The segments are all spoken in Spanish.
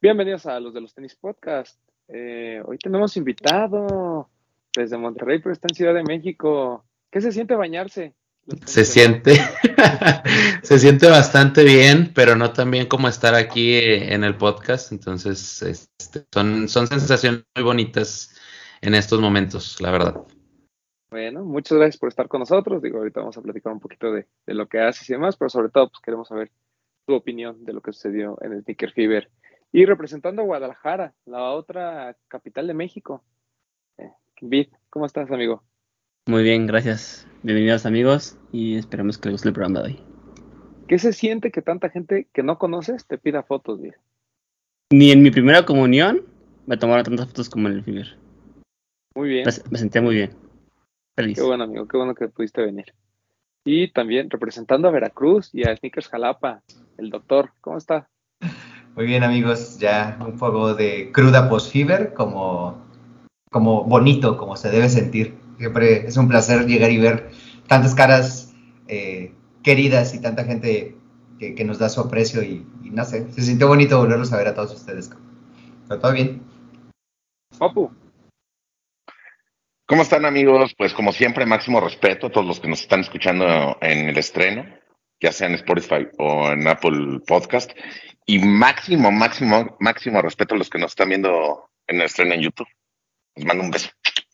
Bienvenidos a los de los Tenis Podcast. Hoy tenemos invitado desde Monterrey, pero está en Ciudad de México. ¿Qué se siente bañarse? Se siente, se siente bastante bien, pero no tan bien como estar aquí en el podcast. Entonces, son sensaciones muy bonitas en estos momentos, la verdad. Bueno, muchas gracias por estar con nosotros. Digo, ahorita vamos a platicar un poquito de lo que haces y demás, pero sobre todo, pues queremos saber tu opinión de lo que sucedió en el Sneaker Fever. Y representando a Guadalajara, la otra capital de México. Vid, ¿cómo estás, amigo? Muy bien, gracias. Bienvenidos amigos y esperemos que les guste el programa de hoy. ¿Qué se siente que tanta gente que no conoces te pida fotos, Vid? Ni en mi primera comunión me tomaron tantas fotos como en el Fiverr. Muy bien. Me sentía muy bien. Feliz. Qué bueno, amigo, qué bueno que pudiste venir. Y también representando a Veracruz y a Sneakers Jalapa, el doctor. ¿Cómo está? Muy bien, amigos, ya un poco de cruda post-fever, como bonito, como se debe sentir. Siempre es un placer llegar y ver tantas caras queridas y tanta gente que nos da su aprecio y no sé, se sintió bonito volverlos a ver a todos ustedes. Pero todo bien. Papu. ¿Cómo están, amigos? Pues como siempre, máximo respeto a todos los que nos están escuchando en el estreno, ya sea en Spotify o en Apple Podcast, y máximo respeto a los que nos están viendo en el estreno en YouTube. Les mando un beso.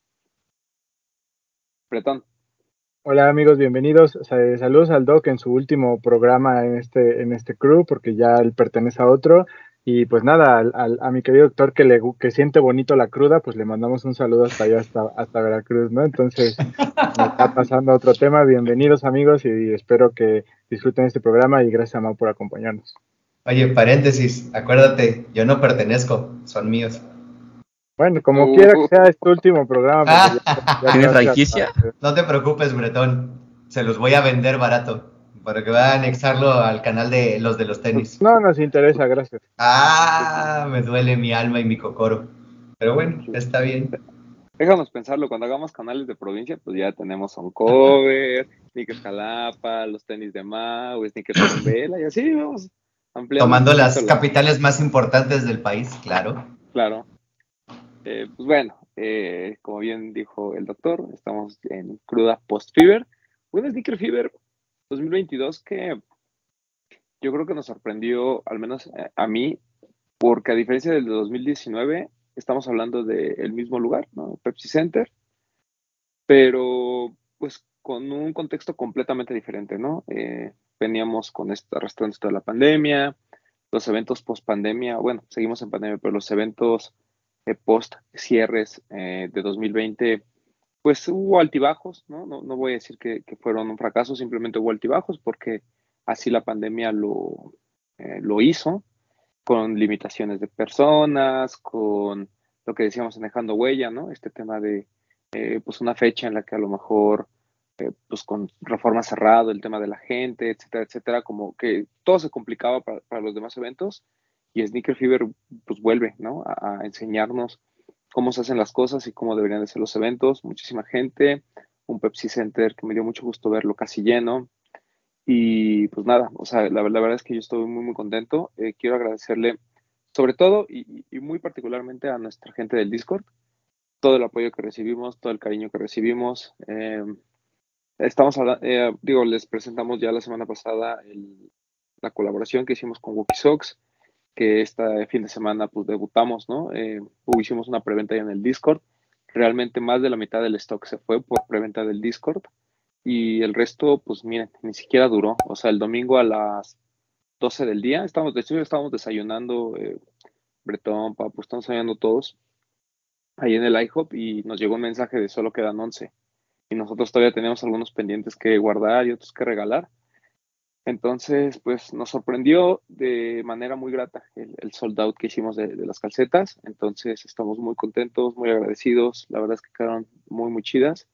Bretón. Hola amigos, bienvenidos. Saludos al Doc en su último programa en este crew, porque ya él pertenece a otro. Y pues nada, a mi querido doctor que siente bonito la cruda, pues le mandamos un saludo hasta allá, hasta Veracruz, ¿no? Entonces, me está pasando a otro tema. Bienvenidos amigos y espero que disfruten este programa y gracias a Mau por acompañarnos. Oye, paréntesis, acuérdate, yo no pertenezco, son míos. Bueno, como quiera que sea este último programa. ¿Tiene franquicia? No te preocupes, Bretón, se los voy a vender barato. Para que vayan a anexarlo al canal de los tenis. No nos interesa, gracias. Me duele mi alma y mi cocoro. Pero bueno, está bien. Déjanos pensarlo, cuando hagamos canales de provincia, pues ya tenemos Oncover, Sneakers Jalapa, los tenis de Mau, Sneakers Vela, y así vamos ampliando. Tomando las capitales más importantes del país, claro. Claro. Pues bueno, como bien dijo el doctor, estamos en cruda post-fever. Un Sneaker Fever 2022 que yo creo que nos sorprendió, al menos a mí, porque a diferencia del de 2019, estamos hablando del mismo lugar, ¿no? Pepsi Center, pero pues con un contexto completamente diferente, ¿no? Veníamos arrastrando toda la pandemia, los eventos post-pandemia, bueno, seguimos en pandemia, pero los eventos post-cierres de 2020, pues hubo altibajos, ¿no? No voy a decir que fueron un fracaso, simplemente hubo altibajos porque así la pandemia lo hizo, con limitaciones de personas, con lo que decíamos en Dejando Huella, ¿no? Este tema de pues una fecha en la que a lo mejor pues con reforma cerrado, el tema de la gente, etcétera, etcétera, como que todo se complicaba para los demás eventos y Sneaker Fever pues vuelve, ¿no? A enseñarnos cómo se hacen las cosas y cómo deberían de ser los eventos. Muchísima gente, un Pepsi Center que me dio mucho gusto verlo casi lleno. Y pues nada, o sea, la verdad es que yo estoy muy, muy contento. Quiero agradecerle sobre todo y muy particularmente a nuestra gente del Discord, todo el apoyo que recibimos, todo el cariño que recibimos. Estamos hablando, les presentamos ya la semana pasada la colaboración que hicimos con Wookie Sox, que este fin de semana pues debutamos, ¿no? Hicimos una preventa ya en el Discord. Realmente más de la mitad del stock se fue por preventa del Discord. Y el resto, pues miren, ni siquiera duró. O sea, el domingo a las 12 del día, de hecho, estábamos desayunando, Bretón, Papu, estamos desayunando todos ahí en el IHOP y nos llegó un mensaje de solo quedan 11. Y nosotros todavía tenemos algunos pendientes que guardar y otros que regalar. Entonces, pues nos sorprendió de manera muy grata el sold out que hicimos de las calcetas. Entonces, estamos muy contentos, muy agradecidos. La verdad es que quedaron muy, muy chidas.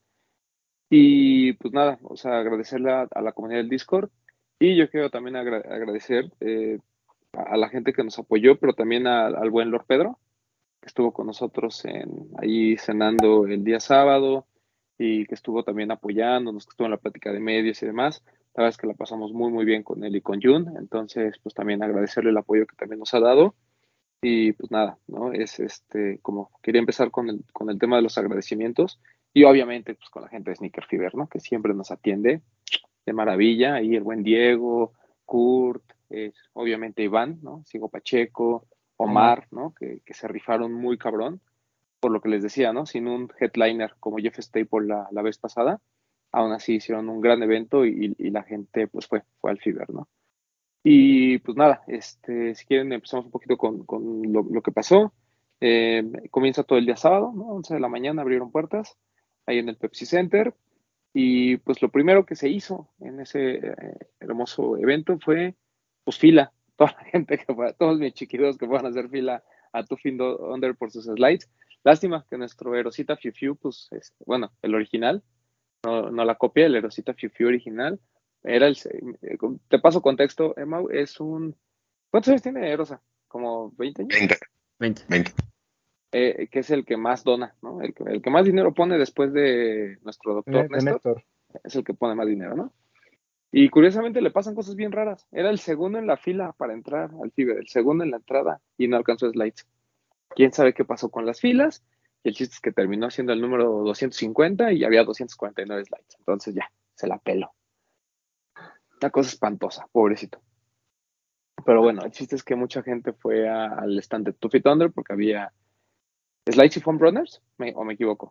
Y pues nada, o sea, agradecerle a la comunidad del Discord. Y yo quiero también agradecer a la gente que nos apoyó, pero también al buen Lord Pedro, que estuvo con nosotros ahí cenando el día sábado y que estuvo también apoyándonos, que estuvo en la plática de medios y demás. La verdad es que la pasamos muy, muy bien con él y con Jun. Entonces, pues también agradecerle el apoyo que también nos ha dado. Y pues nada, ¿no? Es como quería empezar con el tema de los agradecimientos y obviamente pues con la gente de Sneaker Fever, ¿no? Que siempre nos atiende de maravilla. Ahí el buen Diego, Kurt, obviamente Iván, ¿no? Sigo Pacheco, Omar, ¿no? Que se rifaron muy cabrón, por lo que les decía, ¿no? Sin un headliner como Jeff Staple la vez pasada, aún así hicieron un gran evento y la gente pues fue al Fever, ¿no? Y pues nada, si quieren empezamos un poquito con lo que pasó. Comienza todo el día sábado, ¿no? 11 de la mañana abrieron puertas ahí en el Pepsi Center. Y pues lo primero que se hizo en ese hermoso evento fue pues fila. Toda la gente que fue, todos mis chiquitos que fueron a hacer fila a Two Feet Under por sus slides. Lástima que nuestro Erosita Fiu Fiu, pues, bueno, el original, no la copia, el Erosita Fiu Fiu original, era te paso contexto, Emma, ¿cuántos años tiene Erosa? ¿Como 20 años? 20. 20. Que es el que más dona, ¿no? El que más dinero pone después de nuestro doctor Néstor, es el que pone más dinero, ¿no? Y curiosamente le pasan cosas bien raras. Era el segundo en la fila para entrar al Fever, el segundo en la entrada y no alcanzó slides. ¿Quién sabe qué pasó con las filas? Y el chiste es que terminó siendo el número 250 y había 249 slides. Entonces ya, se la peló. Una cosa espantosa, pobrecito. Pero bueno, el chiste es que mucha gente fue al stand de Two Feet Under porque había slides y foam runners, ¿o me equivoco?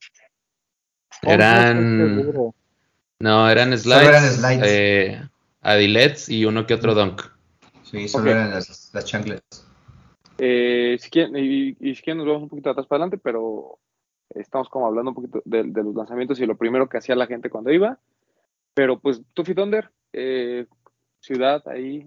Eran Solo slides, eran slides. adilets y uno que otro dunk. Sí, solo Ok. eran las chanclas. Si quieren, y si quieren nos vamos un poquito atrás para adelante, pero estamos como hablando un poquito de los lanzamientos y lo primero que hacía la gente cuando iba. Pero pues Two Feet Under, ciudad ahí,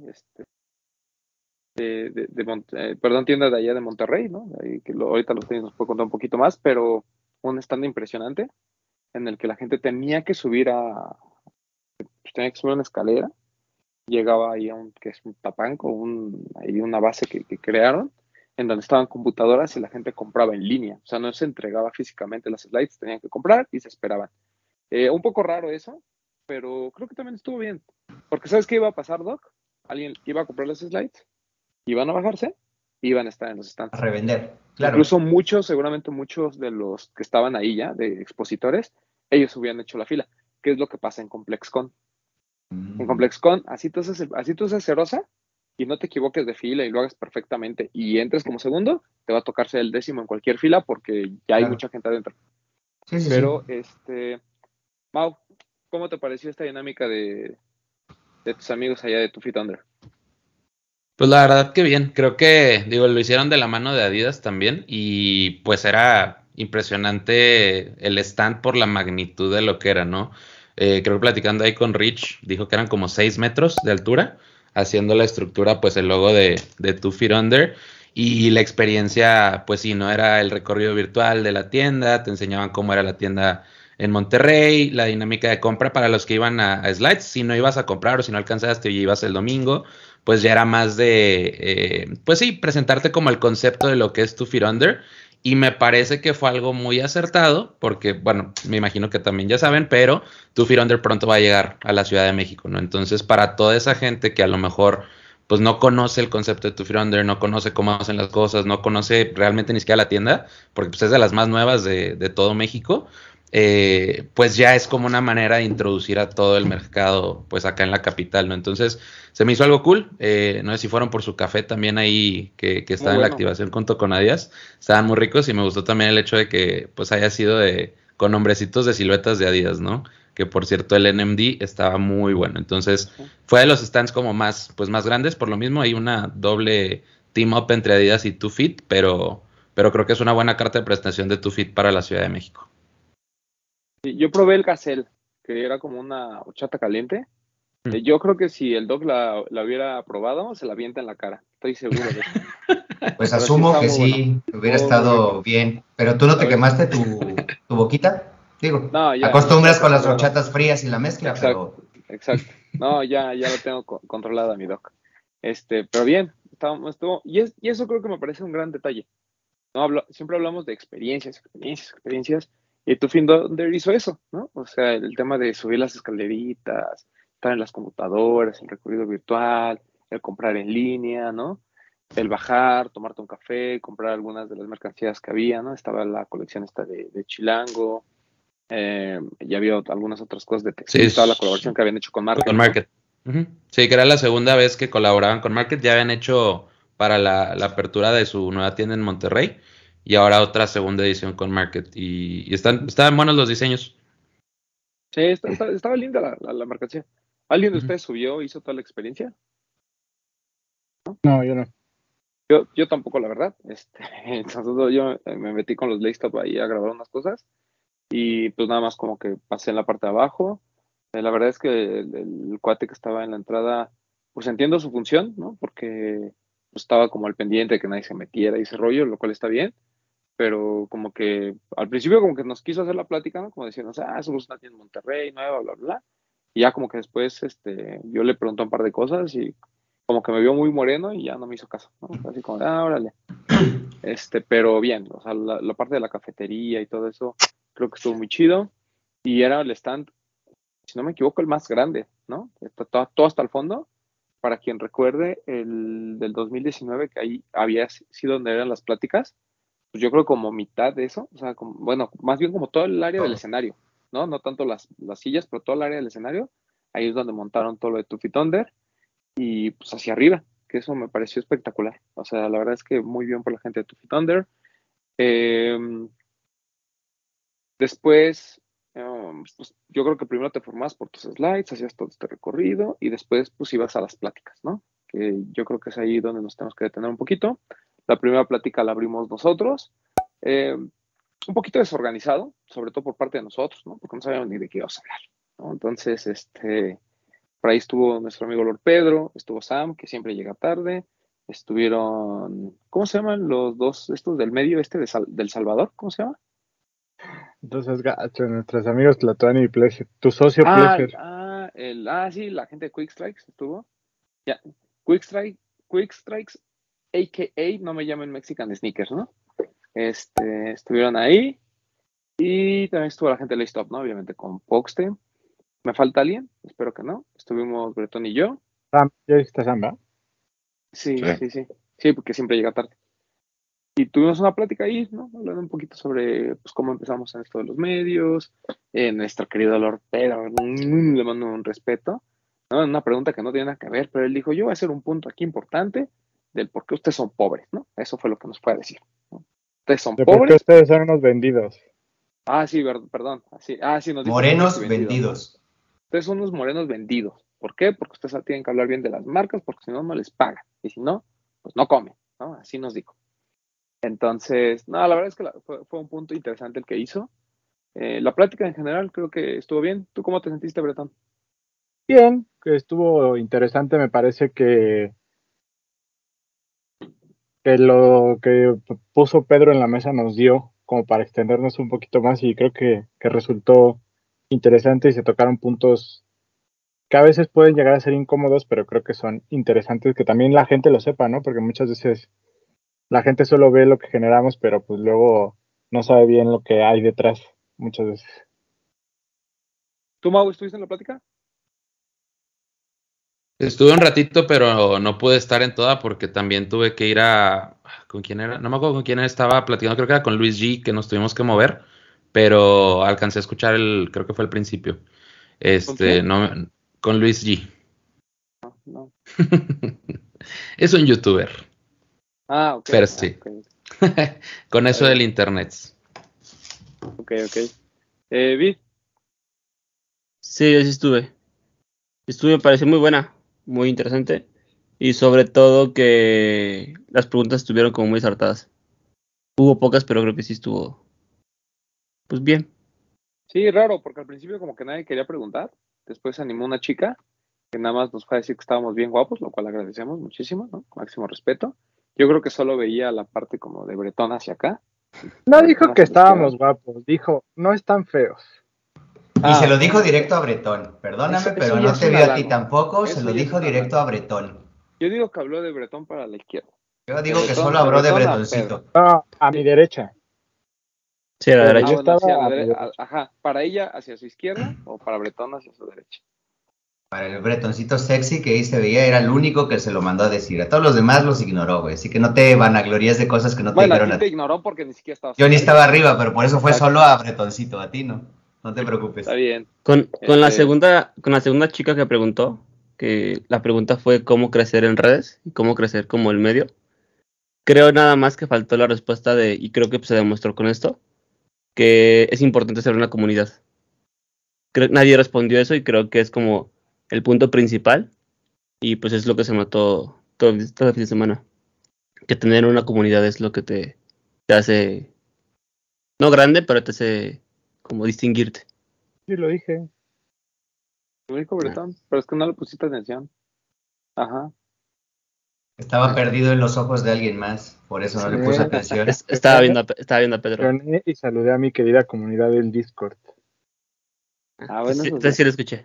perdón, tienda de allá de Monterrey, ¿no? Ahí que ahorita los tenis nos puede contar un poquito más, pero un stand impresionante en el que la gente tenía que subir tenía que subir una escalera, llegaba ahí que es un tapanco, ahí una base que crearon, en donde estaban computadoras y la gente compraba en línea, o sea, no se entregaba físicamente las slides, tenían que comprar y se esperaban. Un poco raro eso, pero creo que también estuvo bien, porque ¿sabes qué iba a pasar, Doc? Alguien iba a comprar las slides, iban a bajarse, iban a estar en los A stands. revender, claro. Incluso seguramente muchos de los que estaban ahí ya, de expositores, ellos hubieran hecho la fila, que es lo que pasa en ComplexCon. En ComplexCon, así tú haces cerosa y no te equivoques de fila y lo hagas perfectamente y entres como segundo, te va a tocar ser el 10º en cualquier fila porque ya hay mucha gente adentro. Sí. Pero, Mau, ¿cómo te pareció esta dinámica de tus amigos allá de Two Feet Under? Pues la verdad que bien, creo que, lo hicieron de la mano de Adidas también y pues era impresionante el stand por la magnitud de lo que era, ¿no? Creo que platicando ahí con Rich, dijo que eran como 6 metros de altura, haciendo la estructura, pues el logo de Two Feet Under y la experiencia, pues sí, no era el recorrido virtual de la tienda, te enseñaban cómo era la tienda en Monterrey, la dinámica de compra para los que iban a Slides, si no ibas a comprar o si no alcanzaste y ibas el domingo, pues ya era más de, pues sí, presentarte como el concepto de lo que es Two Feet Under. Y me parece que fue algo muy acertado, porque, bueno, me imagino que también ya saben, pero Two Feet Under pronto va a llegar a la Ciudad de México, ¿no? Entonces, para toda esa gente que a lo mejor, pues no conoce el concepto de Two Feet Under, no conoce cómo hacen las cosas, no conoce realmente ni siquiera la tienda, porque pues es de las más nuevas de todo México, pues ya es como una manera de introducir a todo el mercado, pues acá en la capital, ¿no? Entonces, se me hizo algo cool. No sé si fueron por su café también ahí, que estaba en la activación junto con Adidas. Estaban muy ricos y me gustó también el hecho de que pues haya sido con nombrecitos de siluetas de Adidas, ¿no? Que por cierto el NMD estaba muy bueno. Entonces, fue de los stands como más grandes. Por lo mismo, hay una doble team up entre Adidas y Two Feet, pero creo que es una buena carta de presentación de Two Feet para la Ciudad de México. Yo probé el Gazelle, que era como una horchata caliente. Yo creo que si el Doc la hubiera probado, se la avienta en la cara. Estoy seguro de eso. Pues Pero asumo que bueno. sí, hubiera estado bien. Pero tú no te quemaste tu boquita. Digo, no, ya, acostumbras ya con las horchatas frías y la mezcla, exacto, pero... Exacto. No, ya lo tengo controlada, mi Doc. Pero bien, estuvo, y eso creo que me parece un gran detalle. No, siempre hablamos de experiencias, y Two Feet Under hizo eso, ¿no? O sea, el tema de subir las escaleritas, estar en las computadoras, el recorrido virtual, el comprar en línea, ¿no? el bajar, tomarte un café, comprar algunas de las mercancías que había, ¿no? Estaba la colección esta de Chilango, y había algunas otras cosas de textil, Sí, estaba la colaboración que habían hecho con Market, con ¿no? Market. Ujú. Sí, que era la segunda vez que colaboraban con Market. Ya habían hecho para la apertura de su nueva tienda en Monterrey. Y ahora otra segunda edición con Market. Y estaban buenos los diseños. Sí, estaba linda la mercancía. ¿Alguien de Ujú. ustedes subió, hizo toda la experiencia? No, yo no. Yo tampoco, la verdad. Entonces yo me metí con los Laystop ahí a grabar unas cosas y pues nada más como que pasé en la parte de abajo. La verdad es que el cuate que estaba en la entrada, pues entiendo su función, ¿no? Porque pues, estaba como al pendiente de que nadie se metiera y ese rollo, lo cual está bien, pero como que al principio como que nos quiso hacer la plática, ¿no? Como diciendo, somos una tienda en Monterrey, nueva, bla, bla, bla. Y ya como que después yo le pregunté un par de cosas y como que me vio muy moreno y ya no me hizo caso, ¿no? Así como, órale. Pero bien, o sea, la parte de la cafetería y todo eso, creo que estuvo muy chido. Y era el stand, si no me equivoco, el más grande, ¿no? Está todo hasta el fondo. Para quien recuerde, el del 2019, que ahí había sido donde eran las pláticas, pues yo creo como mitad de eso, o sea, bueno, más bien como todo el área del Todo. escenario, ¿no? No tanto las sillas, pero todo el área del escenario, ahí es donde montaron todo lo de Tuffy Thunder y pues hacia arriba, que eso me pareció espectacular. O sea, la verdad es que muy bien por la gente de Tuffy Thunder. Eh, Después, pues, yo creo que primero te formabas por tus slides, hacías todo este recorrido y después pues ibas a las pláticas, ¿no? Que yo creo que es ahí donde nos tenemos que detener un poquito. La primera plática la abrimos nosotros, un poquito desorganizado, sobre todo por parte de nosotros, ¿no? Porque no sabíamos ni de qué íbamos a hablar, ¿no? Entonces, por ahí estuvo nuestro amigo Lord Pedro, estuvo Sam, que siempre llega tarde, estuvieron, ¿cómo se llaman los dos, estos del medio del Salvador? ¿Cómo se llama? Entonces, gacho, nuestros amigos Tlatuani y Pleasure. Tu socio Ah, Pleasure. sí, la gente de Quick Strikes estuvo. Ya, Quick Strike, Quick Strikes, a.k.a. no me llamen Mexican Sneakers, ¿no? Estuvieron ahí y también estuvo la gente de Stop, ¿no? Obviamente con Poxte. ¿Me falta alguien? Espero que no. Estuvimos Bretón y yo. Sam, ya dijiste Sam, ¿verdad? Sí, Sí. sí, sí. Sí, porque siempre llega tarde. Y tuvimos una plática ahí, ¿no? Hablando un poquito sobre pues, cómo empezamos en esto de los medios. Nuestro querido Lord Pedro, le mando un respeto. ¿No? Una pregunta que no tiene nada que ver, pero él dijo, yo voy a hacer un punto aquí importante del por qué ustedes son pobres, ¿no? Eso fue lo que nos fue a decir, ¿no? Ustedes son De por qué pobres. ustedes son unos vendidos. Sí, perdón. Sí, nos dijo pobres y Morenos vendidos, ¿no? vendidos. Ustedes son unos morenos vendidos. ¿Por qué? Porque ustedes tienen que hablar bien de las marcas, porque si no, no les pagan. Y si no, pues no comen, ¿no? Así nos dijo. Entonces, no, la verdad es que fue un punto interesante el que hizo. La plática en general creo que estuvo bien. ¿Tú cómo te sentiste, Bretón? Bien, que estuvo interesante, me parece que lo que puso Pedro en la mesa nos dio como para extendernos un poquito más y creo que resultó interesante y se tocaron puntos que a veces pueden llegar a ser incómodos, pero creo que son interesantes que también la gente lo sepa, ¿no? Porque muchas veces la gente solo ve lo que generamos, pero pues luego no sabe bien lo que hay detrás, muchas veces. ¿Tú, Mau, estuviste en la plática? Estuve un ratito, pero no pude estar en toda porque también tuve que ir a... ¿Con quién era? No me acuerdo con quién estaba platicando, creo que era con Luis G, que nos tuvimos que mover, pero alcancé a escuchar creo que fue el principio. ¿Con quién? No, con Luis G. No. Es un youtuber, Ok. pero sí. Ok. Con Está eso del bien. internet. Ok. Vi. Sí, yo sí estuve. Me pareció muy buena, muy interesante. Y sobre todo que las preguntas estuvieron como muy acertadas. Hubo pocas, pero creo que sí estuvo, pues bien. Sí, raro, porque al principio como que nadie quería preguntar. Después se animó una chica que nada más nos fue a decir que estábamos bien guapos, lo cual agradecemos muchísimo, ¿no? Máximo respeto. Yo creo que solo veía la parte como de Bretón hacia acá, No Bretón dijo que hacia la izquierda. estábamos guapos, dijo, no están feos. Y se lo Ok, dijo ok. directo a Bretón. Perdóname, Eso pero ya no es te un vio a ti halago. tampoco. Se Eso lo ya es dijo un directo halago. a Bretón. Yo digo que habló de Bretón para la izquierda. Yo De digo que solo Bretón, de habló de Bretón a Pedro. Bretoncito. No, a mi Sí. derecha, Sí, a la pero Ah, yo derecha. bueno, sí, a estaba la a mi derecha. derecha. Ajá, para ella hacia su izquierda o para Bretón hacia su derecha. Para el bretoncito sexy que ahí se veía, era el único que se lo mandó a decir. A todos los demás los ignoró, güey. Así que no te vanaglorías de cosas que no te Bueno, a dijeron ti a te ti. ignoró porque ni siquiera estabas Yo ni ahí. estaba arriba, pero por eso fue Exacto. solo a bretoncito, a ti no. No te preocupes. Está bien. Con la Este, segunda chica que preguntó, que la pregunta fue cómo crecer en redes y cómo crecer como el medio. Creo nada más que faltó la respuesta de, y creo que se demostró con esto, que es importante ser una comunidad. Nadie respondió eso y creo que es como el punto principal y pues es lo que se notó todo el fin de semana. Que tener una comunidad es lo que te hace, no grande, pero te hace como distinguirte. Sí, lo dije. Lo dijo Bretón, pero es que no le pusiste atención. Ajá. Estaba perdido en los ojos de alguien más, por eso no le puse atención. Estaba viendo a Pedro. Reaccioné y saludé a mi querida comunidad del Discord. Ah, bueno, eso Entonces sí lo escuché.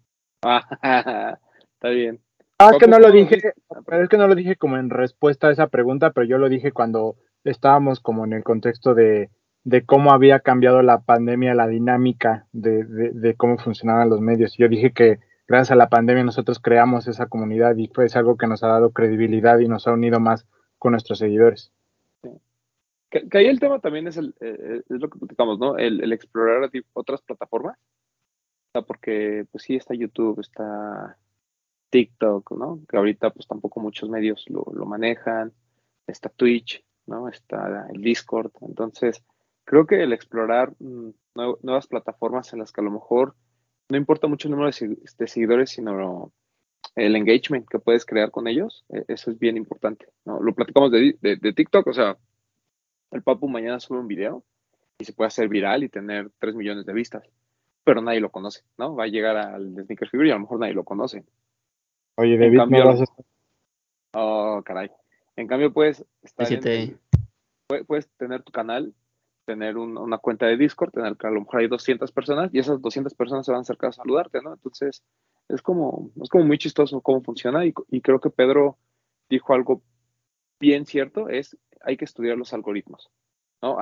Ah, está bien. Es que no lo ¿Cómo dije, viste? pero es que no lo dije como en respuesta a esa pregunta, pero yo lo dije cuando estábamos como en el contexto de cómo había cambiado la pandemia, la dinámica de cómo funcionaban los medios. Yo dije que gracias a la pandemia nosotros creamos esa comunidad y fue algo que nos ha dado credibilidad y nos ha unido más con nuestros seguidores. Que ahí el tema también es es lo que platicamos, ¿no? El explorar otras plataformas. O sea, porque pues sí está YouTube, está TikTok, ¿no? Que ahorita pues tampoco muchos medios lo manejan. Está Twitch, ¿no? Está el Discord. Entonces, creo que el explorar nuevas plataformas en las que a lo mejor no importa mucho el número de seguidores, sino el engagement que puedes crear con ellos, eso es bien importante, ¿no? Lo platicamos de TikTok, o sea, el Papu mañana sube un video y se puede hacer viral y tener 3 millones de vistas, pero nadie lo conoce, ¿no? Va a llegar al de Sneaker Fever y a lo mejor nadie lo conoce. Oye, En David, cambio, no vas a... oh, caray. En cambio, puedes estar Siete. puedes tener tu canal, tener una cuenta de Discord, tener que a lo mejor hay 200 personas y esas 200 personas se van a acercar a saludarte, ¿no? Entonces, es como muy chistoso cómo funciona y creo que Pedro dijo algo bien cierto, hay que estudiar los algoritmos, ¿no?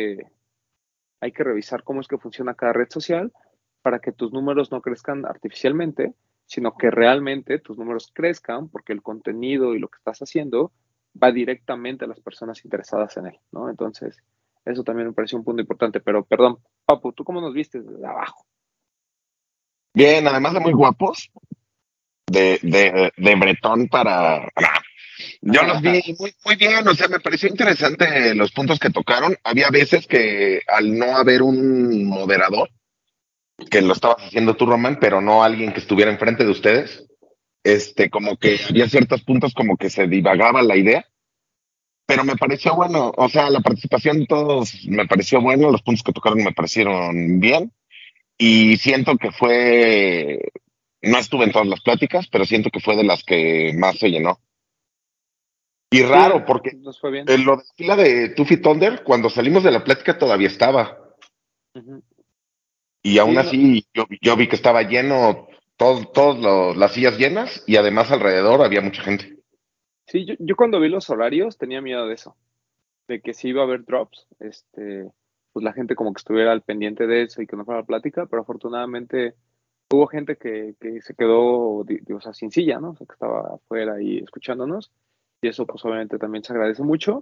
Hay que revisar cómo es que funciona cada red social para que tus números no crezcan artificialmente, sino que realmente tus números crezcan porque el contenido y lo que estás haciendo va directamente a las personas interesadas en él, ¿no? Entonces, eso también me pareció un punto importante, pero perdón, Papu, ¿tú cómo nos viste desde abajo? Bien, además de muy guapos, de Bretón para... Yo los vi muy bien, o sea, me pareció interesante los puntos que tocaron. Había veces que al no haber un moderador, que lo estabas haciendo tú, Román, pero no alguien que estuviera enfrente de ustedes, como que había ciertos puntos como que se divagaba la idea, pero me pareció bueno, o sea, la participación de todos me pareció bueno, los puntos que tocaron me parecieron bien, y siento que no estuve en todas las pláticas, pero siento que fue de las que más se llenó. Y raro, porque nos fue bien. lo de la fila de Tuffy Thunder, cuando salimos de la plática todavía estaba. Uh-huh. Y aún Sí, así yo vi que estaba lleno, todas las sillas llenas, y además alrededor había mucha gente. Sí, yo cuando vi los horarios tenía miedo de eso, de que si iba a haber drops, pues la gente como que estuviera al pendiente de eso y que no fuera la plática, pero afortunadamente hubo gente que se quedó, o sea, sin silla, ¿no? O sea, que estaba afuera ahí escuchándonos, y eso pues obviamente también se agradece mucho.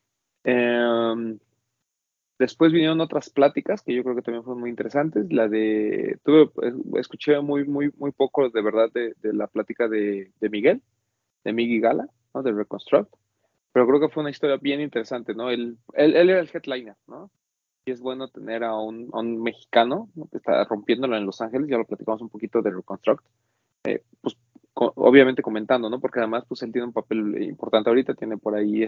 Después vinieron otras pláticas que yo creo que también fueron muy interesantes. Escuché muy poco de verdad de la plática de Miguel, de Miggy Gala, ¿no? De Reconstruct, pero creo que fue una historia bien interesante, ¿no? Él era el headliner, ¿no? Y es bueno tener a un mexicano, ¿no? Que está rompiéndolo en Los Ángeles, ya lo platicamos un poquito de Reconstruct, pues obviamente comentando, ¿no? Porque además pues él tiene un papel importante ahorita, tiene por ahí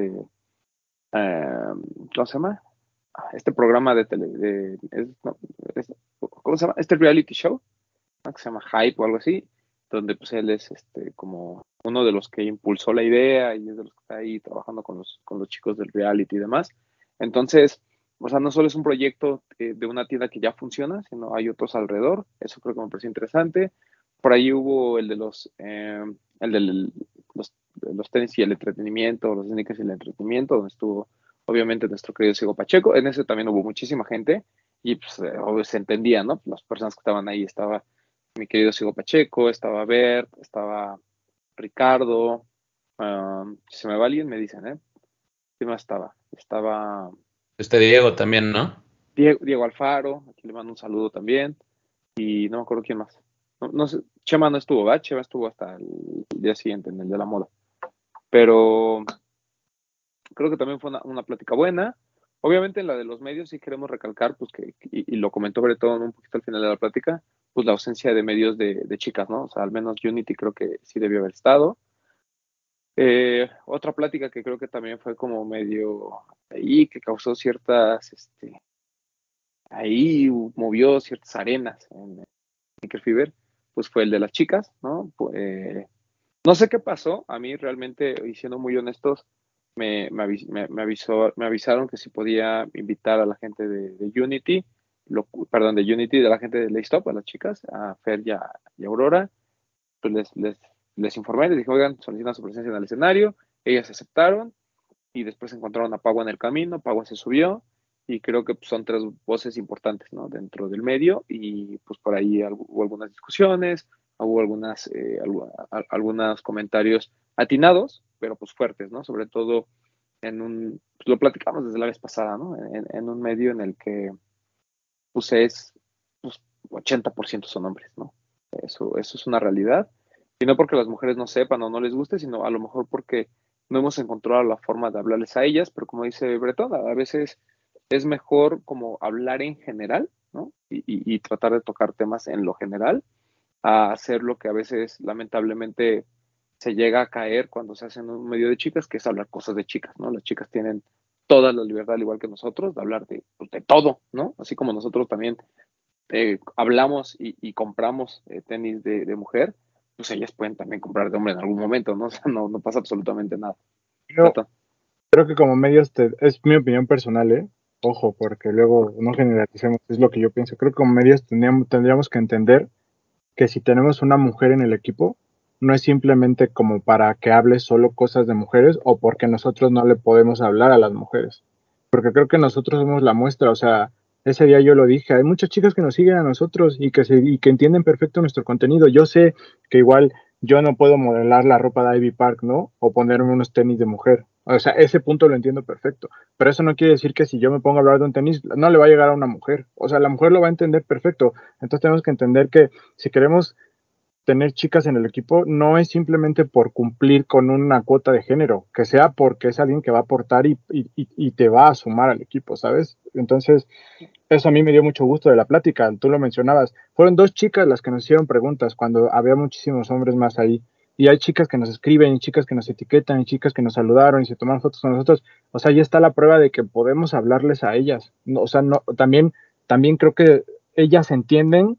¿cómo se llama? Este programa de tele, ¿cómo se llama? Este reality show, ¿no? Que se llama Hype o algo así, donde pues él es como uno de los que impulsó la idea y es de los que está ahí trabajando con los chicos del reality y demás. Entonces, o sea, no solo es un proyecto de una tienda que ya funciona, sino hay otros alrededor. Eso creo que me pareció interesante. Por ahí hubo el de los tenis y el entretenimiento, los sneakers y el entretenimiento, donde estuvo obviamente nuestro querido Ciego Pacheco. En ese también hubo muchísima gente y pues se entendía, ¿no? Las personas que estaban ahí estaba mi querido Sigo Pacheco, estaba Bert, estaba Ricardo, si se me va alguien me dicen, ¿eh? ¿Quién más estaba? Estaba Diego también, ¿no? Diego Alfaro, aquí le mando un saludo también, y no me acuerdo quién más. No sé, Chema no estuvo, ¿verdad? Chema estuvo hasta el día siguiente, en el de la moda. Pero creo que también fue una plática buena. Obviamente en la de los medios sí queremos recalcar, pues y lo comentó Bretón un poquito al final de la plática, pues la ausencia de medios de chicas, ¿no? O sea, al menos Unity creo que sí debió haber estado. Otra plática que creo que también fue como medio ahí, que causó ciertas, ahí movió ciertas arenas en Sneaker Fever, pues fue el de las chicas, ¿no? No sé qué pasó, a mí realmente, y siendo muy honestos, me avisaron que si podía invitar a la gente de Unity, de Unity, de la gente de Laystop, a las chicas, a Fer y a Aurora, pues les informé, les dije, oigan, solicitan su presencia en el escenario, ellas aceptaron, y después encontraron a Pagua en el camino, Pagua se subió, y creo que pues, son 3 voces importantes, ¿no? Dentro del medio, y pues por ahí hubo algunas discusiones, hubo algunos comentarios atinados, pero pues fuertes, ¿no? Sobre todo pues lo platicamos desde la vez pasada, ¿no? En un medio en el que pues 80% son hombres, ¿no? Eso es una realidad. Y no porque las mujeres no sepan o no les guste, sino a lo mejor porque no hemos encontrado la forma de hablarles a ellas, pero como dice Bretón, a veces es mejor como hablar en general, ¿no? Y tratar de tocar temas en lo general, a hacer lo que a veces lamentablemente se llega a caer cuando se hace en un medio de chicas, que es hablar cosas de chicas, ¿no? Las chicas tienen toda la libertad, al igual que nosotros, de hablar de todo, ¿no? Así como nosotros también hablamos y compramos tenis de mujer, pues ellas pueden también comprar de hombre en algún momento, ¿no? O sea, no pasa absolutamente nada. Creo que como medios, es mi opinión personal, ojo, porque luego no generalicemos, es lo que yo pienso. Creo que como medios tendríamos que entender que si tenemos una mujer en el equipo, no es simplemente como para que hable solo cosas de mujeres o porque nosotros no le podemos hablar a las mujeres. Porque creo que nosotros somos la muestra, o sea, ese día yo lo dije, hay muchas chicas que nos siguen a nosotros y que entienden perfecto nuestro contenido. Yo sé que igual yo no puedo modelar la ropa de Ivy Park, ¿no? O ponerme unos tenis de mujer. O sea, ese punto lo entiendo perfecto. Pero eso no quiere decir que si yo me pongo a hablar de un tenis, no le va a llegar a una mujer. O sea, la mujer lo va a entender perfecto. Entonces tenemos que entender que si queremos tener chicas en el equipo, no es simplemente por cumplir con una cuota de género, que sea porque es alguien que va a aportar y te va a sumar al equipo, ¿sabes? Entonces, eso a mí me dio mucho gusto de la plática, tú lo mencionabas. Fueron 2 chicas las que nos hicieron preguntas cuando había muchísimos hombres más ahí. Y hay chicas que nos escriben, y chicas que nos etiquetan, y chicas que nos saludaron y se toman fotos con nosotros. O sea, ya está la prueba de que podemos hablarles a ellas. No, o sea, no, también creo que ellas entienden,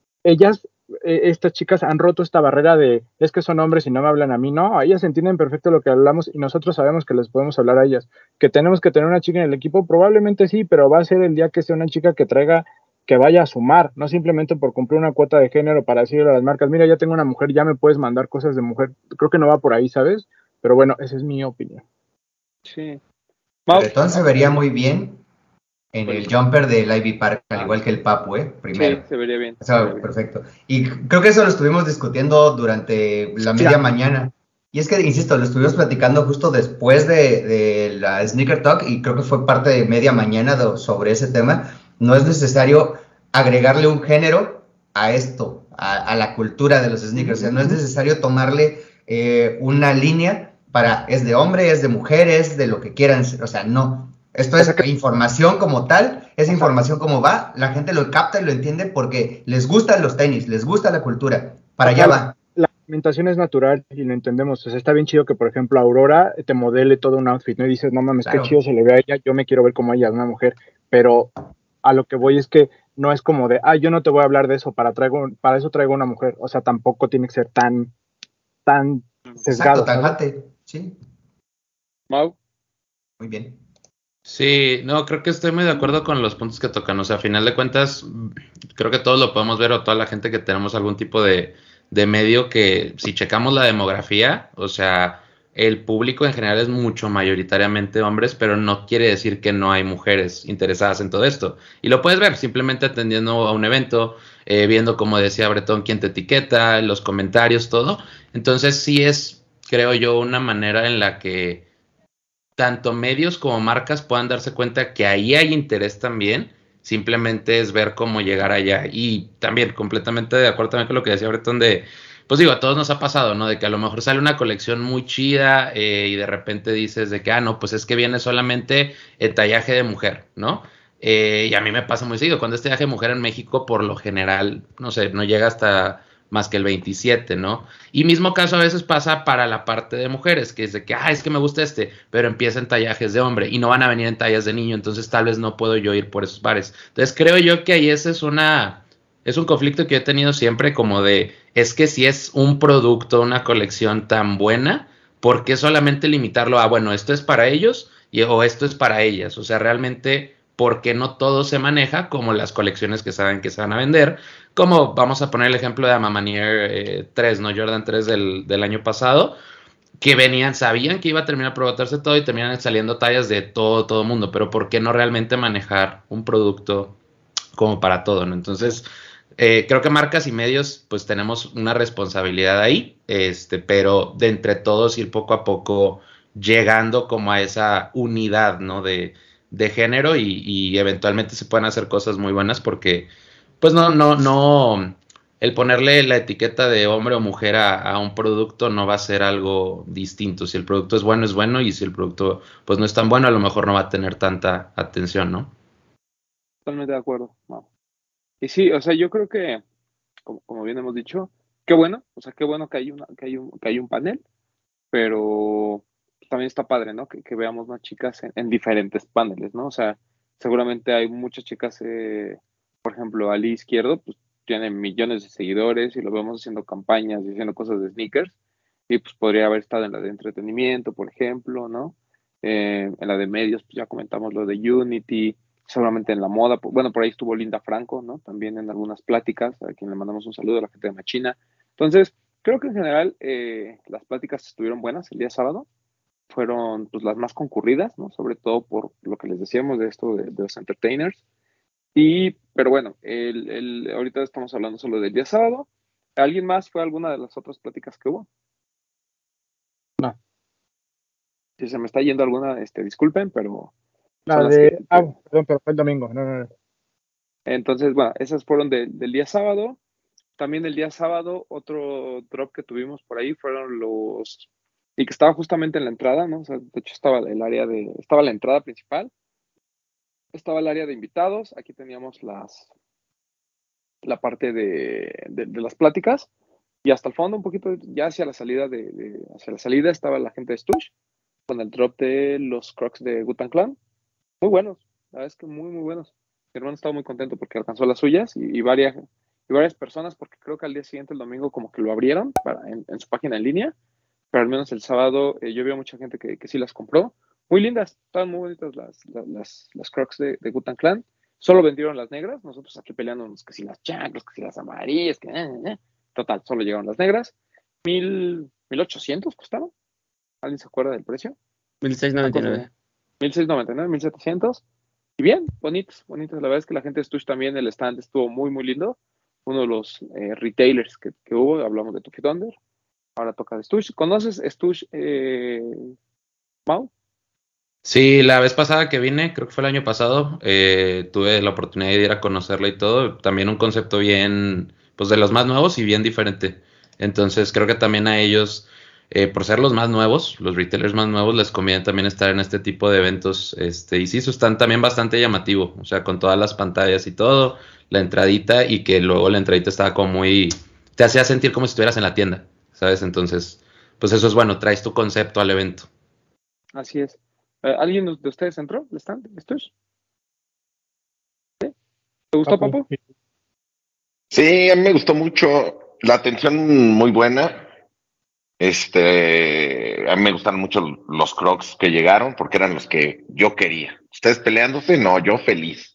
estas chicas han roto esta barrera de es que son hombres y no me hablan a mí. No, ellas entienden perfecto lo que hablamos y nosotros sabemos que les podemos hablar a ellas. Que tenemos que tener una chica en el equipo, probablemente sí, pero va a ser el día que sea una chica que vaya a sumar, no simplemente por cumplir una cuota de género para decirle a las marcas, mira, ya tengo una mujer, ya me puedes mandar cosas de mujer. Creo que no va por ahí, ¿sabes? Pero bueno, esa es mi opinión. Sí. Bretón se vería muy bien en el jumper del Ivy Park, al igual que el Papu, primero. Sí, se vería bien. Eso, perfecto. Y creo que eso lo estuvimos discutiendo durante la media mañana. Y es que, insisto, lo estuvimos platicando justo después de la Sneaker Talk y creo que fue parte de media mañana sobre ese tema. No es necesario agregarle un género a esto, a la cultura de los sneakers. O sea, no es necesario tomarle una línea para es de hombre, es de mujer, es de lo que quieran. O sea, no. Esto es información como tal, es información como va, la gente lo capta y lo entiende porque les gustan los tenis, les gusta la cultura, para allá va. La alimentación es natural y lo entendemos, o sea, está bien chido que, por ejemplo, Aurora te modele todo un outfit, ¿no? Y dices, no mames, claro, qué chido se le ve a ella, yo me quiero ver como ella, una mujer, pero a lo que voy es que no es como de, yo no te voy a hablar de eso, para eso traigo una mujer, o sea, tampoco tiene que ser tan sesgado. Exacto, tajante, sí. Mau. Muy bien. Sí, no, creo que estoy muy de acuerdo con los puntos que tocan. O sea, a final de cuentas, creo que todos lo podemos ver, o toda la gente que tenemos algún tipo de medio, que si checamos la demografía, o sea, el público en general es mucho mayoritariamente hombres, pero no quiere decir que no hay mujeres interesadas en todo esto. Y lo puedes ver simplemente atendiendo a un evento, viendo, como decía Bretón, quién te etiqueta, los comentarios, todo. Entonces sí es, creo yo, una manera en la que tanto medios como marcas puedan darse cuenta que ahí hay interés también. Simplemente es ver cómo llegar allá. Y también completamente de acuerdo también con lo que decía Bretón de, pues digo, a todos nos ha pasado, ¿no? De que a lo mejor sale una colección muy chida y de repente dices de que, no, pues es que viene solamente el tallaje de mujer, ¿no? Y a mí me pasa muy seguido. Cuando es tallaje de mujer en México, por lo general, no sé, no llega hasta más que el 27, ¿no? Y mismo caso a veces pasa para la parte de mujeres, que es de que, es que me gusta pero empieza en tallajes de hombre y no van a venir en tallas de niño, entonces tal vez no puedo yo ir por esos bares. Entonces creo yo que ahí ese es un conflicto que yo he tenido siempre como de, es que si es un producto, una colección tan buena, ¿por qué solamente limitarlo a, bueno, esto es para ellos o esto es para ellas? O sea, realmente, ¿por qué no todo se maneja como las colecciones que saben que se van a vender? Como vamos a poner el ejemplo de Amamanier 3, ¿no? Jordan 3 del año pasado, que sabían que iba a terminar por agotarse todo y terminan saliendo tallas de todo mundo, pero ¿por qué no realmente manejar un producto como para todo, ¿no? Entonces, creo que marcas y medios, pues tenemos una responsabilidad ahí, pero de entre todos ir poco a poco llegando como a esa unidad, ¿no? De género y eventualmente se pueden hacer cosas muy buenas porque pues no, el ponerle la etiqueta de hombre o mujer a un producto no va a ser algo distinto. Si el producto es bueno, y si el producto pues no es tan bueno, a lo mejor no va a tener tanta atención, ¿no? Totalmente de acuerdo. Wow. Y sí, o sea, yo creo que, como bien hemos dicho, qué bueno, o sea, qué bueno que hay un panel, pero también está padre, ¿no? Que veamos más chicas en diferentes paneles, ¿no? O sea, seguramente hay muchas chicas, por ejemplo, Ali Izquierdo, pues tiene millones de seguidores y lo vemos haciendo campañas y haciendo cosas de sneakers, y pues podría haber estado en la de entretenimiento, por ejemplo, ¿no? En la de medios, pues ya comentamos lo de Unity, seguramente en la moda, bueno, por ahí estuvo Linda Franco, ¿no? También en algunas pláticas, a quien le mandamos un saludo a la gente de Machina. Entonces, creo que en general las pláticas estuvieron buenas el día sábado, fueron pues las más concurridas, ¿no? Sobre todo por lo que les decíamos de esto de los entertainers. Pero bueno, ahorita estamos hablando solo del día sábado. ¿Alguien más fue a alguna de las otras pláticas que hubo? No. Si se me está yendo alguna, disculpen, pero La son las de. que... Perdón, pero fue el domingo. No. Entonces, bueno, esas fueron del día sábado. También el día sábado, otro drop que tuvimos por ahí fueron y que estaba justamente en la entrada, ¿no? O sea, de hecho estaba estaba la entrada principal, estaba el área de invitados, aquí teníamos la parte de las pláticas, y hasta el fondo un poquito, ya hacia la salida hacia la salida estaba la gente de Stush, con el drop de los Crocs de Wu-Tang Clan. Muy buenos, la verdad es que muy, muy buenos. Mi hermano estaba muy contento porque alcanzó las suyas y varias personas, porque creo que al día siguiente, el domingo, como que lo abrieron en su página en línea, pero al menos el sábado yo vi a mucha gente que sí las compró. Muy lindas, estaban muy bonitas las Crocs de Wu-Tang Clan. Solo vendieron las negras, nosotros aquí peleándonos que si las chanclas, que si las amarillas, Total, solo llegaron las negras. 1,800 costaron. ¿Alguien se acuerda del precio? 1699. 1,699, 1,700. Y bien, bonitos. La verdad es que la gente de Stush también, el stand estuvo muy, muy lindo. Uno de los retailers que hubo, hablamos de Tufi Thunder. Ahora toca de Stush. ¿Conoces Stush, Mau? Sí, la vez pasada que vine, creo que fue el año pasado, tuve la oportunidad de ir a conocerla y todo. También un concepto bien, pues de los más nuevos y bien diferente. Entonces creo que también a ellos, por ser los más nuevos, los retailers más nuevos, les conviene también estar en este tipo de eventos. Y sí, eso están también bastante llamativo, o sea, con todas las pantallas y todo, la entradita y que luego la entradita estaba como muy, te hacía sentir como si estuvieras en la tienda, ¿sabes? Entonces, pues eso es bueno, traes tu concepto al evento. Así es. ¿Alguien de ustedes entró al stand de Stush? ¿Sí? ¿Te gustó, Papu? Sí, a mí me gustó mucho. La atención muy buena. A mí me gustaron mucho los Crocs que llegaron porque eran los que yo quería. Ustedes peleándose, no, yo feliz.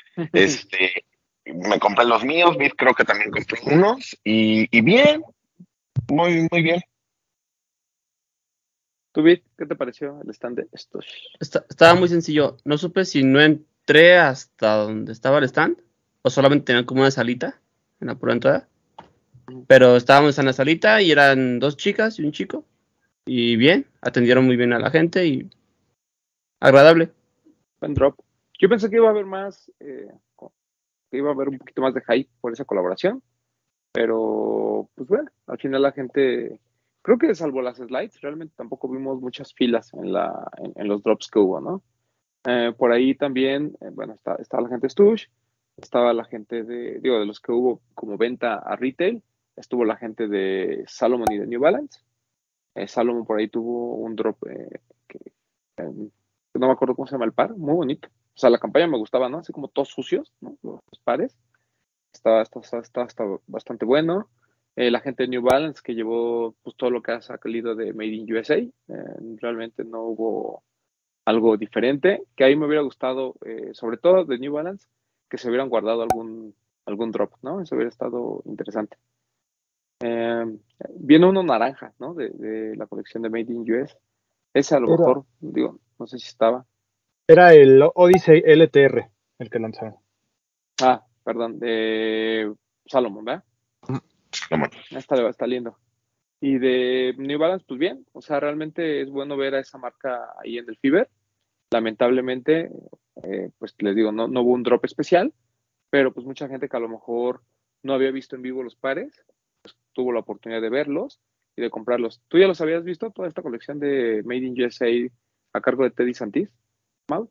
Me compré los míos, creo que también compré unos y bien, muy, muy bien. ¿Tú, Vic, qué te pareció el stand de estos? Estaba muy sencillo. No supe si no entré hasta donde estaba el stand o solamente tenían como una salita en la pura entrada. Pero estábamos en la salita y eran 2 chicas y un chico. Y bien, atendieron muy bien a la gente y agradable. Buen drop. Yo pensé que iba a haber más, que iba a haber un poquito más de hype por esa colaboración, pero pues bueno, al final la gente, creo que salvo las slides, realmente tampoco vimos muchas filas en los drops que hubo, ¿no? Por ahí también, bueno, estaba la gente de Stush, estaba la gente de los que hubo como venta a retail, estuvo la gente de Salomon y de New Balance. Salomon por ahí tuvo un drop que no me acuerdo cómo se llama el par, muy bonito. O sea, la campaña me gustaba, ¿no? Así como todos sucios, ¿no? Los pares. Estaba bastante bueno. La gente de New Balance que llevó pues todo lo que ha salido de Made in USA. Realmente no hubo algo diferente. Que ahí me hubiera gustado, sobre todo de New Balance, que se hubieran guardado algún drop, ¿no? Eso hubiera estado interesante. Viene uno naranja, ¿no? De la colección de Made in US. Ese a lo mejor, digo, no sé si estaba. Era el Odyssey LTR el que lanzaron. Ah, perdón, de Salomon, ¿verdad? Salomon. Está lindo. Y de New Balance, pues bien. O sea, realmente es bueno ver a esa marca ahí en el Fever. Lamentablemente, pues les digo, no hubo un drop especial, pero pues mucha gente que a lo mejor no había visto en vivo los pares, pues tuvo la oportunidad de verlos y de comprarlos. ¿Tú ya los habías visto, toda esta colección de Made in USA a cargo de Teddy Santis, Mau?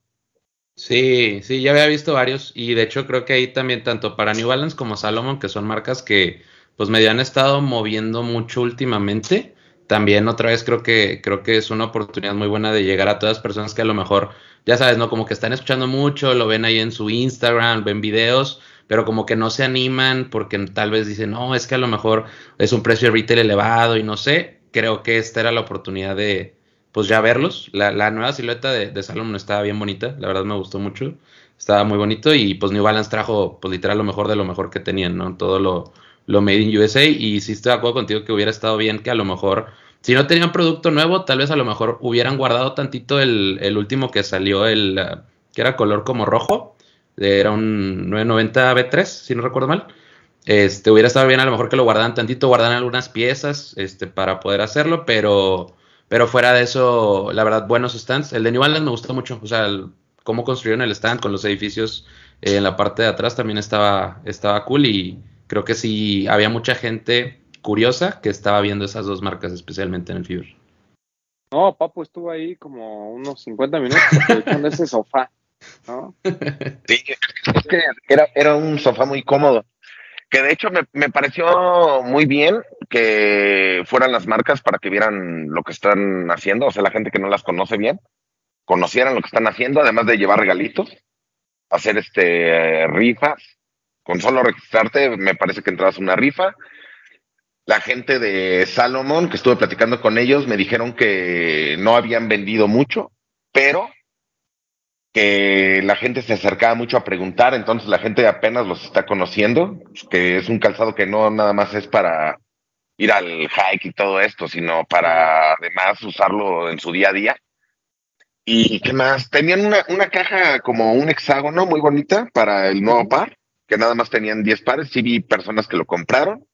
Sí, ya había visto varios y de hecho creo que ahí también tanto para New Balance como Salomon, que son marcas que pues medio han estado moviendo mucho últimamente, también otra vez creo que es una oportunidad muy buena de llegar a todas las personas que a lo mejor, ya sabes, ¿no? Como que están escuchando mucho, lo ven ahí en su Instagram, ven videos, pero como que no se animan porque tal vez dicen, no, es que a lo mejor es un precio de retail elevado y no sé, creo que esta era la oportunidad de pues ya verlos. La nueva silueta de Salomon estaba bien bonita, la verdad me gustó mucho, estaba muy bonito y pues New Balance trajo pues literal lo mejor de lo mejor que tenían, ¿no? Todo lo made in USA y sí estoy de acuerdo contigo que hubiera estado bien que a lo mejor, si no tenían producto nuevo, tal vez a lo mejor hubieran guardado tantito el último que salió, que era color como rojo, era un 990 B3, si no recuerdo mal. Hubiera estado bien a lo mejor que lo guardaran tantito, guardaran algunas piezas, para poder hacerlo, pero fuera de eso, la verdad, buenos stands. El de New Balance me gustó mucho, o sea, cómo construyeron el stand con los edificios en la parte de atrás también estaba cool y creo que sí había mucha gente curiosa que estaba viendo esas dos marcas, especialmente en el Fever. No, Papu estuvo ahí como unos 50 minutos aprovechando ese sofá, ¿no? Sí, es que era un sofá muy cómodo. Que de hecho me pareció muy bien que fueran las marcas para que vieran lo que están haciendo, o sea, la gente que no las conoce bien, conocieran lo que están haciendo, además de llevar regalitos, hacer rifas. Con solo registrarte, me parece que entrabas a una rifa. La gente de Salomon, que estuve platicando con ellos, me dijeron que no habían vendido mucho, pero que la gente se acercaba mucho a preguntar, entonces la gente apenas los está conociendo, que es un calzado que no nada más es para ir al hike y todo esto, sino para además usarlo en su día a día. ¿Y qué más? Tenían una caja como un hexágono muy bonita para el nuevo par, que nada más tenían 10 pares, sí vi personas que lo compraron.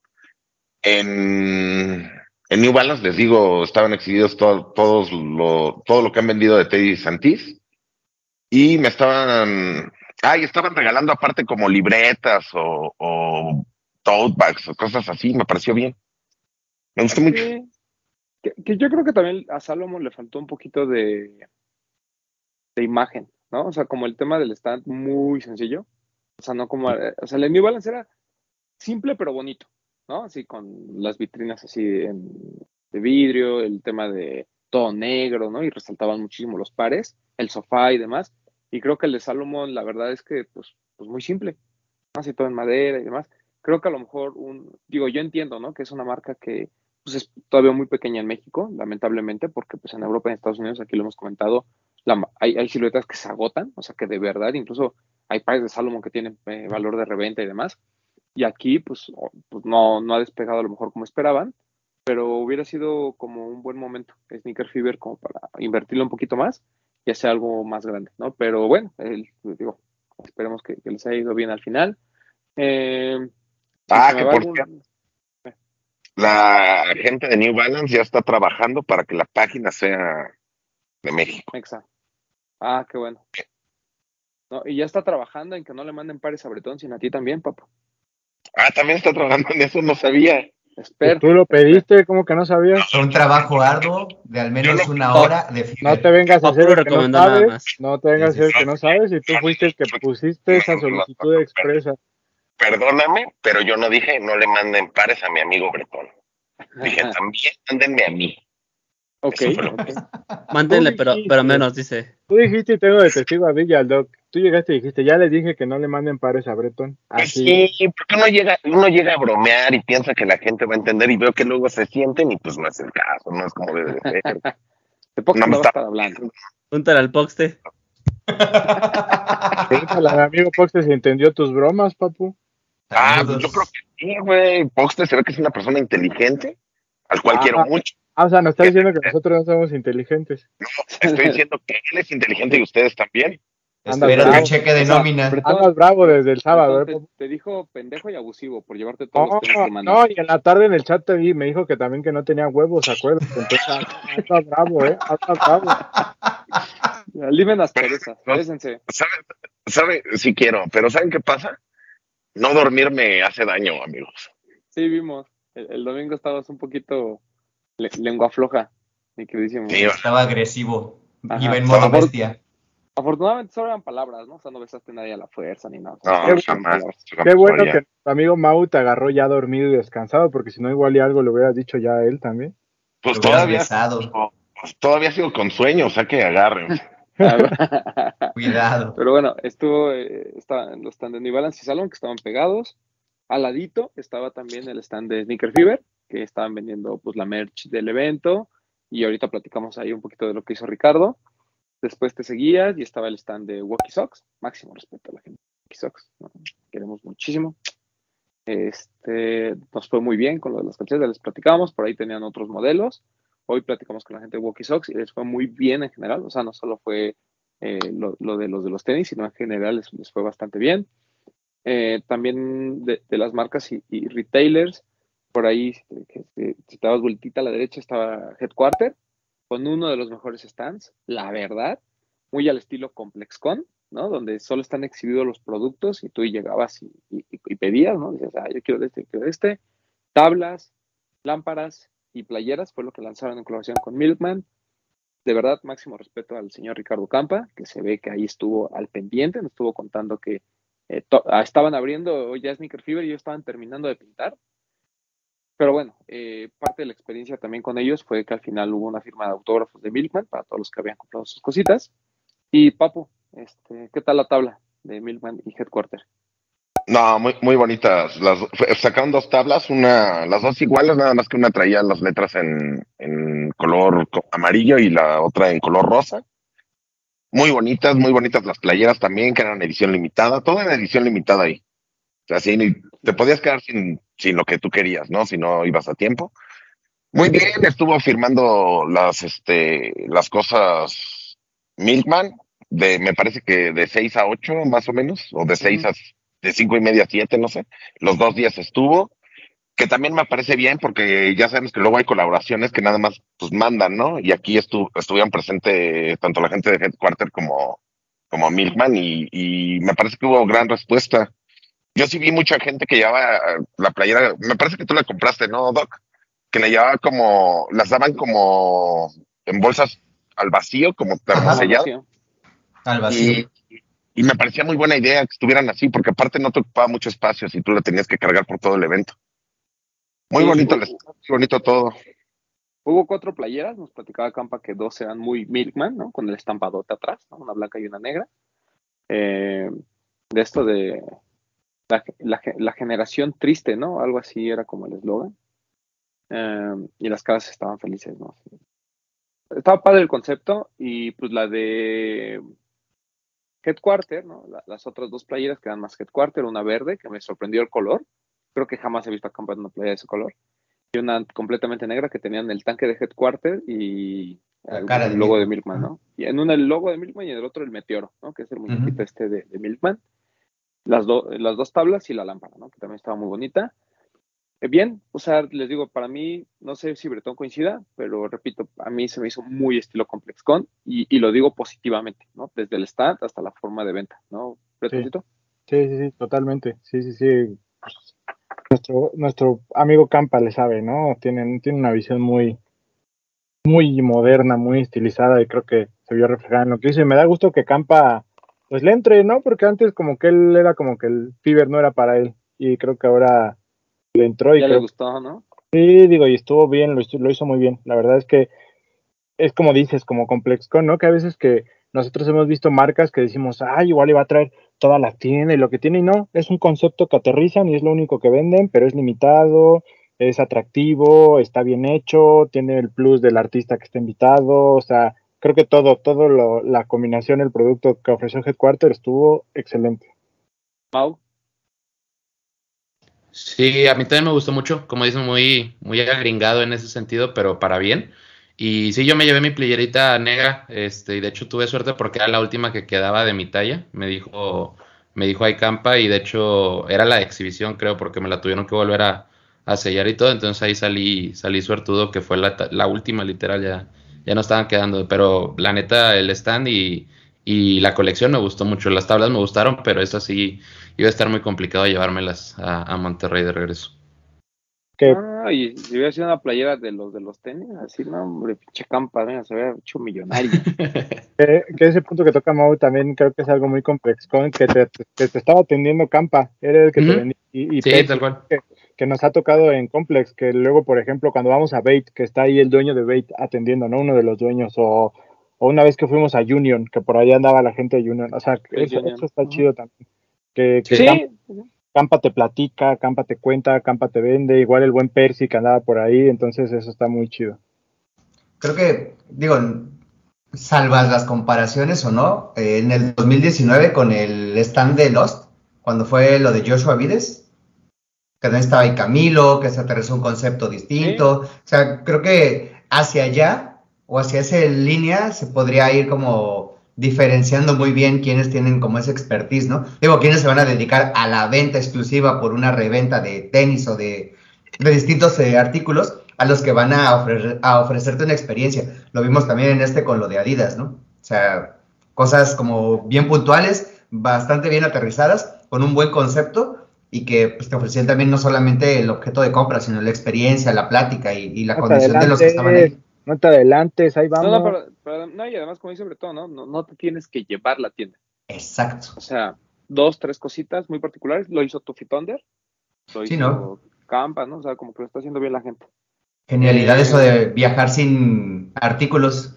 En New Balance, les digo, estaban exhibidos todo lo que han vendido de Teddy Santis. Y estaban regalando aparte como libretas o tote bags o cosas así, me pareció bien. Me gustó mucho. Sí, que yo creo que también a Salomon le faltó un poquito de imagen, ¿no? O sea, como el tema del stand muy sencillo. O sea, no como, o sea, el New Balance era simple pero bonito, ¿no? Así con las vitrinas así de vidrio, el tema de todo negro, ¿no? Y resaltaban muchísimo los pares, el sofá y demás. Y creo que el de Salomon, la verdad es que, pues muy simple, ¿no? Así todo en madera y demás. Creo que a lo mejor digo, yo entiendo, ¿no? Que es una marca que pues, es todavía muy pequeña en México, lamentablemente, porque pues en Europa y en Estados Unidos, aquí lo hemos comentado, hay siluetas que se agotan, o sea que de verdad, incluso hay pares de Salomon que tienen valor de reventa y demás y aquí pues no ha despegado a lo mejor como esperaban, pero hubiera sido como un buen momento, Sneaker Fever, como para invertirlo un poquito más y hacer algo más grande, ¿no? Pero bueno, digo, esperemos que les haya ido bien al final. Si se me Que va por cierto, algún... la gente de New Balance ya está trabajando para que la página sea de México. Exacto. Qué bueno. No, y ya está trabajando en que no le manden pares a Bretón, sino a ti también, papá. También está trabajando en eso, no sabía. Pues Espero. tú lo pediste, ¿cómo que no sabías? Un trabajo arduo de al menos una hora de No te Fever. vengas a hacer Papu lo el que no recomendó nada sabes, más. no te vengas a hacer el que no sabes, y tú fuiste el que pusiste esa solicitud expresa. Perdóname, pero yo no dije no le manden pares a mi amigo Bretón. Dije también mándenme a mí. Ok, Eso fue lo ok. Mándenle, Tú dijiste. pero menos, dice. Tú dijiste y tengo de testigo a Villa, Doc. Tú llegaste y dijiste, ya les dije que no le manden pares a Breton. Pues Así. sí, porque uno llega a bromear y piensa que la gente va a entender y veo que luego se sienten y pues no es el caso, no es como debe de ser. De poco No me no va a está... estar hablando. Púntale al Poxte. Pregúntale a mi amigo Poxte si entendió tus bromas, papu. Pues yo creo Saludos. que sí, güey. Poxte se ve que es una persona inteligente, al cual quiero Ah, mucho. o sea, nos está Que- diciendo que nosotros no somos inteligentes. No, estoy diciendo que él es inteligente y ustedes también. Andas Espero tu bravo. cheque de O sea, nómina. Bretón, Andas bravo desde el sábado, Bretón, papu. te dijo pendejo y abusivo por llevarte todos los No, tenis que mandan. no, y en la tarde en el chat te vi, me dijo que también que no tenía huevos, acuerdas. Entonces, andas bravo, andas bravo. Limen las Pero, perezas, no, pésense. ¿sabe? Sí quiero, pero ¿saben qué pasa? No dormir me hace daño, amigos. Sí, vimos. El domingo estabas un poquito lengua floja, mi queridísimo. Sí, Estaba agresivo. Ajá. Iba en modo bestia. Afortunadamente solo eran palabras, ¿no? O sea, no besaste a nadie a la fuerza ni nada. no, Qué, Solo jamás. palabras. qué bueno que tu amigo Mau te agarró ya dormido y descansado, porque si no, igual y algo le hubieras dicho ya a él también. Pues Lo hubieras todavía, besado. pues todavía sigo con sueño, o sea que agarren. Cuidado. Pero bueno, estaba en los stands de New Balance y Salon que estaban pegados. Al ladito estaba también el stand de Sneaker Fever, que estaban vendiendo pues la merch del evento. Y ahorita platicamos ahí un poquito de lo que hizo Ricardo. Después te seguías y estaba el stand de Walkie Socks. Máximo respeto a la gente de Walkie Socks, ¿no? Queremos muchísimo. Nos fue muy bien con lo de las camisetas, les platicamos, por ahí tenían otros modelos. Hoy platicamos con la gente de Walkie Socks y les fue muy bien en general. O sea, no solo fue lo de los tenis, sino en general les fue bastante bien. También de las marcas y retailers, por ahí, si te das vueltita a la derecha, estaba Headquarter, con uno de los mejores stands, la verdad, muy al estilo ComplexCon, ¿no? Donde solo están exhibidos los productos y tú llegabas y pedías, ¿no? Dices, yo quiero de este, quiero de este. Tablas, lámparas y playeras fue lo que lanzaron en colaboración con Milkman. De verdad, máximo respeto al señor Ricardo Campa, que se ve que ahí estuvo al pendiente, nos estuvo contando que estaban abriendo ya Sneaker Fever y ellos estaban terminando de pintar. Pero bueno, parte de la experiencia también con ellos fue que al final hubo una firma de autógrafos de Milkman para todos los que habían comprado sus cositas. Y Papu, ¿qué tal la tabla de Milkman y Headquarter? No, muy bonitas. Sacaron dos tablas, las dos iguales, nada más que una traía las letras en color amarillo y la otra en color rosa. Muy bonitas las playeras también, que eran edición limitada, toda en edición limitada ahí. O sea, te podías quedar sin lo que tú querías, ¿no? Si no ibas a tiempo. Muy bien, estuvo firmando las cosas Milkman, me parece que de 6 a 8 más o menos, o de 5:30 a 7, no sé. Los 2 días estuvo, que también me parece bien porque ya sabemos que luego hay colaboraciones que nada más pues mandan, ¿no? Y aquí estuvieron presentes tanto la gente de Headquarter como Milkman y me parece que hubo gran respuesta. Yo sí vi mucha gente que llevaba la playera, me parece que tú la compraste, ¿no, Doc? Que la llevaba las daban como en bolsas al vacío, como Ajá. termosellado, Al vacío. y, y me parecía muy buena idea que estuvieran así, porque aparte no te ocupaba mucho espacio si tú la tenías que cargar por todo el evento. Muy Sí, bonito, muy bonito todo. hubo 4 playeras, nos platicaba Campa que 2 eran muy Milkman, ¿no? Con el estampadote atrás, ¿no? Una blanca y una negra. De esto de la generación triste, ¿no? Algo así era como el eslogan. Y las caras estaban felices, ¿no? Estaba padre el concepto y pues la de Headquarter, ¿no? Las otras 2 playeras que eran más Headquarter, una verde, que me sorprendió el color. Creo que jamás he visto a Campa en una playa de ese color. y una completamente negra que tenían el tanque de Headquarter y La cara de el logo de Milkman. Milkman, ¿no? Y en una el logo de Milkman y en el otro el meteoro, ¿no? Que es el muñequito de Milkman. Las dos tablas y la lámpara, ¿no? Que también estaba muy bonita. Bien, o sea, les digo, para mí, no sé si Bretón coincida, pero repito, a mí se me hizo muy estilo ComplexCon y lo digo positivamente, ¿no? Desde el stand hasta la forma de venta, ¿no? Sí, Bretoncito. sí, totalmente. Sí. Pues, nuestro amigo Campa le sabe, ¿no? Tiene una visión muy moderna, muy estilizada y creo que se vio reflejada en lo que hizo. Y me da gusto que Campa pues le entre, ¿no? Porque antes como que él era como que el Fiverr no era para él y creo que ahora le entró y Ya le creo gustó, ¿no? sí, digo, y estuvo bien, lo hizo muy bien. La verdad es que es como dices, como ComplexCon, ¿no? Que a veces que nosotros hemos visto marcas que decimos, ay, igual iba a traer toda la tienda y lo que tiene, y no, es un concepto que aterrizan y es lo único que venden, pero es limitado, es atractivo, está bien hecho, tiene el plus del artista que está invitado, o sea, creo que la combinación, el producto que ofreció Headquarter estuvo excelente. Mau. Sí, a mí también me gustó mucho, como dicen, muy agringado en ese sentido, pero para bien. Y sí, yo me llevé mi playerita negra, y de hecho tuve suerte porque era la última que quedaba de mi talla, me dijo Aycampa, y de hecho era la exhibición, creo, porque me la tuvieron que volver a sellar y todo, entonces ahí salí suertudo, que fue la última, literal, ya no estaban quedando, pero la neta, el stand y la colección me gustó mucho, las tablas me gustaron, pero eso sí iba a estar muy complicado llevármelas a Monterrey de regreso. Que, No, y si hubiera sido una playera de los tenis, así, no, hombre, pinche Campa, mira, se había hecho millonario. que ese punto que toca Mau también creo que es algo muy ComplexCon, que te estaba atendiendo Campa, era el que te Ujú. vendía, y Sí, Pepsi, tal cual. que nos ha tocado en Complex, que luego, por ejemplo, cuando vamos a Bait, que está ahí el dueño de Bait atendiendo, ¿no? Uno de los dueños, o una vez que fuimos a Union, que por ahí andaba la gente de Union, o sea, Face eso Union. está Ujú. chido también, que Sí. Sí, Campa te platica, Campa te cuenta, Campa te vende, igual el buen Percy que andaba por ahí, entonces eso está muy chido. Creo que, digo, salvas las comparaciones o no, en el 2019 con el stand de Lost, cuando fue lo de Joshua Vides, que también estaba ahí Camilo, que se aterrizó un concepto sí, distinto. O sea, creo que hacia allá o hacia esa línea se podría ir como diferenciando muy bien quienes tienen como esa expertise, ¿no? Digo, quienes se van a dedicar a la venta exclusiva por una reventa de tenis o de distintos artículos, a los que van a ofrecerte una experiencia. Lo vimos también en con lo de Adidas, ¿no? O sea, cosas como bien puntuales, bastante bien aterrizadas, con un buen concepto y que pues, te ofrecían también no solamente el objeto de compra, sino la experiencia, la plática y la No te condición de los que estaban adelantes, ahí. no te adelantes, ahí no, vamos. no, y además, como dice Bretón, ¿no? No te tienes que llevar la tienda. Exacto. O sea, dos, tres cositas muy particulares, lo hizo Tuffy Thunder, lo Sí, ¿no? hizo Campa, ¿no? O sea, como que lo está haciendo bien la gente. Genialidad eso Eh, de viajar sin artículos.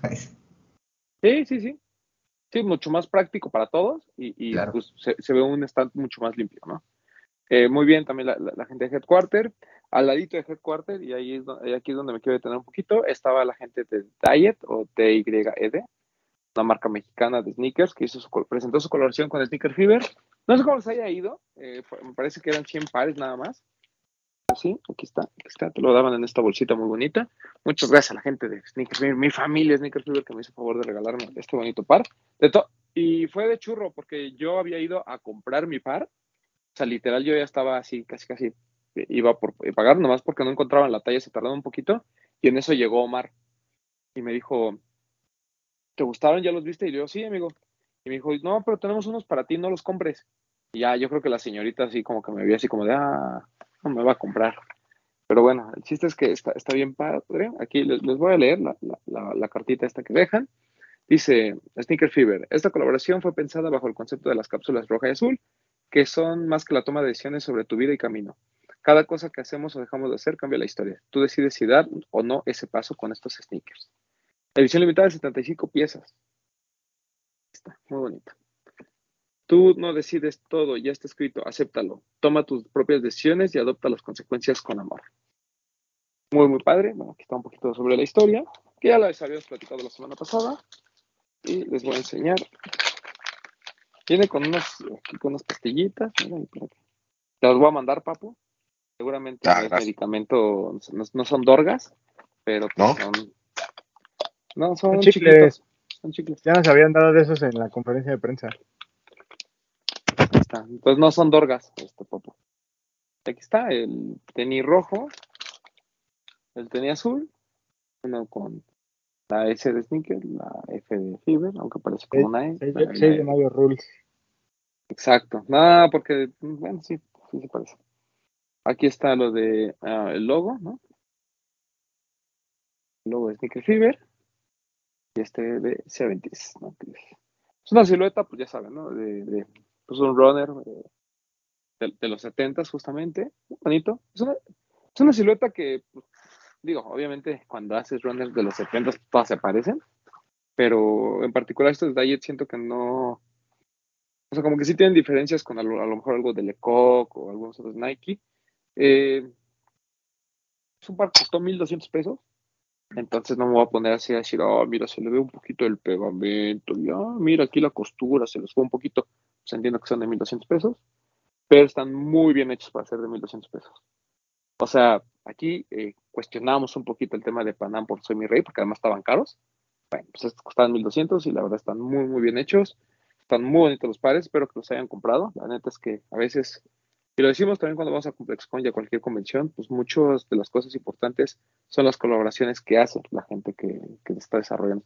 sí. Sí, mucho más práctico para todos y Claro. pues se ve un stand mucho más limpio, ¿no? Muy bien también la gente de Headquarter. Al ladito de Headquarter, y aquí es donde me quiero detener un poquito, estaba la gente de Diet o DYED, una marca mexicana de sneakers que presentó su colaboración con Sneaker Fever. No sé cómo les haya ido, me parece que eran 100 pares nada más. Sí, aquí está, te lo daban en esta bolsita muy bonita. Muchas gracias a la gente de Sneaker Fever, mi familia Sneaker Fever que me hizo favor de regalarme este bonito par. Y fue de churro porque yo había ido a comprar mi par. O sea, literal yo ya estaba así, casi, iba por pagar, nomás porque no encontraban la talla, se tardaba un poquito. Y en eso llegó Omar y me dijo, ¿te gustaron? ¿Ya los viste? Y le digo, sí, amigo. Y me dijo, no, pero tenemos unos para ti, no los compres. Y ya, yo creo que la señorita así como que me vio así como de, no me va a comprar. Pero bueno, el chiste es que está bien padre. Aquí les voy a leer la cartita esta que dejan. Dice Sneaker Fever, esta colaboración fue pensada bajo el concepto de las cápsulas roja y azul, que son más que la toma de decisiones sobre tu vida y camino. Cada cosa que hacemos o dejamos de hacer cambia la historia. Tú decides si dar o no ese paso con estos sneakers. Edición limitada de 75 piezas. Está muy bonita. Tú no decides todo, ya está escrito, acéptalo. Toma tus propias decisiones y adopta las consecuencias con amor. Muy padre. Bueno, aquí está un poquito sobre la historia, que ya les habíamos platicado la semana pasada. Y les voy a enseñar. Viene con unas pastillitas. Mira, te las voy a mandar, papu. Seguramente no es gracias. medicamento, no son dorgas, pero pues ¿No? son Son chiquitos. chicles. Son chicles. Ya nos habían dado de esos en la conferencia de prensa. Ahí está. Entonces no son dorgas, Popo. Aquí está el tenis rojo, el tenis azul, uno con la S de sneaker, la F de Fever, aunque parece como una E. 6 de mayo rules. Exacto. No, porque, bueno, sí se parece. Aquí está lo de el logo, ¿no? El logo de Sneaker Fever y de 70s, ¿no? Que es una silueta, pues ya saben, ¿no? Pues un runner de los 70s justamente, muy bonito. Es una silueta que, pues, digo, obviamente cuando haces runners de los 70s todas se parecen, pero en particular estos de Diet siento que no, o sea, como que sí tienen diferencias con a lo mejor algo de Lecoq o algunos otros Nike. Es un par que costó 1,200 pesos. Entonces no me voy a poner así a decir, oh, mira, se le ve un poquito el pegamento, ya, mira aquí la costura, se les fue un poquito. Pues entiendo que son de 1,200 pesos, pero están muy bien hechos para ser de 1,200 pesos. O sea, aquí cuestionamos un poquito el tema de Panam por Soy Mi Rey, porque además estaban caros. Bueno, pues estos costaban 1,200 y la verdad están muy, muy bien hechos. Están muy bonitos los pares, espero que los hayan comprado. La neta es que a veces, y lo decimos también cuando vamos a ComplexCon y a cualquier convención, pues muchas de las cosas importantes son las colaboraciones que hace la gente que está desarrollando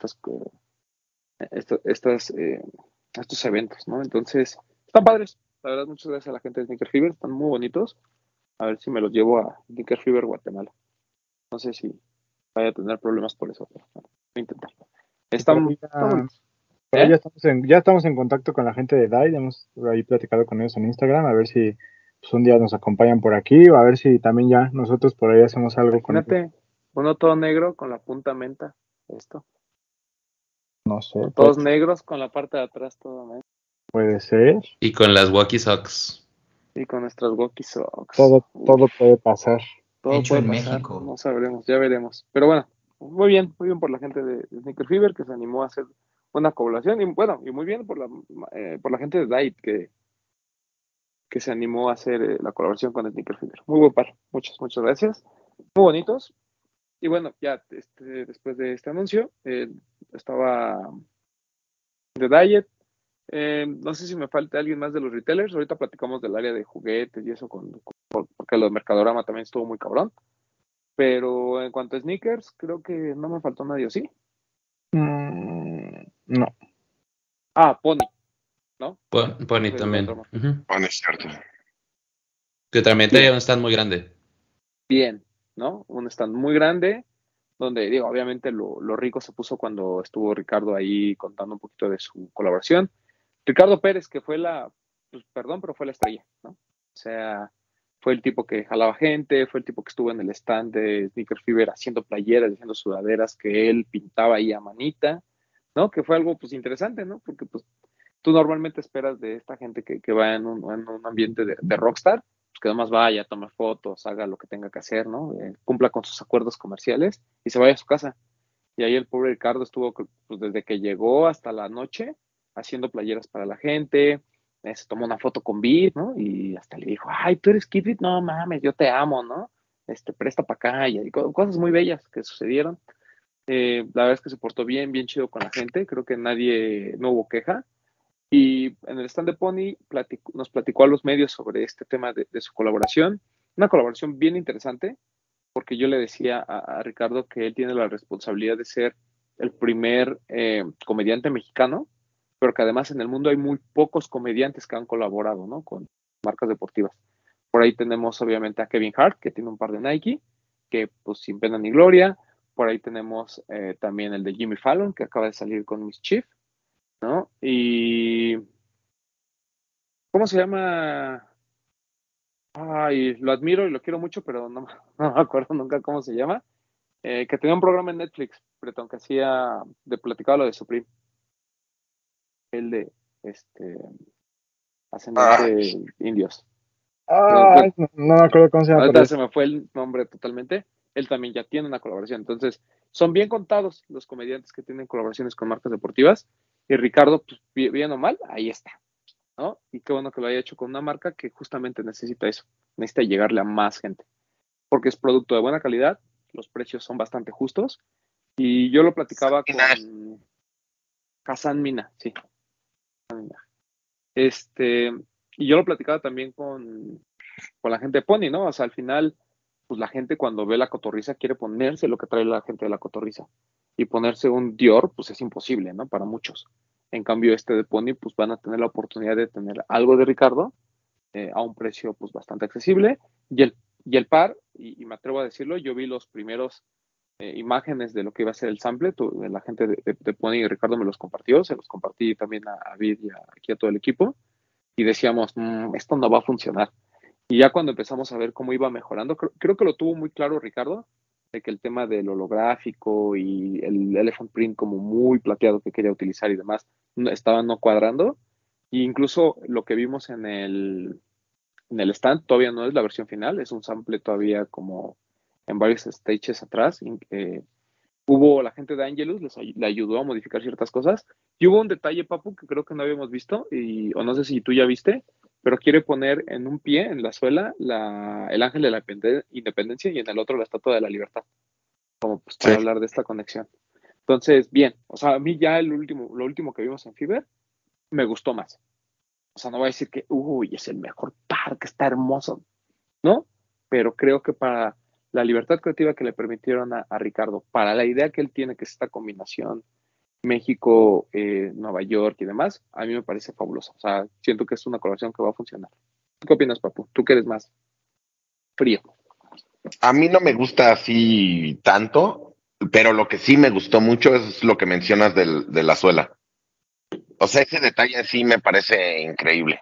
estos eventos, ¿no? Entonces, están padres. La verdad, muchas gracias a la gente de Sneaker Fever, están muy bonitos. A ver si me los llevo a Sneaker Fever Guatemala. No sé si vaya a tener problemas por eso, pero bueno, voy a intentar. Están bonitos. Por ahí ya estamos en contacto con la gente de DAI, hemos ahí platicado con ellos en Instagram, a ver si pues, un día nos acompañan por aquí, o a ver si también ya nosotros por ahí hacemos algo con ellos. Imagínate, uno todo negro con la punta menta, esto. No sé, O todos negros con la parte de atrás todo negro. puede ser. Y con las Wacky Socks. Y con nuestras Walkie Socks. Todo puede pasar. Todo Hecho puede en pasar, México. no sabremos, ya veremos. Pero bueno, muy bien por la gente de Sneaker Fever que se animó a hacer una colaboración. Y bueno, y muy bien por la gente de Diet que se animó a hacer la colaboración con Sneaker Fever. Muy buen par, muchas gracias. Muy bonitos. Y bueno, ya después de este anuncio, estaba de Diet. No sé si me falta alguien más de los retailers. Ahorita platicamos del área de juguetes y eso, porque lo de Mercadorama también estuvo muy cabrón. Pero en cuanto a sneakers, creo que no me faltó nadie, ¿sí? No. Pony, ¿no? Pony también. Uh-huh. Bueno, es cierto. Que también Bien. tenía un stand muy grande. Bien, ¿no? Un stand muy grande, donde, digo, obviamente lo rico se puso cuando estuvo Ricardo ahí contando un poquito de su colaboración. Ricardo Pérez, que fue pero fue la estrella, ¿no? O sea, fue el tipo que jalaba gente, fue el tipo que estuvo en el stand de Sneaker Fever haciendo playeras, haciendo sudaderas que él pintaba ahí a manita, ¿no? Que fue algo, pues, interesante, ¿no? Porque, pues, tú normalmente esperas de esta gente que va en un ambiente de rockstar, pues que nomás vaya, tome fotos, haga lo que tenga que hacer, ¿no? Cumpla con sus acuerdos comerciales y se vaya a su casa. Y ahí el pobre Ricardo estuvo, pues, desde que llegó hasta la noche haciendo playeras para la gente, se tomó una foto con Beat, ¿no? Y hasta le dijo, ay, tú eres Kid Beat, no mames, yo te amo, ¿no? Presta para acá, y cosas muy bellas que sucedieron. La verdad es que se portó bien chido con la gente, creo que no hubo queja. Y en el stand de Pony nos platicó a los medios sobre este tema de su colaboración, una colaboración bien interesante, porque yo le decía a Ricardo que él tiene la responsabilidad de ser el primer comediante mexicano, pero que además en el mundo hay muy pocos comediantes que han colaborado, ¿no? Con marcas deportivas. Por ahí tenemos obviamente a Kevin Hart, que tiene un par de Nike, que pues sin pena ni gloria. Por ahí tenemos también el de Jimmy Fallon, que acaba de salir con Mischief, ¿no? Y ¿cómo se llama? Ay, lo admiro y lo quiero mucho, pero no me acuerdo nunca cómo se llama. Que tenía un programa en Netflix, Bretón, que hacía platicaba lo de Supreme. El de ascendente indios. No me acuerdo cómo se llama. Ahorita se me fue el nombre totalmente. Él también ya tiene una colaboración. Entonces, son bien contados los comediantes que tienen colaboraciones con marcas deportivas. Y Ricardo, pues, bien o mal, ahí está. ¿no? Y qué bueno que lo haya hecho con una marca que justamente necesita eso, necesita llegarle a más gente, porque es producto de buena calidad, los precios son bastante justos, y yo lo platicaba con Hassan Mina, sí. Y yo lo platicaba también con la gente de Pony, ¿no? O sea, al final, pues la gente cuando ve la cotorriza quiere ponerse lo que trae la gente de la cotorriza. Y ponerse un Dior, pues es imposible, ¿no? Para muchos. En cambio, de Pony, pues van a tener la oportunidad de tener algo de Ricardo a un precio, pues bastante accesible. Y el par, y me atrevo a decirlo, yo vi los primeros imágenes de lo que iba a ser el sample. La gente de Pony y Ricardo me los compartió, se los compartí también a Vid y aquí a todo el equipo. Y decíamos, esto no va a funcionar. Y ya cuando empezamos a ver cómo iba mejorando, creo que lo tuvo muy claro Ricardo, de que el tema del holográfico y el elephant print como muy plateado que quería utilizar y demás, estaban no cuadrando. E incluso lo que vimos en el stand todavía no es la versión final, es un sample todavía como en varios stages atrás. Hubo la gente de Angelus, le ayudó a modificar ciertas cosas. Y hubo un detalle, Papu, que creo que no habíamos visto, o no sé si tú ya viste, pero quiere poner en un pie, en la suela, el ángel de la independencia y en el otro la estatua de la libertad, como pues para hablar de esta conexión. Entonces, bien, o sea, a mí ya lo último que vimos en Fiverr me gustó más. O sea, no voy a decir que, uy, es el mejor par, que está hermoso, ¿no? Pero creo que para la libertad creativa que le permitieron a Ricardo, para la idea que él tiene, que es esta combinación México, Nueva York y demás, a mí me parece fabuloso. O sea, siento que es una colaboración que va a funcionar. ¿Qué opinas, Papu? Tú que eres más frío. A mí no me gusta así tanto, pero lo que sí me gustó mucho es lo que mencionas de la suela. O sea, ese detalle sí me parece increíble.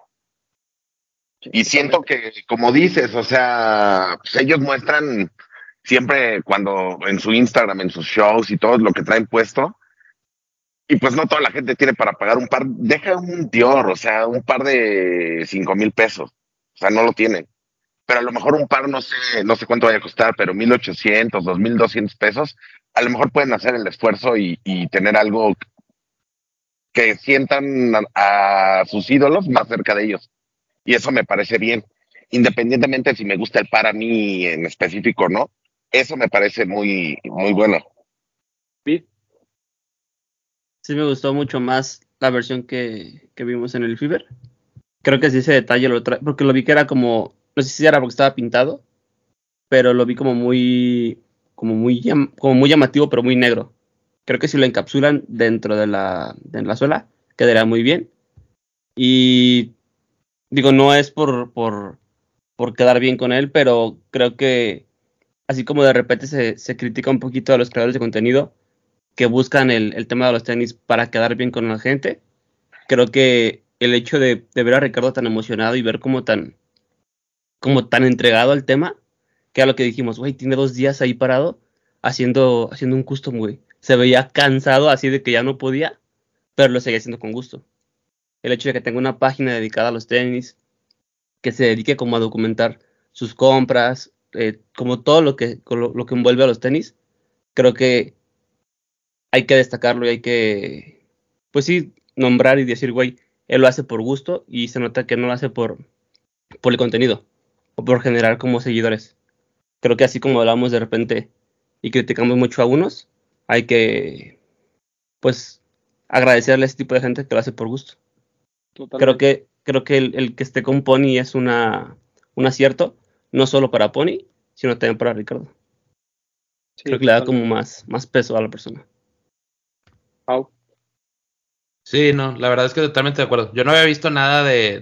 Sí, y siento que, como dices, o sea, pues ellos muestran siempre cuando en su Instagram, en sus shows y todo lo que traen puesto, y pues no toda la gente tiene para pagar un par, deja un Dior, o sea, un par de 5,000 pesos, o sea, no lo tienen. Pero a lo mejor un par, no sé cuánto vaya a costar, pero 1,800, 2,200 pesos, a lo mejor pueden hacer el esfuerzo y tener algo que sientan a sus ídolos más cerca de ellos. Y eso me parece bien. Independientemente si me gusta el par a mí en específico o no, eso me parece muy, muy bueno. ¿Sí? Sí me gustó mucho más la versión que vimos en el Fiverr. Creo que sí ese detalle lo trae, porque lo vi que era como, no sé si era porque estaba pintado, pero lo vi como muy llamativo, pero muy negro. Creo que si lo encapsulan dentro de la suela, quedaría muy bien. Y digo, no es por quedar bien con él, pero creo que así como de repente se critica un poquito a los creadores de contenido que buscan el tema de los tenis para quedar bien con la gente, creo que el hecho de ver a Ricardo tan emocionado y ver como tan entregado al tema, que era lo que dijimos, güey, tiene 2 días ahí parado haciendo un custom, güey. Se veía cansado así de que ya no podía, pero lo seguía haciendo con gusto. El hecho de que tenga una página dedicada a los tenis, que se dedique como a documentar sus compras, como todo lo que envuelve a los tenis, creo que hay que destacarlo y hay que, pues sí, nombrar y decir, güey, él lo hace por gusto y se nota que no lo hace por el contenido o por generar como seguidores. Creo que así como hablamos de repente y criticamos mucho a unos, hay que, pues, agradecerle a ese tipo de gente que lo hace por gusto. Totalmente. Creo que el que esté con Pony es un acierto, no solo para Pony, sino también para Ricardo. Sí, creo que le da como más peso a la persona. Pau. Sí, no, la verdad es que totalmente de acuerdo. Yo no había visto nada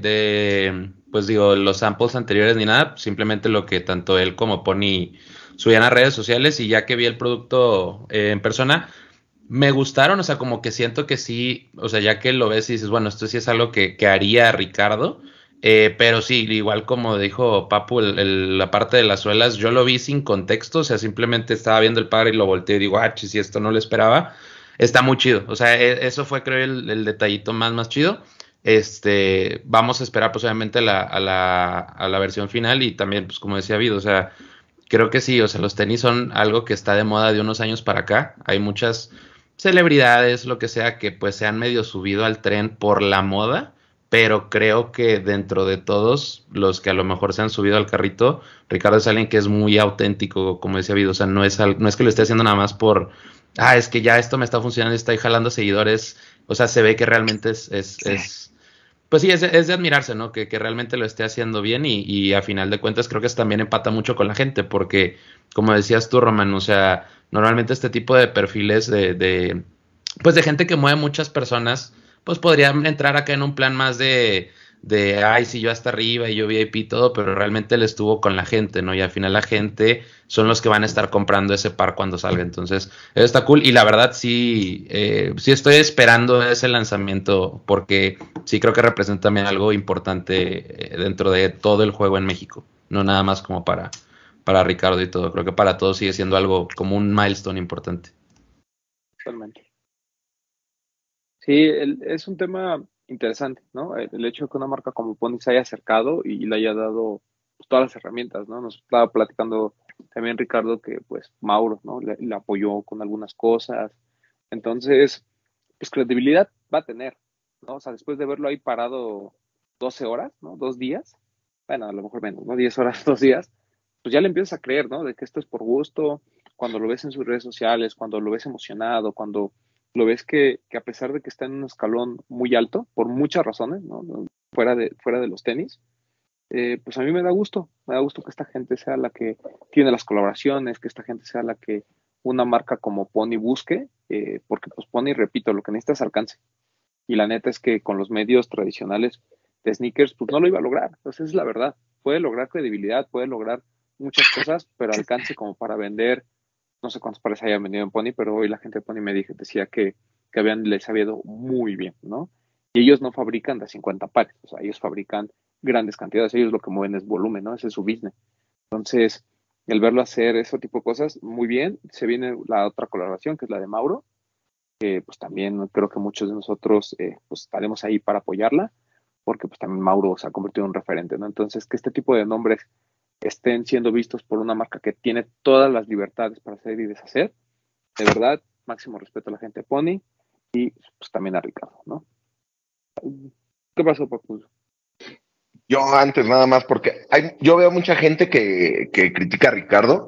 pues digo, los samples anteriores ni nada, simplemente lo que tanto él como Pony subían a redes sociales, y ya que vi el producto en persona, me gustaron, o sea, como que siento que sí, o sea, ya que lo ves y dices, bueno, esto sí es algo que haría Ricardo, pero sí, igual como dijo Papu, la parte de las suelas, yo lo vi sin contexto, o sea, simplemente estaba viendo el par y lo volteé y digo, si esto no lo esperaba. Está muy chido, o sea, eso fue creo el detallito más chido. Vamos a esperar pues obviamente a la versión final, y también pues como decía Vido, o sea, creo que sí, o sea, los tenis son algo que está de moda de unos años para acá. Hay muchas celebridades, lo que sea, que pues se han medio subido al tren por la moda, pero creo que dentro de todos los que a lo mejor se han subido al carrito, Ricardo es alguien que es muy auténtico, como decía Vido, o sea, no es que lo esté haciendo nada más por, es que ya esto me está funcionando, estoy jalando seguidores, o sea, se ve que realmente pues sí, es de admirarse, ¿no? Que realmente lo esté haciendo bien y a final de cuentas creo que eso también empata mucho con la gente, porque como decías tú, Roman, o sea, normalmente este tipo de perfiles pues de gente que mueve muchas personas, pues podrían entrar acá en un plan más ay, sí, yo hasta arriba y yo VIP y todo, pero realmente él estuvo con la gente, ¿no? Y al final la gente son los que van a estar comprando ese par cuando salga, entonces eso está cool y la verdad sí estoy esperando ese lanzamiento porque sí creo que representa también algo importante dentro de todo el juego en México, no nada más como para Ricardo y todo, creo que para todos sigue siendo algo como un milestone importante. Totalmente. Sí, es un tema interesante, ¿no? El hecho de que una marca como Pony se haya acercado y le haya dado pues, todas las herramientas, ¿no? Nos estaba platicando también Ricardo que pues Mauro, ¿no? Le apoyó con algunas cosas. Entonces, pues credibilidad va a tener, ¿no? O sea, después de verlo ahí parado 12 horas, ¿no? 2 días, bueno, a lo mejor menos, ¿no? 10 horas, 2 días, pues ya le empiezas a creer, ¿no? De que esto es por gusto, cuando lo ves en sus redes sociales, cuando lo ves emocionado, cuando lo ves que a pesar de que está en un escalón muy alto, por muchas razones, ¿no? Fuera de los tenis, pues a mí me da gusto que esta gente sea la que tiene las colaboraciones, que esta gente sea la que una marca como Pony busque, porque pues Pony, repito, lo que necesita es alcance. Y la neta es que con los medios tradicionales de sneakers, pues no lo iba a lograr. Entonces, esa es la verdad. Puede lograr credibilidad, puede lograr muchas cosas, pero alcance como para vender, no sé cuántos pares hayan vendido en Pony, pero hoy la gente de Pony decía que les había ido muy bien, ¿no? Y ellos no fabrican de 50 pares, o sea, ellos fabrican grandes cantidades, ellos lo que mueven es volumen, ¿no? Ese es su business. Entonces, el verlo hacer ese tipo de cosas, muy bien. Se viene la otra colaboración, que es la de Mauro, que pues también creo que muchos de nosotros pues estaremos ahí para apoyarla, porque pues también Mauro se ha convertido en un referente, ¿no? Entonces, que este tipo de nombres estén siendo vistos por una marca que tiene todas las libertades para hacer y deshacer, de verdad, máximo respeto a la gente de Pony y pues también a Ricardo, ¿no? ¿Qué pasó, Papu? Yo antes nada más, porque yo veo mucha gente que critica a Ricardo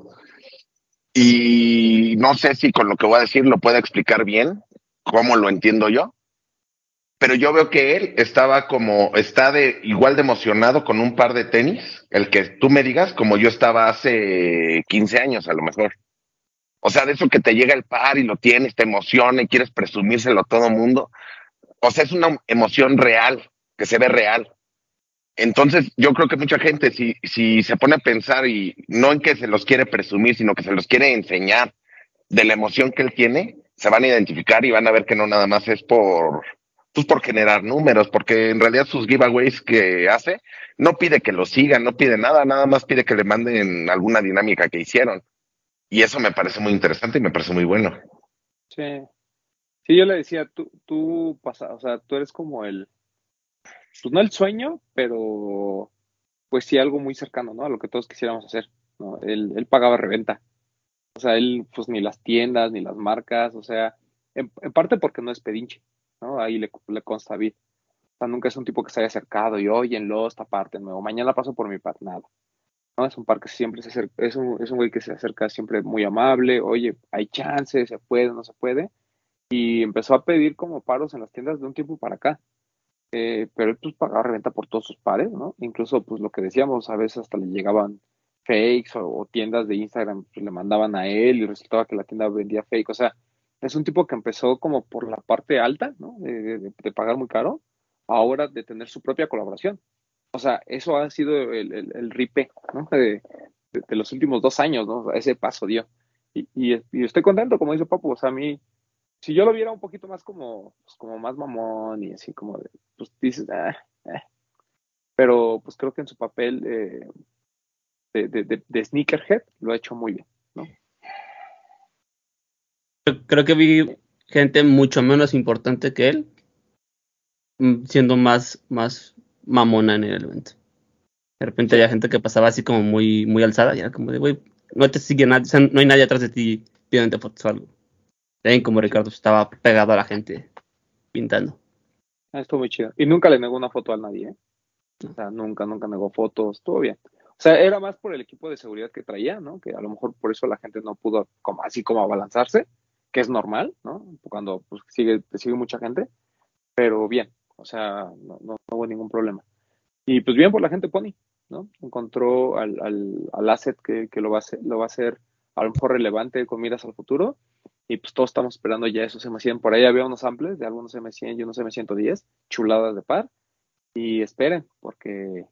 y no sé si con lo que voy a decir lo pueda explicar bien, cómo lo entiendo yo, pero yo veo que él está igual de emocionado con un par de tenis, el que tú me digas, como yo estaba hace 15 años a lo mejor. O sea, de eso que te llega el par y lo tienes, te emociona y quieres presumírselo a todo mundo. O sea, es una emoción real, que se ve real. Entonces, yo creo que mucha gente, si se pone a pensar y no en que se los quiere presumir, sino que se los quiere enseñar de la emoción que él tiene, se van a identificar y van a ver que no nada más es por generar números, porque en realidad sus giveaways que hace, no pide que lo sigan, no pide nada más pide que le manden alguna dinámica que hicieron. Y eso me parece muy interesante y me parece muy bueno. Sí, sí, yo le decía, tú pasa, o sea, tú eres como pues no el sueño, pero pues sí algo muy cercano, ¿no? A lo que todos quisiéramos hacer, ¿no? Él pagaba reventa, o sea, él pues ni las tiendas, ni las marcas, o sea, en parte porque no es pedinche, ¿no? Ahí le consta a Vid. O sea, nunca es un tipo que se haya acercado y oye, en Lost, apártenme, o mañana paso por mi par, nada. ¿No? Es un par que siempre se acerca, es un güey que se acerca siempre muy amable, oye, hay chance, se puede, no se puede, y empezó a pedir como paros en las tiendas de un tiempo para acá. Pero él pues pagaba reventa por todos sus pares, ¿no? Incluso pues lo que decíamos, a veces hasta le llegaban fakes o tiendas de Instagram pues, le mandaban a él y resultaba que la tienda vendía fake, o sea, es un tipo que empezó como por la parte alta, ¿no? De pagar muy caro, ahora de tener su propia colaboración. O sea, eso ha sido el ripe, ¿no? De los últimos 2 años, ¿no? O sea, ese paso dio. Y estoy contento, como dice Papu, o sea, a mí si yo lo viera un poquito más como, pues, como más mamón y así como de, pues dices, pero pues creo que en su papel de sneakerhead lo ha hecho muy bien, ¿no? Creo que vi gente mucho menos importante que él siendo más mamona en el evento. De repente había gente que pasaba así como muy alzada y era como de, güey, no te sigue nadie, o sea, no hay nadie atrás de ti pidiéndote fotos o algo. Ven como Ricardo estaba pegado a la gente pintando. Estuvo muy chido. Y nunca le negó una foto a nadie, ¿eh? O sea, nunca negó fotos, estuvo bien. O sea, era más por el equipo de seguridad que traía, ¿no? Que a lo mejor por eso la gente no pudo como así como abalanzarse, que es normal, ¿no? Cuando pues, te sigue mucha gente, pero bien, o sea, no hubo ningún problema. Y pues bien por la gente Pony, ¿no? Encontró al asset que lo va a hacer a lo mejor relevante con miras al futuro. Y pues todos estamos esperando ya esos M100. Por ahí había unos samples de algunos M100 y unos M110, chuladas de par. Y esperen, porque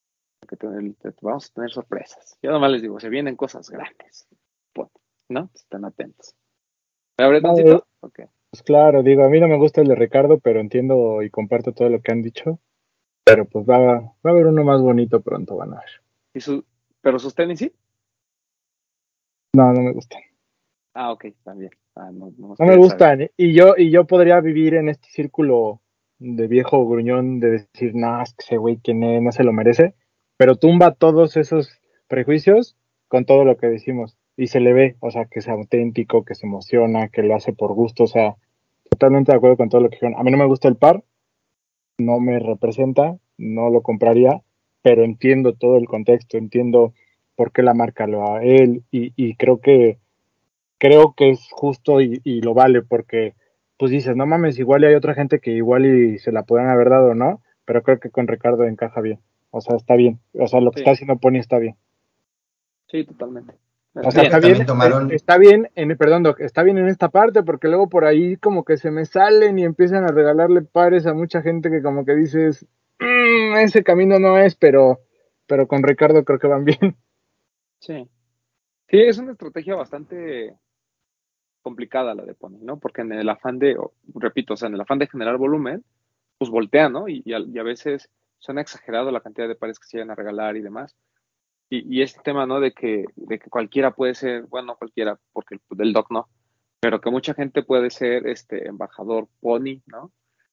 vamos a tener sorpresas. Yo nomás les digo, se vienen cosas grandes. Pues, ¿no? Estén atentos. ¿Me abre tantito? Ok. Pues claro, digo, a mí no me gusta el de Ricardo, pero entiendo y comparto todo lo que han dicho. Pero pues va a haber uno más bonito pronto, van a ver. ¿Pero sus tenis sí? No, no me gustan. Ah, ok, también. No No me gustan. Y yo podría vivir en este círculo de viejo gruñón de decir, no, es que ese güey que no se lo merece. Pero tumba todos esos prejuicios con todo lo que decimos. Y se le ve, o sea, que es auténtico, que se emociona, que lo hace por gusto. O sea, totalmente de acuerdo con todo lo que dijeron. A mí no me gusta el par, no me representa, no lo compraría, pero entiendo todo el contexto, entiendo por qué la marca lo ha él y creo que es justo y lo vale porque pues dices, no mames, igual y hay otra gente que igual y se la podrían haber dado, ¿no? Pero creo que con Ricardo encaja bien. O sea, está bien. O sea, lo que Sí. está haciendo Pony está bien. Sí, totalmente. O sea, está bien, está bien perdón, Doc, está bien en esta parte porque luego por ahí como que se me salen y empiezan a regalarle pares a mucha gente que como que dices, ese camino no es, pero con Ricardo creo que van bien. Sí. Sí, es una estrategia bastante complicada la de Pony, ¿no? Porque en el afán repito, o sea, en el afán de generar volumen, pues voltean, ¿no? Y a veces suena exagerado la cantidad de pares que se llegan a regalar y demás. Y este tema, ¿no? De que cualquiera puede ser, bueno, no cualquiera, porque del doc no, pero que mucha gente puede ser embajador Pony, ¿no?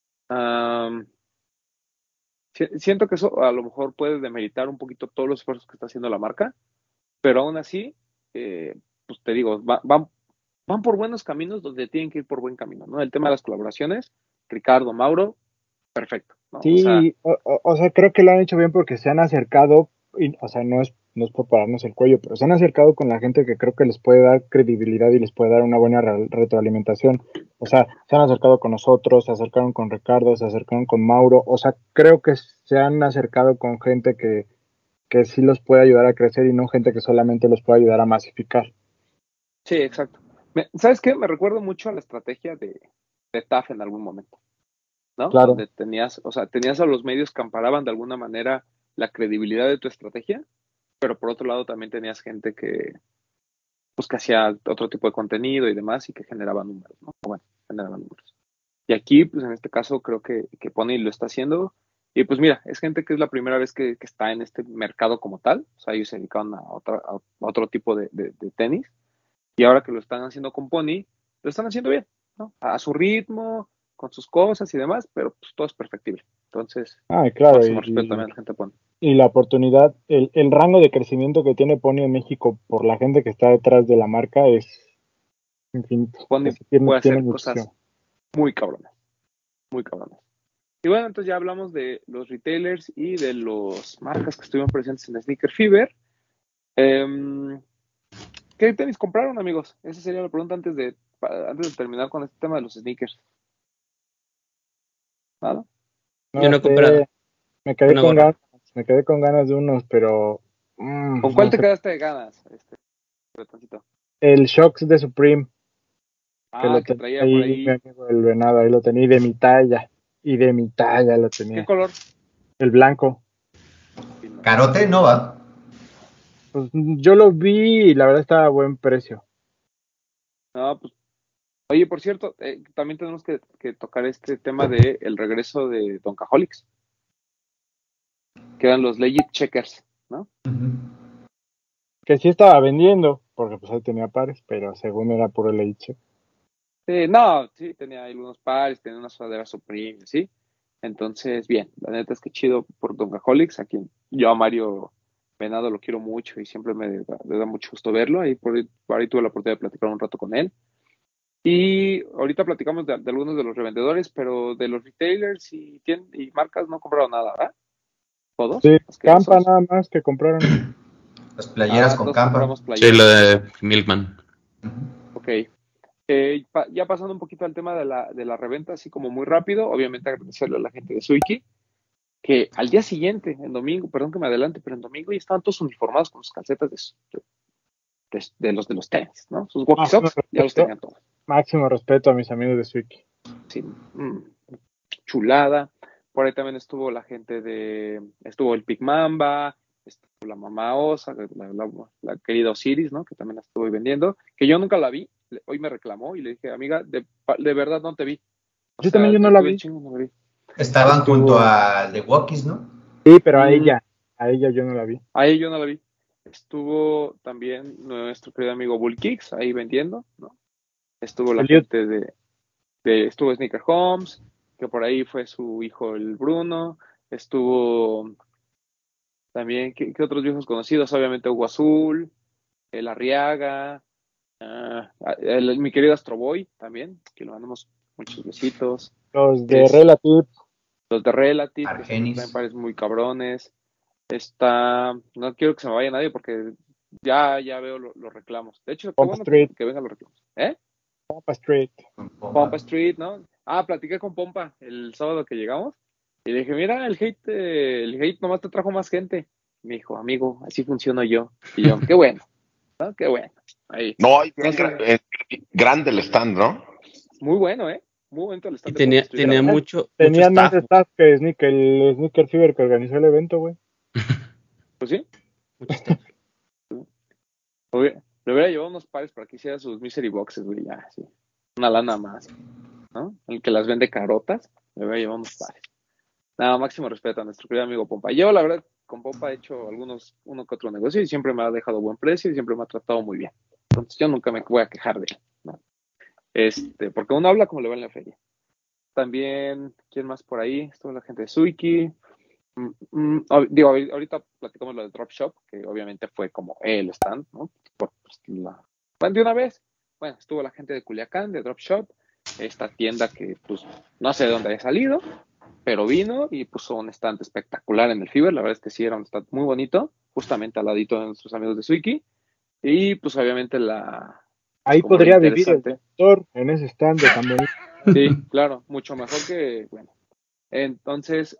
Siento que eso a lo mejor puede demeritar un poquito todos los esfuerzos que está haciendo la marca, pero aún así, pues te digo, van por buenos caminos donde tienen que ir por buen camino, ¿no? El tema de las colaboraciones, Ricardo, Mauro, perfecto, ¿no? Sí, o sea, creo que lo han hecho bien porque se han acercado, o sea, no es por pararnos el cuello, pero se han acercado con la gente que creo que les puede dar credibilidad y les puede dar una buena retroalimentación. O sea, se han acercado con nosotros, se acercaron con Ricardo, se acercaron con Mauro. O sea, creo que se han acercado con gente que sí los puede ayudar a crecer y no gente que solamente los puede ayudar a masificar. Sí, exacto. ¿Sabes qué? Me recuerdo mucho a la estrategia de TAF en algún momento, ¿no? Claro. Donde tenías a los medios que amparaban de alguna manera la credibilidad de tu estrategia, pero por otro lado también tenías gente pues, que hacía otro tipo de contenido y demás y que generaba números, ¿no? Bueno, generaba números. Y aquí, pues en este caso, creo que Pony lo está haciendo. Y pues mira, es gente que es la primera vez que está en este mercado como tal. O sea, ellos se dedicaban a otro tipo de tenis. Y ahora que lo están haciendo con Pony, lo están haciendo bien, ¿no? A su ritmo, con sus cosas y demás, pero pues todo es perfectible. Entonces, Claro, máximo respeto también a la gente de Pony. y la oportunidad, el rango de crecimiento que tiene Pony en México por la gente que está detrás de la marca es infinito. Pony Tiene puede hacer muchísimo. cosas muy cabronas, muy cabronas. Y bueno, entonces ya hablamos de los retailers y de las marcas que estuvieron presentes en Sneaker Fever. ¿Qué tenis compraron, amigos? Esa sería la pregunta antes de terminar con este tema de los sneakers. ¿Nada? Yo no sé, compré nada. me quedé Una con gorra. ganas de unos, pero ¿Con cuál te quedaste de ganas, Bretoncito? el Shocks de Supreme, que lo Que tenía traía por ahí mi ahí. amigo el Venado, ahí lo tenía, y de mi talla lo ¿Qué tenía. color? El blanco. Carote no va. Pues yo lo vi y la verdad estaba a buen precio. No, pues. Oye, por cierto, también tenemos que tocar este tema de el regreso de Doncaholics. Que eran los Legit Checkers, ¿no? Que sí estaba vendiendo, porque pues ahí tenía pares, pero según era puro leche. No, sí, tenía algunos pares, tenía una sudadera Supreme, ¿sí? Entonces, bien, la neta es que chido por Doncaholics, a quien yo a Mario Venado lo quiero mucho y siempre me da mucho gusto verlo. Por ahí tuve la oportunidad de platicar un rato con él. Y ahorita platicamos de algunos de los revendedores, pero de los retailers y marcas no compraron nada, ¿verdad? ¿Todos? Sí, ¿Asquerosos? Campa nada más que compraron. Las playeras con todos Campa. compramos Sí, playeras. lo de Milkman. Ujú. Ok. Ya pasando un poquito al tema de la reventa, así como muy rápido, obviamente agradecerle a la gente de Suiki, que al día siguiente, en domingo, perdón que me adelante, pero en domingo ya estaban todos uniformados con sus calcetas de los tenis, ¿no? Sus walkie socks, ya los tenían todos. Máximo respeto a mis amigos de Suiki. Sí, chulada. Por ahí también estuvo la gente estuvo el Pig Mamba, estuvo la Mamá Osa, la querida Osiris, ¿no? Que también la estuve vendiendo, que yo nunca la vi. Hoy me reclamó y le dije, amiga, de verdad no te vi. Yo también yo no la estuve vi. chingo, no la vi. Estaban Estuvo- junto al de Walkies, ¿no? Sí, pero a ella yo no la vi. Ahí yo no la vi. Estuvo también nuestro querido amigo Bull Kicks ahí vendiendo, ¿no? Estuvo la Eliot. gente estuvo Sneaker Homes, que por ahí fue su hijo el Bruno. Estuvo también, ¿qué otros viejos conocidos? Obviamente Hugo Azul, el Arriaga, mi querido Astroboy también, que le mandamos muchos besitos. Los de Relative. Los de Relative, que Argenis. me parecen muy cabrones. No quiero que se me vaya nadie porque ya veo los reclamos. De hecho, qué Pompa bueno Street. que vengan los reclamos. ¿Eh? Pompa Street. Pompa Street, ¿no? Platiqué con Pompa el sábado que llegamos y le dije, mira, el hate nomás te trajo más gente. Me dijo, amigo, así funciono yo. Y yo, qué bueno, ¿no? Qué bueno. Ahí. No, y Entonces, grande el stand, ¿no? muy bueno, ¿eh? Muy bueno el stand Y de Pompa Street. tenía mucho Tenían más staff. staff que el Sneaker Fever que organizó el evento, güey. Pues sí, Mucho staff. le hubiera llevado unos pares para que hiciera sus misery boxes, güey, ya, sí. Una lana más, ¿no? El que las vende carotas, le hubiera llevado unos pares. Nada, máximo respeto a nuestro querido amigo Pompa. Yo, la verdad, con Pompa he hecho uno que otro negocio y siempre me ha dejado buen precio y siempre me ha tratado muy bien. Entonces yo nunca me voy a quejar de él, ¿no? Porque uno habla como le va en la feria. También, ¿quién más por ahí? Estuvo la gente de Suiki. Ahorita platicamos lo de Drop Shop, que obviamente fue como el stand, ¿no? Bueno, de una vez, bueno, estuvo la gente de Culiacán, de Drop Shop, esta tienda que, pues, no sé de dónde haya salido, pero vino y puso un stand espectacular en el Fever. La verdad es que sí, era un stand muy bonito, justamente al ladito de nuestros amigos de Suiki. Y, pues, obviamente Ahí como lo podría vivir el interesante. doctor en ese stand de tan bonito. Sí, claro, mucho mejor que, bueno. Entonces,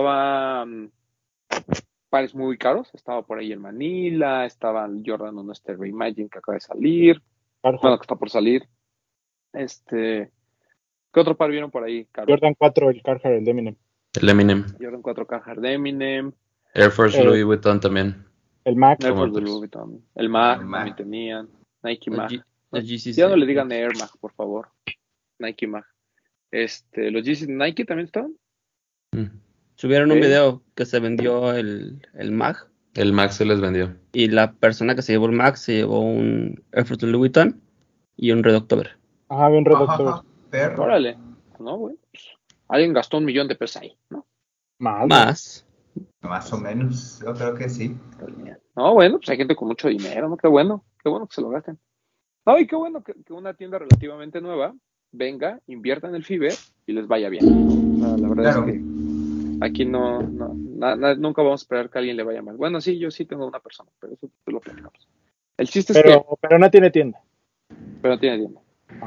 pares muy caros. Estaba por ahí el Manila, estaba el Jordan 1 Reimagine que acaba de salir. Bueno, que está por salir. ¿Qué otro par vieron por ahí, caro? Jordan 4, el Carhartt, el de Eminem. El Eminem. Jordan 4 Carhartt de Eminem. Air Force Louis Vuitton también. El Mac. Air Como Force de otros. Louis Vuitton. El Mag El Mag. también tenían. Nike Los Mag. Los GCs Ya no de- le digan Air Mag, por favor. Nike Mag. Los GC de Nike también estaban. Subieron un Ok. video que se vendió el Mag. El Max se les vendió. Y la persona que se llevó el Mag se llevó un Air Force Louis Vuitton y un Red October. Ajá, bien Ajá, reductor. perro. Órale. No, güey. Pues, alguien gastó $1,000,000 ahí, ¿no? Más. Más o menos, yo creo que sí. No, bueno, pues hay gente con mucho dinero, ¿no? Qué bueno que se lo gasten. No, y qué bueno que una tienda relativamente nueva venga, invierta en el Fever y les vaya bien. O sea, la verdad Claro. es que aquí nunca vamos a esperar que a alguien le vaya mal. Bueno, sí, yo sí tengo una persona, pero eso te lo platicamos. El chiste es que, Pero no tiene tienda. pero no tiene tienda.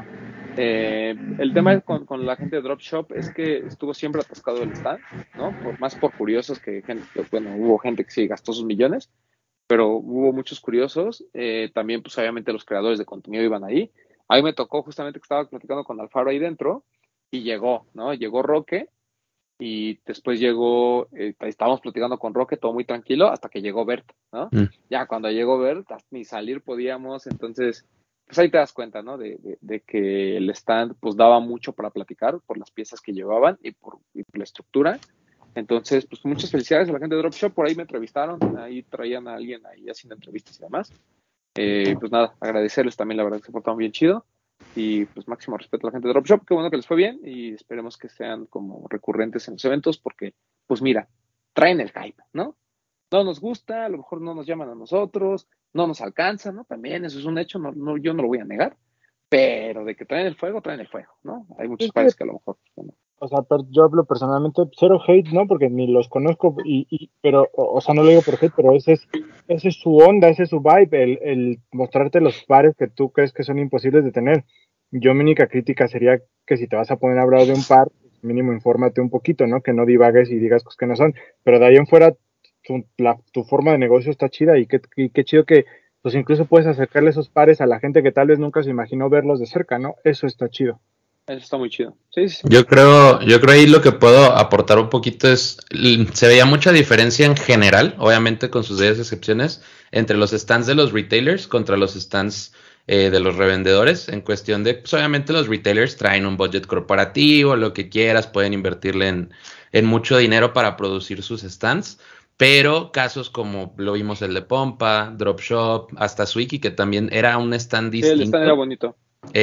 El tema con la gente de Drop Shop es que estuvo siempre atascado el stand, ¿no? Más por curiosos que gente, bueno, hubo gente que sí gastó sus millones, pero hubo muchos curiosos. También, pues obviamente los creadores de contenido iban ahí. Ahí me tocó justamente que estaba platicando con Alfaro ahí dentro y llegó, ¿no? Llegó Roque y después llegó, estábamos platicando con Roque, todo muy tranquilo, hasta que llegó Bert, ¿no? Ya cuando llegó Bert, ni salir podíamos, entonces, pues ahí te das cuenta, ¿no? De que el stand, pues daba mucho para platicar por las piezas que llevaban y por la estructura. Entonces, pues muchas felicidades a la gente de Drop Shop, por ahí me entrevistaron, ahí traían a alguien ahí haciendo entrevistas y demás. Pues nada, agradecerles también, la verdad que se portaron bien chido. Y pues máximo respeto a la gente de Drop Shop, qué bueno que les fue bien y esperemos que sean como recurrentes en los eventos porque, pues mira, traen el hype, ¿no? No nos gusta, a lo mejor no nos llaman a nosotros, no nos alcanza, ¿no? También eso es un hecho, yo no lo voy a negar, pero de que traen el fuego, ¿no? Hay muchos Es que, pares que a lo mejor, bueno, o sea, yo hablo personalmente, cero hate, ¿no? Porque ni los conozco, pero, o sea, no lo digo por hate, pero ese es su onda, ese es su vibe, el mostrarte los pares que tú crees que son imposibles de tener. Yo mi única crítica sería que si te vas a poner a hablar de un par, pues, mínimo infórmate un poquito, ¿no? Que no divagues y digas cosas que no son. Pero de ahí en fuera, tu forma de negocio está chida y qué chido que, pues incluso puedes acercarle esos pares a la gente que tal vez nunca se imaginó verlos de cerca, ¿no? Eso está chido. eso está muy chido. Sí, sí, sí. Yo creo ahí lo que puedo aportar un poquito es, se veía mucha diferencia en general, obviamente con sus debidas excepciones, entre los stands de los retailers contra los stands de los revendedores, en cuestión de, pues obviamente los retailers traen un budget corporativo, lo que quieras, pueden invertirle en mucho dinero para producir sus stands, pero casos como lo vimos el de Pompa, Dropshop, hasta Swiki, que también era un stand Sí, el stand era distinto. bonito.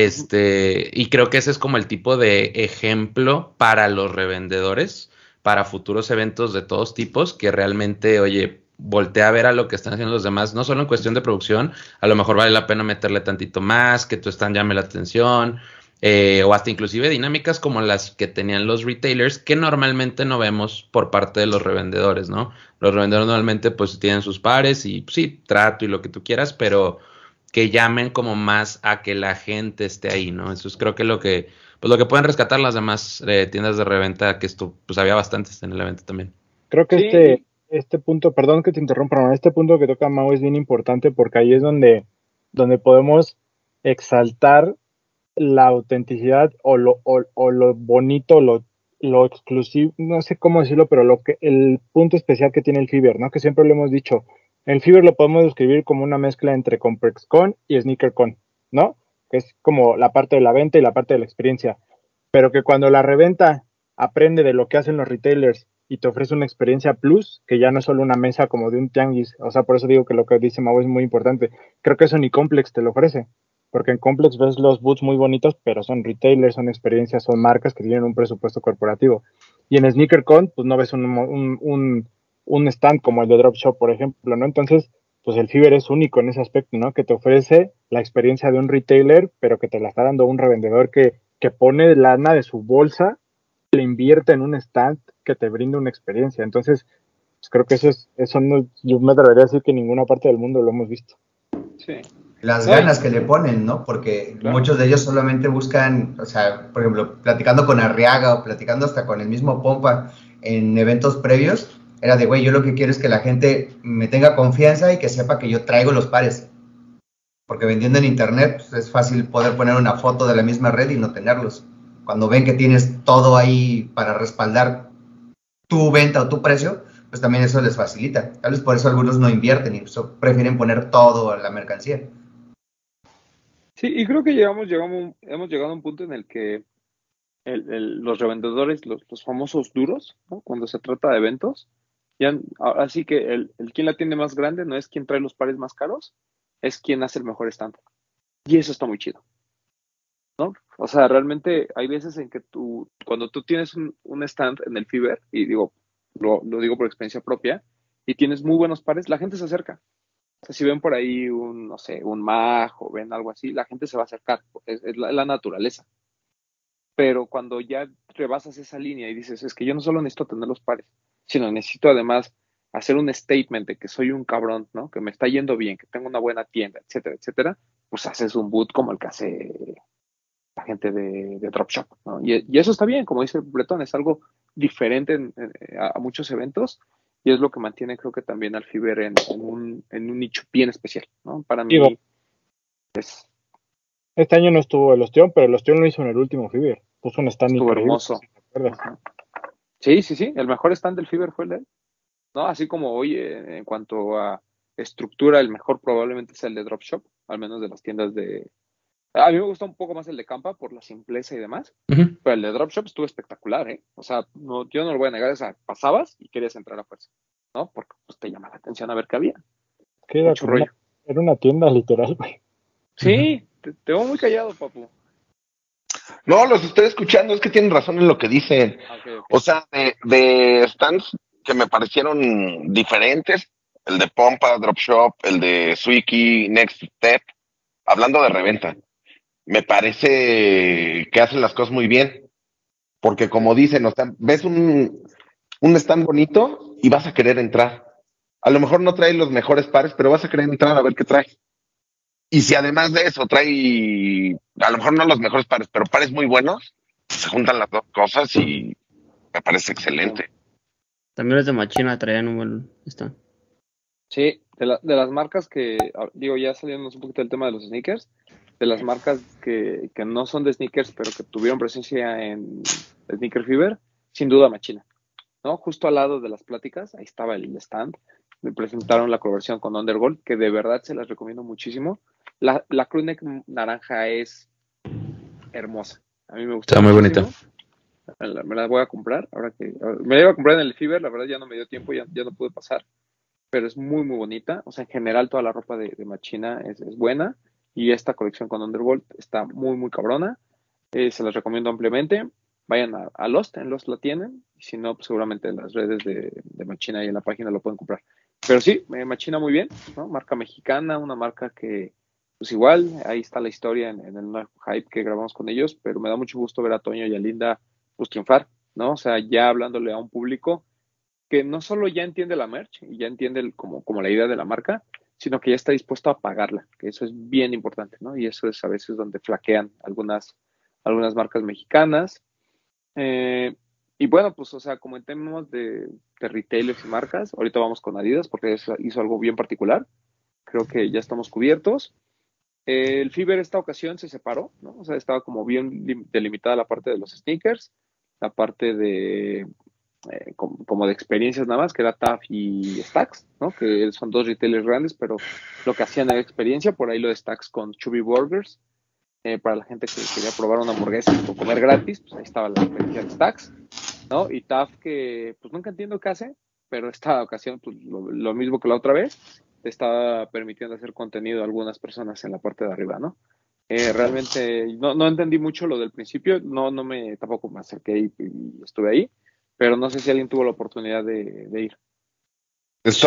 Y creo que ese es como el tipo de ejemplo para los revendedores, para futuros eventos de todos tipos, que realmente, oye, voltea a ver a lo que están haciendo los demás, no solo en cuestión de producción, a lo mejor vale la pena meterle tantito más, que tu stand llame la atención, o hasta inclusive dinámicas como las que tenían los retailers, que normalmente no vemos por parte de los revendedores, ¿no? Los revendedores normalmente pues tienen sus pares y pues, sí, trato y lo que tú quieras, pero que llamen como más a que la gente esté ahí, ¿no? Eso es creo que pues lo que pueden rescatar las demás tiendas de reventa, que esto, pues había bastantes en el evento también. Creo que Sí, este punto, perdón que te interrumpa, Ramón, este punto que toca Mau es bien importante porque ahí es donde podemos exaltar la autenticidad o lo bonito, lo exclusivo, no sé cómo decirlo, pero el punto especial que tiene el Fiverr, ¿no? Que siempre lo hemos dicho. El Fiverr lo podemos describir como una mezcla entre ComplexCon y SneakerCon, ¿no? Que es como la parte de la venta y la parte de la experiencia. Pero que cuando la reventa aprende de lo que hacen los retailers y te ofrece una experiencia plus, que ya no es solo una mesa como de un tianguis, o sea, por eso digo que lo que dice Mau es muy importante. Creo que eso ni Complex te lo ofrece, porque en Complex ves los booths muy bonitos, pero son retailers, son experiencias, son marcas que tienen un presupuesto corporativo. Y en SneakerCon, pues no ves un stand como el de Dropshop, por ejemplo, ¿no? Entonces, pues el Fiverr es único en ese aspecto, ¿no? Que te ofrece la experiencia de un retailer, pero que te la está dando un revendedor que pone lana de su bolsa, le invierte en un stand que te brinda una experiencia. Entonces, pues creo que eso no, yo me atrevería a decir que en ninguna parte del mundo lo hemos visto. sí. Las No, ganas que le ponen, ¿no? Porque claro. muchos de ellos solamente buscan, o sea, por ejemplo, platicando con Arriaga o platicando hasta con el mismo Pompa en eventos previos, era de, güey, yo lo que quiero es que la gente me tenga confianza y que sepa que yo traigo los pares. Porque vendiendo en internet pues, es fácil poder poner una foto de la misma red y no tenerlos. Cuando ven que tienes todo ahí para respaldar tu venta o tu precio, pues también eso les facilita. Tal vez por eso algunos no invierten y prefieren poner todo a la mercancía. Sí, y creo que hemos llegado a un punto en el que los revendedores, los famosos duros, ¿no? Cuando se trata de eventos, ahora sí que el quien la tiene más grande no es quien trae los pares más caros, es quien hace el mejor stand. Y eso está muy chido, ¿no? O sea, realmente hay veces en que cuando tú tienes un stand en el Fiverr, y digo, lo digo por experiencia propia, y tienes muy buenos pares, la gente se acerca. O sea, si ven por ahí no sé, un mag o ven algo así, la gente se va a acercar, es la naturaleza. Pero cuando ya rebasas esa línea y dices, es que yo no solo necesito tener los pares, sino necesito además hacer un statement de que soy un cabrón, ¿no? Que me está yendo bien, que tengo una buena tienda, etcétera, etcétera, pues haces un boot como el que hace la gente de Dropshop, ¿no? Y eso está bien, como dice Bretón, es algo diferente a muchos eventos y es lo que mantiene creo que también al Fiverr en un nicho bien especial, ¿no? Para Digo, mí es, este año no estuvo el Ostión, pero el Ostión lo hizo en el último Fiverr. Puso un stand estuvo increíble, hermoso. ¿te acuerdas? Ajá. Sí, sí, sí, el mejor stand del Fiverr fue el de él, ¿no? Así como hoy en cuanto a estructura, el mejor probablemente es el de Dropshop, al menos de las tiendas de... A mí me gusta un poco más el de Campa por la simpleza y demás, Uh-huh. pero el de Dropshop estuvo espectacular, ¿eh? O sea, no, yo no lo voy a negar, o sea, pasabas y querías entrar a fuerza, ¿no? Porque pues, te llama la atención a ver qué había. Que Mucho rollo. era una tienda literal, güey. Sí, te veo muy callado, papu. No, los estoy escuchando, es que tienen razón en lo que dicen. Ok. O sea, de stands que me parecieron diferentes, el de Pompa, Dropshop, el de Swiki, Next Step, hablando de reventa. me parece que hacen las cosas muy bien. Porque como dicen, o sea, ves un stand bonito y vas a querer entrar. A lo mejor no trae los mejores pares, pero vas a querer entrar a ver qué trae. Y si además de eso trae, a lo mejor no los mejores pares, pero pares muy buenos, se juntan las dos cosas y me parece excelente. También los de Machina traían un buen stand. Sí, de las marcas que, digo, ya saliéndonos un poquito del tema de los sneakers, de las marcas que no son de sneakers, pero que tuvieron presencia en Sneaker Fever, sin duda Machina, ¿no? Justo al lado de las pláticas, ahí estaba el stand, me presentaron la colaboración con Undergold, que de verdad se las recomiendo muchísimo. La crewneck naranja es hermosa, a mí me gusta Está muy muchísimo. bonita. Me la voy a comprar, me la iba a comprar en el Fever, la verdad ya no me dio tiempo, ya no pude pasar, pero es muy, muy bonita. O sea, en general toda la ropa de Machina es buena y esta colección con Underworld está muy, muy cabrona. Se las recomiendo ampliamente. Vayan a Lost, en Lost la tienen. Y si no, pues seguramente en las redes de Machina y en la página lo pueden comprar. Pero sí, Machina muy bien, ¿no? Marca mexicana, una marca que, pues igual, ahí está la historia en el nuevo hype que grabamos con ellos, pero me da mucho gusto ver a Toño y a Linda pues triunfar, ¿no? O sea, ya hablándole a un público que no solo ya entiende la merch y ya entiende como la idea de la marca, sino que ya está dispuesto a pagarla, que eso es bien importante, ¿no? Y eso es a veces donde flaquean algunas marcas mexicanas. Y bueno, pues, o sea, como en temas de retailers y marcas, ahorita vamos con Adidas porque hizo algo bien particular. Creo que ya estamos cubiertos. El Fiverr esta ocasión se separó, ¿no? O sea, estaba como bien delimitada la parte de los sneakers, la parte de como de experiencias nada más, que era TAF y Stacks, ¿no? Que son dos retailers grandes, pero lo que hacían era experiencia, por ahí lo de Stacks con Chubby Burgers, para la gente que quería probar una hamburguesa o comer gratis, pues ahí estaba la experiencia de Stacks, ¿no? Y TAF que pues nunca entiendo qué hace, pero esta ocasión, pues lo mismo que la otra vez, estaba permitiendo hacer contenido a algunas personas en la parte de arriba, ¿no? Realmente no entendí mucho lo del principio, tampoco me acerqué y estuve ahí, pero no sé si alguien tuvo la oportunidad de ir. Sí,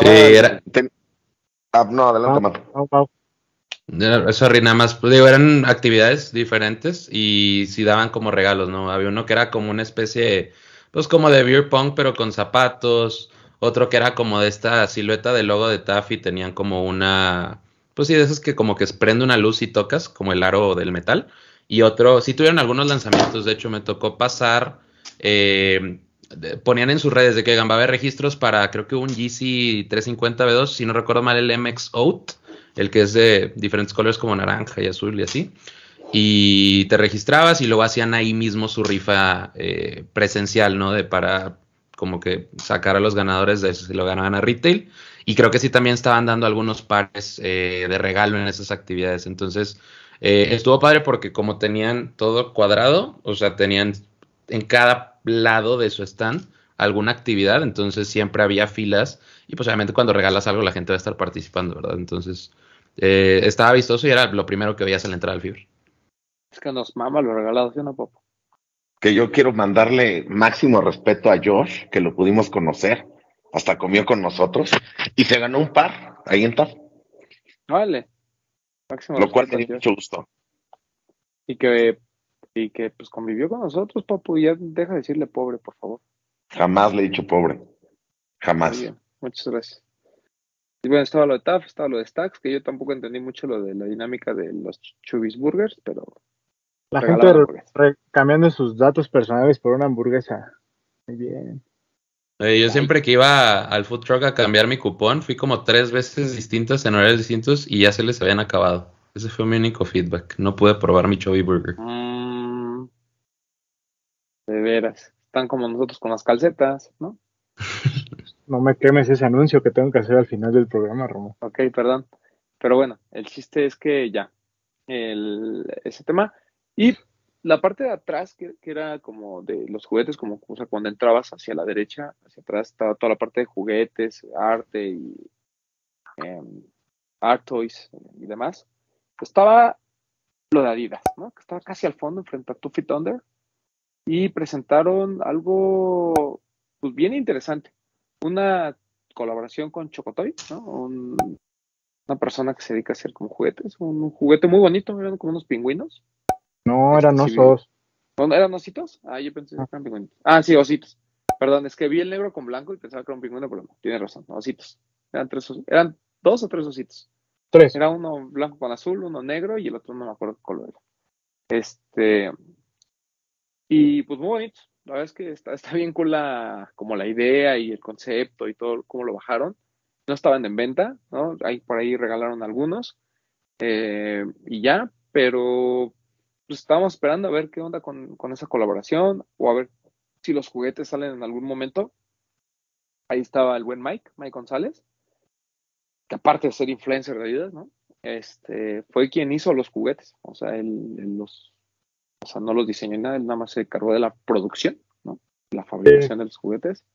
No, adelante, Mato. Sorry, nada más, pues, digo, eran actividades diferentes y sí daban como regalos, ¿no? Había uno que era como una especie, pues como de beer pong, pero con zapatos, otro que era como de esta silueta del logo de Taffy, tenían como una, pues sí, de esos que como que prende una luz y tocas, como el aro del metal, y otro, sí tuvieron algunos lanzamientos, de hecho me tocó pasar, ponían en sus redes de que va a haber registros para, creo que un GC 350 V2, si no recuerdo mal el MX Out, el que es de diferentes colores como naranja y azul y así. Y te registrabas y luego hacían ahí mismo su rifa presencial, ¿no? Para como que sacar a los ganadores de eso, si lo ganaban a retail. Y creo que sí también estaban dando algunos pares de regalo en esas actividades. Entonces, estuvo padre porque como tenían todo cuadrado, o sea, tenían en cada lado de su stand alguna actividad, entonces siempre había filas y pues obviamente cuando regalas algo la gente va a estar participando, ¿verdad? Entonces estaba vistoso y era lo primero que veías al entrar al Fiber. Es que nos mama lo regalado, ¿sí o no, Popo? Que yo quiero mandarle máximo respeto a Josh, que lo pudimos conocer, hasta comió con nosotros y se ganó un par ahí en TAF, Vale, máximo lo cual respeto me a dio Josh. mucho gusto. Y que pues convivió con nosotros, Popo, y ya deja de decirle pobre, por favor. Jamás le he dicho pobre, Muy jamás. bien, muchas gracias. Y bueno, estaba lo de TAF, estaba lo de Stacks, que yo tampoco entendí mucho lo de la dinámica de los Chubby's Burgers, pero La gente regalaban hamburguesas. cambiando sus datos personales por una hamburguesa. Muy bien. Yo siempre que iba al food truck a cambiar mi cupón, fui como 3 veces distintas en horarios distintos y ya se les habían acabado. Ese fue mi único feedback. No pude probar mi Chubby Burger. De veras. Están como nosotros con las calcetas, ¿no? No me quemes ese anuncio que tengo que hacer al final del programa, Romo. Ok, perdón. Pero bueno, el chiste es que ya, ese tema. Y la parte de atrás, que era como de los juguetes, como o sea, cuando entrabas hacia la derecha, hacia atrás, estaba toda la parte de juguetes, arte y art toys y demás. Estaba lo de Adidas, ¿no? Que estaba casi al fondo, frente a Two Feet Under. Y presentaron algo pues bien interesante. Una colaboración con Chocotoy, ¿no? Una persona que se dedica a hacer como juguetes, un juguete muy bonito, eran como unos pingüinos, No, eran Sí, osos. ¿no eran ositos? Ah, yo pensé que eran pingüinos. Ah, sí, ositos. Perdón, es que vi el negro con blanco y pensaba que era un pingüino, pero no, tienes razón, no, ositos. Eran 2 o 3 ositos. 3. Era uno blanco con azul, uno negro y el otro no me acuerdo qué color era. Y pues muy bonito. La verdad es que está bien cool como la idea y el concepto y todo, cómo lo bajaron. No estaban en venta, ¿no? Ahí por ahí regalaron algunos. Y ya, pero pues estábamos esperando a ver qué onda con esa colaboración o a ver si los juguetes salen en algún momento. Ahí estaba el buen Mike González, que aparte de ser influencer de Adidas, ¿no? Fue quien hizo los juguetes, o sea, o sea, no los diseñó nada, él nada más se encargó de la producción, ¿no? La fabricación de los juguetes.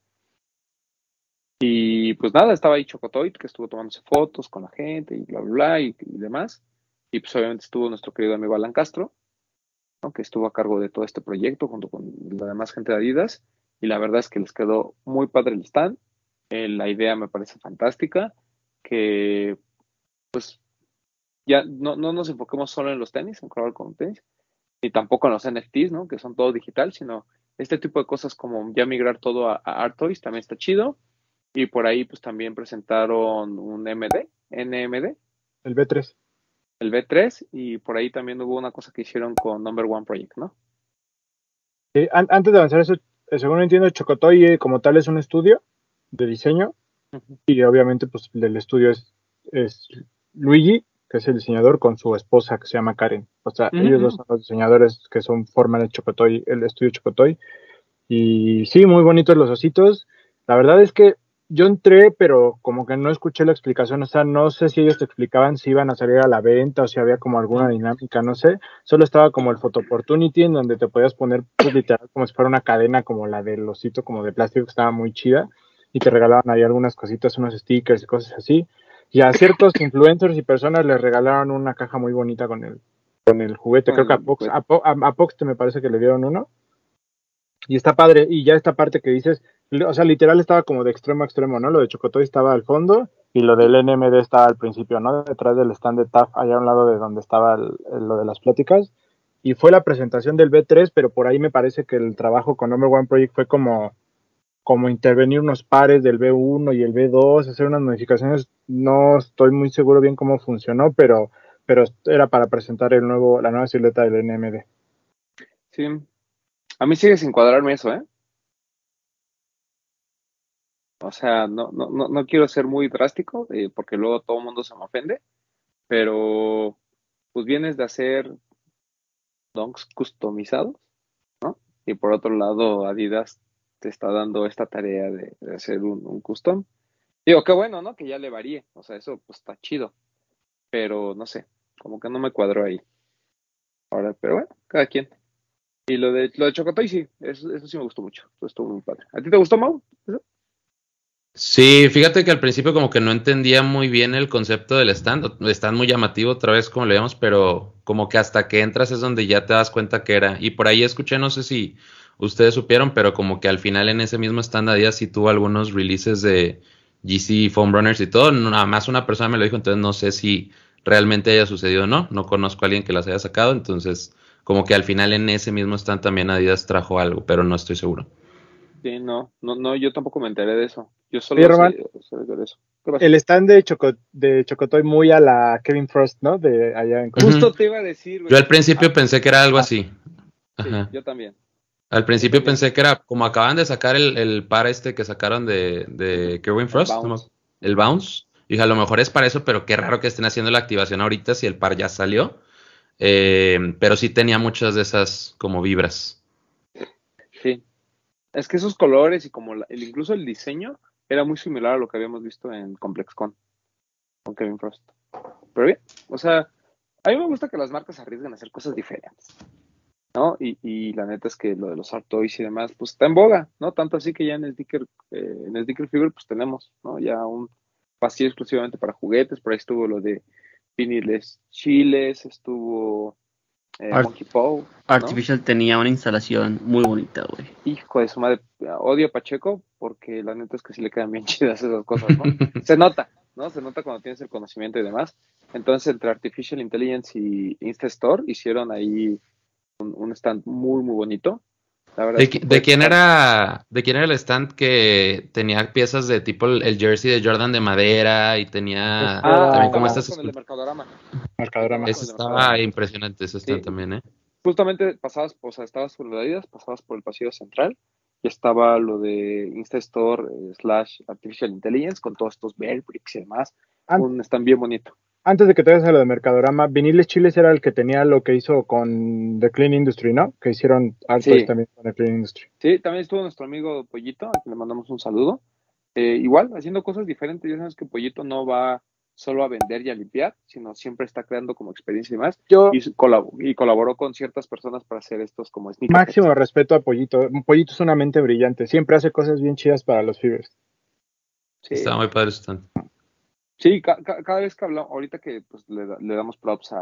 Y pues nada, estaba ahí Chocotoy, que estuvo tomándose fotos con la gente y bla, bla, bla, y demás. Y pues obviamente estuvo nuestro querido amigo Alan Castro, ¿no? Que estuvo a cargo de todo este proyecto junto con la demás gente de Adidas. Y la verdad es que les quedó muy padre el stand. La idea me parece fantástica, que pues ya no nos enfoquemos solo en los tenis, en colaborar con tenis, y tampoco en los NFTs, ¿no? Que son todo digital, sino este tipo de cosas como ya migrar todo a Art Toys también está chido. Y por ahí pues también presentaron un NMD, El B3. el B3, y por ahí también hubo una cosa que hicieron con Number One Project, ¿no? Sí, antes de avanzar eso, según entiendo, Chocotoy como tal es un estudio de diseño Uh-huh. y obviamente pues el estudio es Luigi, que es el diseñador, con su esposa que se llama Karen. O sea, ellos dos son los diseñadores que forman el estudio Chocotoy. Y sí, muy bonitos los ositos. La verdad es que yo entré, pero como que no escuché la explicación. O sea, no sé si ellos te explicaban si iban a salir a la venta o si había como alguna dinámica, no sé. Solo estaba como el Photo Opportunity en donde te podías poner pues, literal como si fuera una cadena como la del osito, como de plástico, que estaba muy chida. Y te regalaban ahí algunas cositas, unos stickers y cosas así. Y a ciertos influencers y personas les regalaron una caja muy bonita con el juguete. Creo que a Pox me parece que le dieron uno. Y está padre, y ya esta parte que dices, o sea, literal estaba como de extremo a extremo, ¿no? Lo de Chocotoy estaba al fondo y lo del NMD estaba al principio, ¿no? Detrás del stand de TAF, allá a un lado de donde estaba lo de las pláticas. Y fue la presentación del B3, pero por ahí me parece que el trabajo con Number One Project fue como intervenir unos pares del B1 y el B2, hacer unas modificaciones. No estoy muy seguro bien cómo funcionó, pero era para presentar la nueva silueta del NMD. Sí, a mí sigue sin cuadrarme eso, ¿eh? O sea, no quiero ser muy drástico, porque luego todo el mundo se me ofende, pero pues vienes de hacer donks customizados, ¿no? Y por otro lado, Adidas te está dando esta tarea de hacer un custom. Digo, qué bueno, ¿no? Que ya le varíe, o sea, eso pues está chido, pero no sé, como que no me cuadró ahí. Ahora, pero bueno, cada quien. Y lo de Chocotoy, sí, eso sí me gustó mucho, eso estuvo muy padre. ¿A ti te gustó, Mau? ¿Eso? Sí, fíjate que al principio como que no entendía muy bien el concepto del stand muy llamativo otra vez como le llamamos, pero como que hasta que entras es donde ya te das cuenta que era. Y por ahí escuché, no sé si ustedes supieron, pero como que al final en ese mismo stand Adidas sí tuvo algunos releases de GC Foam Runners y todo, nada más una persona me lo dijo, entonces no sé si realmente haya sucedido o no, no conozco a alguien que las haya sacado, entonces como que al final en ese mismo stand también Adidas trajo algo, pero no estoy seguro. Sí, no, yo tampoco me enteré de eso. Yo Oye, solo Román, sé de eso. ¿Qué pasó? el stand de Chocotoy muy a la Kevin Frost, ¿no? De allá en Colombia. Justo te iba a decir, Yo güey. al principio pensé que era algo así. Sí, Ajá. yo también. Al Yo principio también. pensé que era como acaban de sacar el par que sacaron de Kerwin El Frost, ¿no? bounce. El Ujú. Bounce. Dije, a lo mejor es para eso, pero qué raro que estén haciendo la activación ahorita si el par ya salió. Pero sí tenía muchas de esas como vibras. Sí. Es que esos colores y como incluso el diseño era muy similar a lo que habíamos visto en ComplexCon con Kevin Frost. Pero bien, o sea, a mí me gusta que las marcas arriesguen a hacer cosas diferentes, ¿no? Y la neta es que lo de los Art Toys y demás, pues está en boga, ¿no? Tanto así que ya en el Sticker Fever, pues tenemos, ¿no? Ya un pasillo exclusivamente para juguetes, por ahí estuvo lo de viniles chiles, estuvo Art- Monkey Paw, ¿no? Artificial tenía una instalación muy bonita, güey. Hijo de su madre, odio a Pacheco porque la neta es que sí le quedan bien chidas esas cosas, ¿no? Se nota, ¿no? Se nota cuando tienes el conocimiento y demás. Entonces, entre Artificial Intelligence y InstaStore hicieron ahí un stand muy, muy bonito. La verdad ¿De, es que de quién era el stand que tenía piezas de tipo el jersey de Jordan de madera y tenía también como Estábamos estas con el de Mercadorama. Mercadorama. Eso estaba impresionante, ese stand también, ¿eh? Justamente pasabas, o sea, estabas por la Adidas, pasabas por el pasillo central y estaba lo de Insta Store / Artificial Intelligence con todos estos Bellbricks y demás. Un stand bien bonito. Antes de que te vayas a lo de Mercadorama, Viniles Chiles era el que tenía lo que hizo con The Clean Industry, ¿no? Que hicieron artes también con The Clean Industry. Sí, también estuvo nuestro amigo Pollito, a quien le mandamos un saludo. Igual, haciendo cosas diferentes. Ya sabes que Pollito no va solo a vender y a limpiar, sino siempre está creando como experiencia y demás. Y colaboró con ciertas personas para hacer estos como sneakers. Máximo respeto a Pollito. Pollito es una mente brillante. Siempre hace cosas bien chidas para los Fibers. Sí. Estaba muy padre ese stand. Sí, cada vez que hablamos, ahorita que pues, le damos props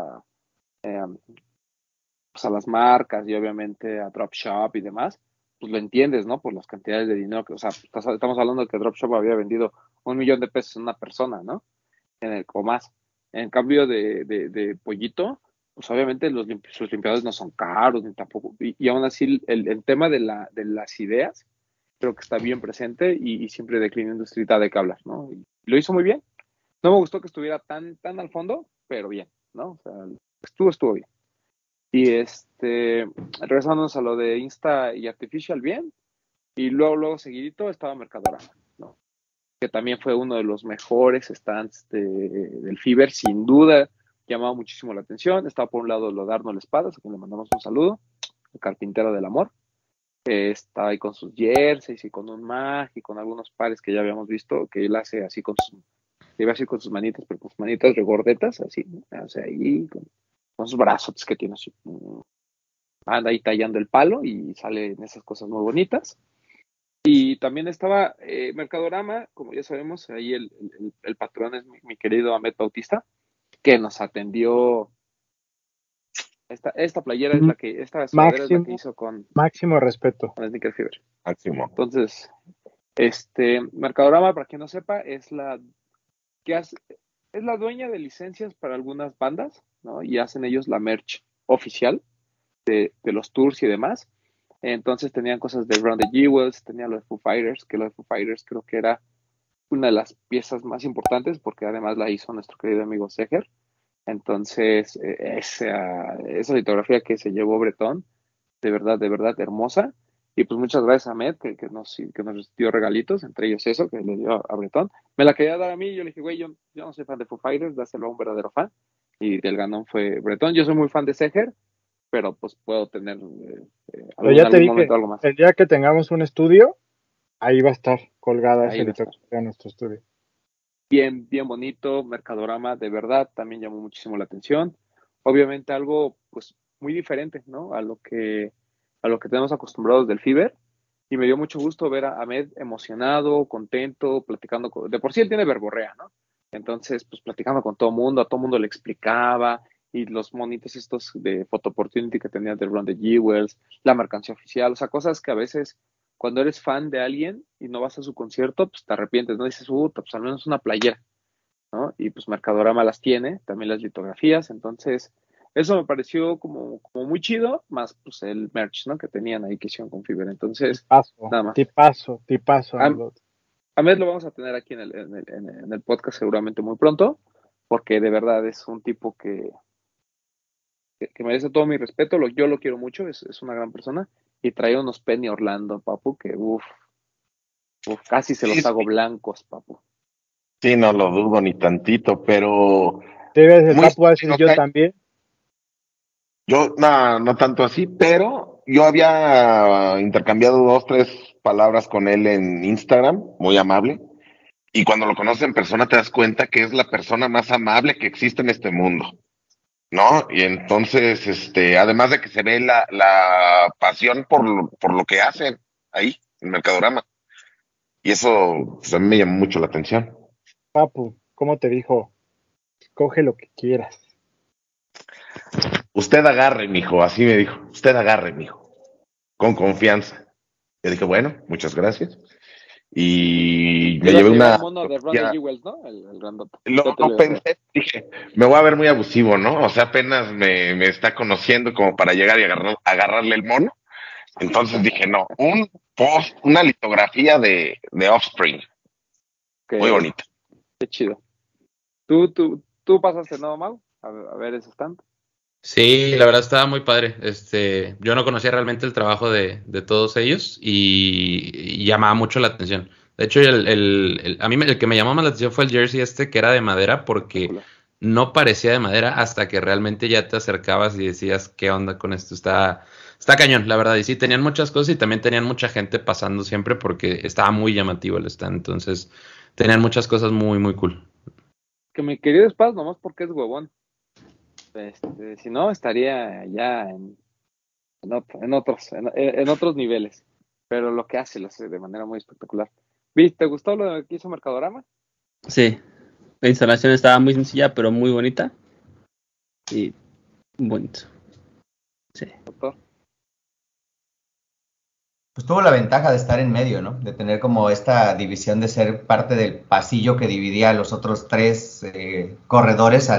pues, a las marcas y obviamente a Dropshop y demás, pues lo entiendes, ¿no? Por las cantidades de dinero que, o sea, estamos hablando de que Dropshop había vendido $1 millón en una persona, ¿no? O más. En cambio de Pollito, pues obviamente sus limpiadores no son caros, ni tampoco, y aún así el tema de las ideas, creo que está bien presente y siempre de Clean Industry da de qué hablar, ¿no? Y lo hizo muy bien. No me gustó que estuviera tan al fondo, pero bien, ¿no? O sea, estuvo bien. Y regresándonos a lo de Insta y Artificial, bien. Y luego seguidito estaba Mercadorama, ¿no? Que también fue uno de los mejores stands del Fiber, sin duda, llamaba muchísimo la atención. Estaba por un lado lo de Arnold Espadas, a quien le mandamos un saludo, el carpintero del amor. Estaba ahí con sus jerseys y con un mag y con algunos pares que ya habíamos visto, que él hace así iba así con sus manitas, pero con sus manitas regordetas, así, ¿no? O sea, ahí con sus brazos que tiene así, anda ahí tallando el palo y salen esas cosas muy bonitas. Y también estaba Mercadorama, como ya sabemos, ahí el patrón es mi querido Ahmed Bautista, que nos atendió. Esta playera es esta sudadera es la que hizo con máximo respeto. Con Sneaker Fever. Máximo. Entonces, Mercadorama, para quien no sepa, es la dueña de licencias para algunas bandas, ¿no? Y hacen ellos la merch oficial de los tours y demás. Entonces tenían cosas de Run the Jewels, tenían los Foo Fighters, que los Foo Fighters creo que era una de las piezas más importantes porque además la hizo nuestro querido amigo Seger. Entonces, esa litografía que se llevó Bretón, de verdad hermosa. Y pues muchas gracias a Ahmed, que nos dio regalitos, entre ellos eso, que le dio a Bretón. Me la quería dar a mí, yo le dije, güey, yo no soy fan de Foo Fighters, dáselo a un verdadero fan. Y del ganón fue Bretón. Yo soy muy fan de Seger, pero pues puedo tener algún momento algo más. El día que tengamos un estudio, ahí va a estar colgada esa litografía en nuestro estudio. Bien bonito, Mercadorama, de verdad, también llamó muchísimo la atención. Obviamente algo, pues, muy diferente, ¿no? A lo que tenemos acostumbrados del Fiber. Y me dio mucho gusto ver a Ahmed emocionado, contento, platicando. De por sí él tiene verborrea, ¿no? Entonces, pues, platicando con todo mundo, a todo mundo le explicaba. Y los monitos estos de Photo Opportunity que tenía de Run the Jewels, la mercancía oficial, o sea, cosas que a veces cuando eres fan de alguien y no vas a su concierto, pues te arrepientes, ¿no? Dices, pues al menos una playera, ¿no? Y pues Mercadorama las tiene, también las litografías, entonces eso me pareció como muy chido, más pues el merch, ¿no? Que tenían ahí que hicieron con Fiverr, entonces nada más. Tipazo. Ahmed lo vamos a tener aquí en el podcast seguramente muy pronto, porque de verdad es un tipo que merece todo mi respeto, yo lo quiero mucho, es una gran persona. Y trae unos Penny Orlando, papu, que casi se los hago blancos, papu. Sí, no lo dudo ni tantito, pero... ¿Debes el papu decir yo también? Yo, no tanto así, pero yo había intercambiado 2, 3 palabras con él en Instagram, muy amable, y cuando lo conoces en persona te das cuenta que es la persona más amable que existe en este mundo. ¿No? Y entonces, además de que se ve la pasión por lo que hacen ahí, en Mercadorama. Y eso, pues, a mí me llamó mucho la atención. Papu, ¿cómo te dijo? Coge lo que quieras. Usted agarre, mijo, así me dijo. Usted agarre, mijo. Con confianza. Yo dije, bueno, muchas gracias. y me Ibas a llevé llevar una el mono de Ronda fotografía. Jewels, ¿no? El grandote. Lo Yo te lo iba a llevar. pensé, dije, me voy a ver muy abusivo, ¿no? O sea, apenas me está conociendo como para llegar y agarrarle el mono. Entonces dije, no, una litografía de Offspring, muy Ok, bonita. qué chido. ¿Tú pasaste, ¿no, Mau? A ver ese stand. Sí, la verdad estaba muy padre. Yo no conocía realmente el trabajo de todos ellos y llamaba mucho la atención. De hecho, a mí el que me llamó más la atención fue el jersey que era de madera porque Espectacular. no parecía de madera hasta que realmente ya te acercabas y decías, ¿qué onda con esto? Está cañón, la verdad. Y sí, tenían muchas cosas y también tenían mucha gente pasando siempre porque estaba muy llamativo el stand. Entonces, tenían muchas cosas muy, muy cool. Que mi querido Spaz, nomás porque es huevón. Si no, estaría ya en otros niveles. Pero lo hace de manera muy espectacular. ¿Viste? ¿Te gustó lo que hizo Mercadorama? Sí, la instalación estaba muy sencilla, pero muy bonita y bonito. Sí. Doctor. Pues tuvo la ventaja de estar en medio, ¿no? De tener como esta división de ser parte del pasillo que dividía a los otros tres corredores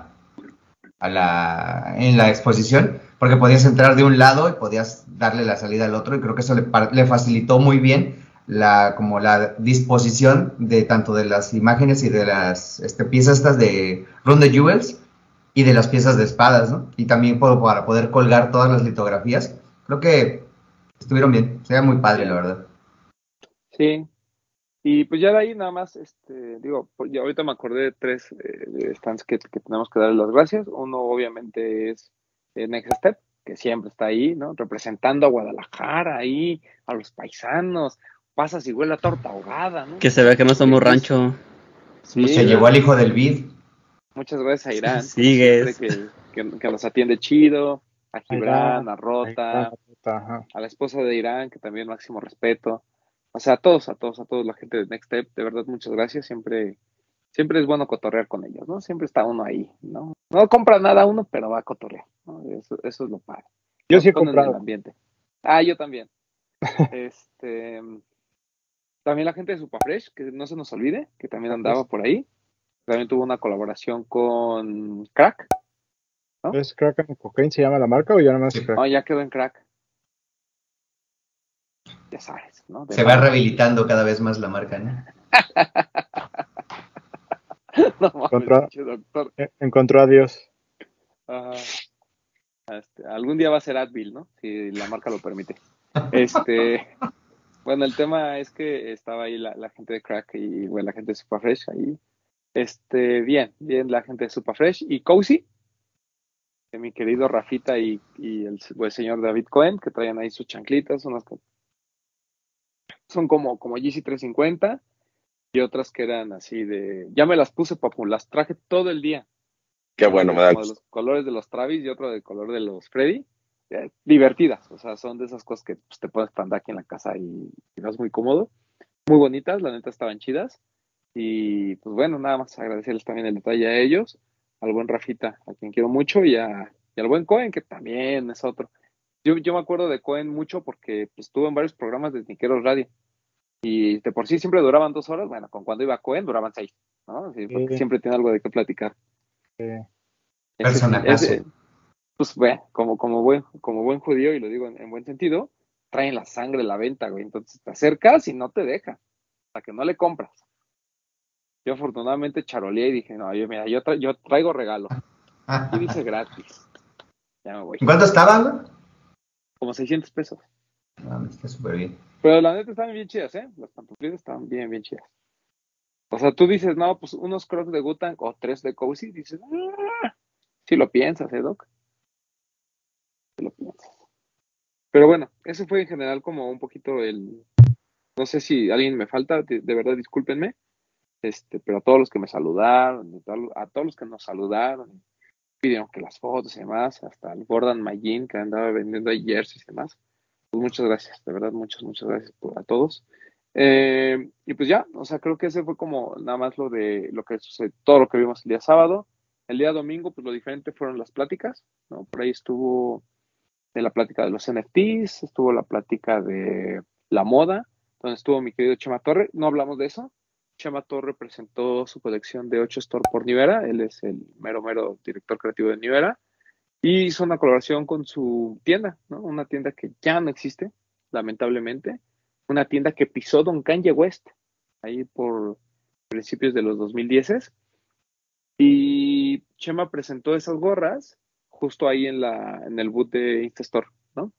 en la exposición, porque podías entrar de un lado y podías darle la salida al otro, y creo que eso le facilitó muy bien como la disposición de tanto de las imágenes y de las piezas estas de Run the Jewels y de las piezas de espadas, ¿no? Y también para poder colgar todas las litografías. Creo que estuvieron bien, se veía muy padre, la Bien. verdad. Sí. Y pues ya de ahí nada más, digo, pues ya ahorita me acordé de tres stands que tenemos que darle las gracias. Uno obviamente es Next Step, que siempre está ahí, ¿no? Representando a Guadalajara ahí, a los paisanos. Pasas y huele a torta ahogada, ¿no? Que se vea que no somos Riquísimo. rancho. Somos Sí, Se llevó ciudad. al hijo del Bid. muchas gracias a Irán, como siempre, Sigues. que nos atiende chido, a Gibran, Ahí a está, Rota, ajá. a la esposa de Irán, que también máximo respeto. O sea, a todos la gente de Next Step, de verdad, muchas gracias. Siempre es bueno cotorrear con ellos, ¿no? Siempre está uno ahí, ¿no? No compra nada uno, pero va a cotorrear, ¿no? Eso es lo padre. Yo sí Nos he ponen en el comprado. ambiente. Ah, yo también. Este, también la gente de Supafresh, que no se nos olvide, que también andaba por ahí. También tuvo una colaboración con Crack, ¿no? ¿Es Crack and Cocaine se llama la marca o ya nada más Sí. Crack? No, ya quedó en Crack. Ya sabes, ¿no? De Se va marca. rehabilitando cada vez más la marca, ¿no? No mames, Encontró, pinche doctor. encontró a Dios. Ajá. Algún día va a ser Advil, ¿no? Si la marca lo permite. Este, bueno, el tema es que estaba ahí la gente de Crack y bueno, la gente de Superfresh ahí. Bien la gente de Superfresh y Cozy, de mi querido Rafita y el buen señor David Cohen, que traían ahí sus chanclitas, unas que son como Yeezy 350 y otras que eran así ya me las puse, papu, las traje todo el día, Qué ¿no? bueno, me da Como de gusto. los colores de los Travis y otro del color de los Freddy. Divertidas, o sea, son de esas cosas que pues, te puedes andar aquí en la casa y vas muy cómodo. Muy bonitas, la neta estaban chidas. Y pues bueno, nada más agradecerles también el detalle a ellos, al buen Rafita, a quien quiero mucho, y al buen Cohen, que también es otro. Yo me acuerdo de Cohen mucho porque pues, estuvo en varios programas de Sniqueros Radio. Y de por sí siempre duraban 2 horas. Bueno, con cuando iba Cohen duraban 6, ¿no? Sí, porque Sí, siempre tiene algo de qué platicar. sí. Ese sí, Personajazo. pues bueno, como buen judío, y lo digo en buen sentido, traen la sangre la venta, güey. Entonces te acercas y no te deja, hasta que no le compras. Yo afortunadamente charoleé y dije, no, mira, yo traigo regalo. Y dice gratis. Ya me voy. ¿En cuánto estaban, güey? Como 600 pesos. No, está súper bien. Pero la neta estaban bien chidas, ¿eh? Las pantuflitas estaban bien, bien chidas. O sea, tú dices, no, pues unos crocs de Gutang o 3 de Cozy, dices, si lo piensas, Doc? Si lo piensas. Pero bueno, eso fue en general como un poquito no sé si alguien me falta, de verdad discúlpenme, pero a todos los que me saludaron, a todos los que nos saludaron, pidieron que las fotos y demás, hasta el Gordon Magin que andaba vendiendo ahí jerseys y demás, pues muchas gracias, de verdad, muchas gracias a todos. Y pues ya, o sea, creo que ese fue como nada más lo que sucedió, todo lo que vimos el día sábado. El día domingo, pues lo diferente fueron las pláticas, ¿no? Por ahí estuvo de la plática de los NFTs, estuvo la plática de la moda, donde estuvo mi querido Chema Torre. No hablamos de eso. Chema Torre presentó su colección de 8 Store por Nivera. Él es el mero director creativo de Nivera. Y hizo una colaboración con su tienda, ¿no? Una tienda que ya no existe, lamentablemente. Una tienda que pisó Don Kanye West, ahí por principios de los 2010. Y Chema presentó esas gorras justo ahí en el booth de Instastore, ¿no?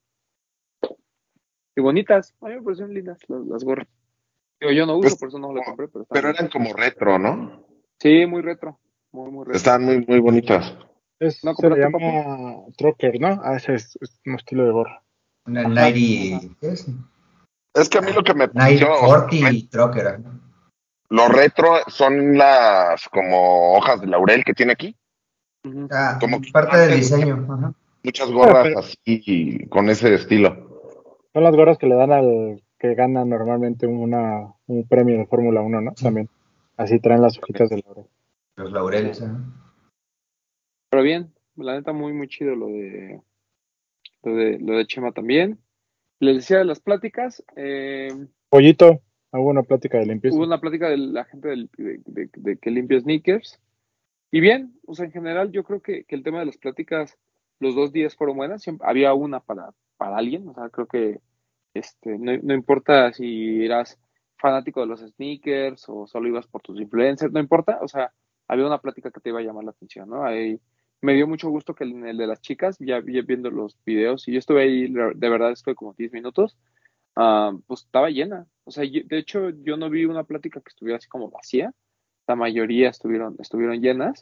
Y bonitas, a mí me parecieron lindas las gorras. Yo no uso, por eso no las compré. Pero eran como retro, ¿no? Sí, muy retro. Muy retro. Estaban muy, muy bonitas. Se le llama Trucker, ¿no? Ese es un estilo de gorra. Una 90, ¿qué es? Es que a mí lo que me 40 Trucker. Lo retro son las como hojas de laurel que tiene aquí. Como parte del diseño. Ajá. Muchas gorras así con ese estilo. Son las gorras que le dan al que gana normalmente un premio de Fórmula 1, ¿no? También. Así traen las hojitas de laurel. Los laureles, ¿eh? Pero bien, la neta muy, muy chido lo de Chema también. Les decía de las pláticas. Pollito, hubo una plática de limpieza. Hubo una plática de la gente de que limpia sneakers. Y bien, o sea, en general yo creo que el tema de las pláticas, los 2 días fueron buenas. Siempre, había una para alguien, o sea, creo que no importa si eras fanático de los sneakers o solo ibas por tus influencers, no importa, o sea, había una plática que te iba a llamar la atención, ¿no? Ahí me dio mucho gusto que el de las chicas, ya viendo los videos, y yo estuve ahí, de verdad, estuve como 10 minutos, pues estaba llena. O sea, de hecho, yo no vi una plática que estuviera así como vacía, la mayoría estuvieron llenas,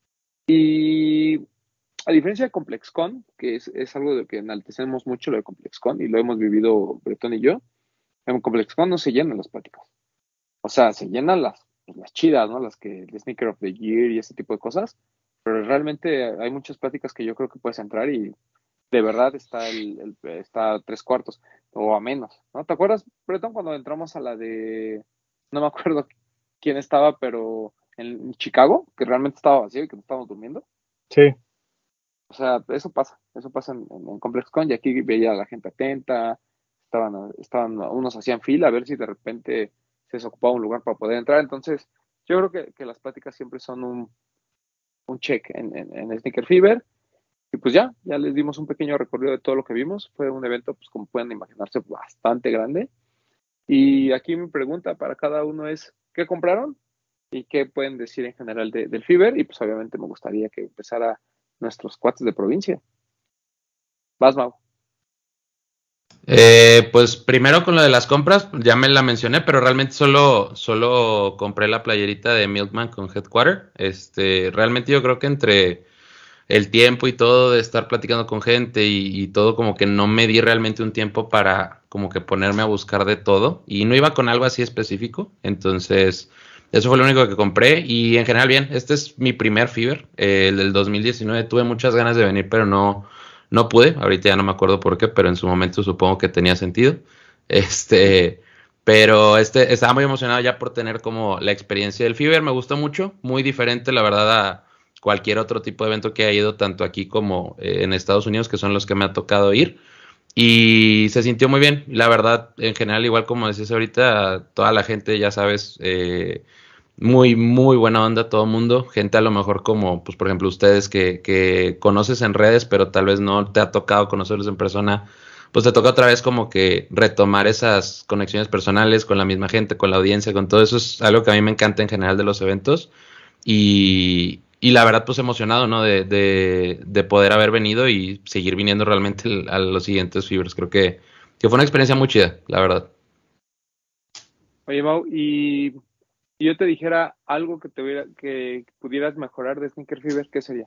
y a diferencia de ComplexCon, que es algo de que enaltecemos mucho lo de ComplexCon, y lo hemos vivido Bretón y yo, en ComplexCon no se llenan las pláticas. O sea, se llenan las chidas, ¿no? Las que, el Sneaker of the Year y ese tipo de cosas, pero realmente hay muchas pláticas que yo creo que puedes entrar y de verdad está está a 3/4 o a menos, ¿no? ¿Te acuerdas, Bretón, cuando entramos a la de, no me acuerdo quién estaba, pero en Chicago, que realmente estaba vacío y que no estábamos durmiendo? Sí. O sea, eso pasa en ComplexCon, y aquí veía a la gente atenta, estaban unos hacían fila a ver si de repente se desocupaba un lugar para poder entrar. Entonces, yo creo que las pláticas siempre son un check en Sneaker Fever. Y pues ya les dimos un pequeño recorrido de todo lo que vimos. Fue un evento, pues como pueden imaginarse, bastante grande. Y aquí mi pregunta para cada uno es, ¿qué compraron? ¿Y qué pueden decir en general del Fever? Y pues obviamente me gustaría que empezara nuestros cuates de provincia. Vas, Mau. Pues primero con lo de las compras, ya me la mencioné, pero realmente solo compré la playerita de Milkman con Headquarter. Realmente yo creo que entre el tiempo y todo de estar platicando con gente y todo, como que no me di realmente un tiempo para como que ponerme a buscar de todo, y no iba con algo así específico. Entonces eso fue lo único que compré, y en general bien. Este es mi primer Fever, el del 2019. Tuve muchas ganas de venir, pero no pude. Ahorita ya no me acuerdo por qué, pero en su momento supongo que tenía sentido. Pero estaba muy emocionado ya por tener como la experiencia del Fever. Me gustó mucho, muy diferente la verdad a cualquier otro tipo de evento que haya ido, tanto aquí como en Estados Unidos, que son los que me ha tocado ir. Y se sintió muy bien, la verdad. En general, igual como decías ahorita, toda la gente, ya sabes, muy, muy buena onda, todo el mundo. Gente a lo mejor como, pues por ejemplo, ustedes que conoces en redes, pero tal vez no te ha tocado conocerlos en persona. Pues te toca otra vez como que retomar esas conexiones personales con la misma gente, con la audiencia, con todo eso. Es algo que a mí me encanta en general de los eventos. Y la verdad, pues emocionado, ¿no? De poder haber venido y seguir viniendo realmente a los siguientes Fibers. Creo que fue una experiencia muy chida, la verdad. Oye, Mau, y yo te dijera algo que pudieras mejorar de Sneaker Fever, ¿qué sería?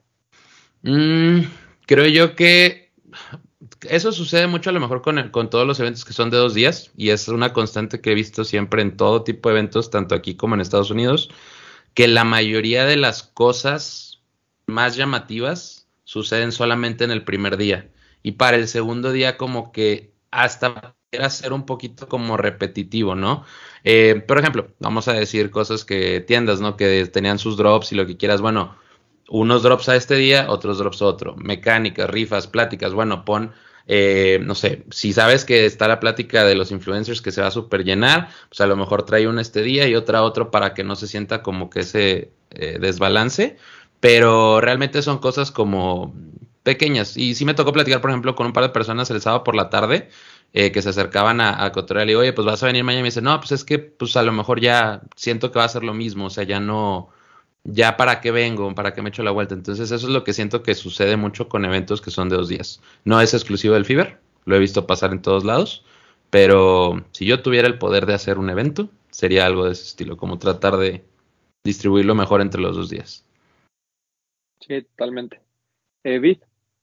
Creo yo que eso sucede mucho a lo mejor con todos los eventos que son de 2 días, y es una constante que he visto siempre en todo tipo de eventos, tanto aquí como en Estados Unidos, que la mayoría de las cosas más llamativas suceden solamente en el primer día, y para el segundo día como que hasta pudiera ser un poquito como repetitivo, ¿no? Por ejemplo, vamos a decir cosas que tiendas, ¿no? Que tenían sus drops y lo que quieras. Bueno, unos drops a este día, otros drops a otro. Mecánicas, rifas, pláticas. Bueno, pon No sé, si sabes que está la plática de los influencers que se va a super llenar, pues a lo mejor trae una este día y otra otro para que no se sienta como que ese desbalance, pero realmente son cosas como pequeñas. Y sí me tocó platicar, por ejemplo, con un par de personas el sábado por la tarde, que se acercaban a cotorrear y digo, oye, pues vas a venir mañana, y me dice, no, pues es que pues a lo mejor ya siento que va a ser lo mismo, o sea, ya no, ya para qué vengo, para qué me echo la vuelta. Entonces eso es lo que siento que sucede mucho con eventos que son de 2 días. No es exclusivo del Fever, lo he visto pasar en todos lados, pero si yo tuviera el poder de hacer un evento, sería algo de ese estilo, como tratar de distribuirlo mejor entre los 2 días. Sí, totalmente. Vid,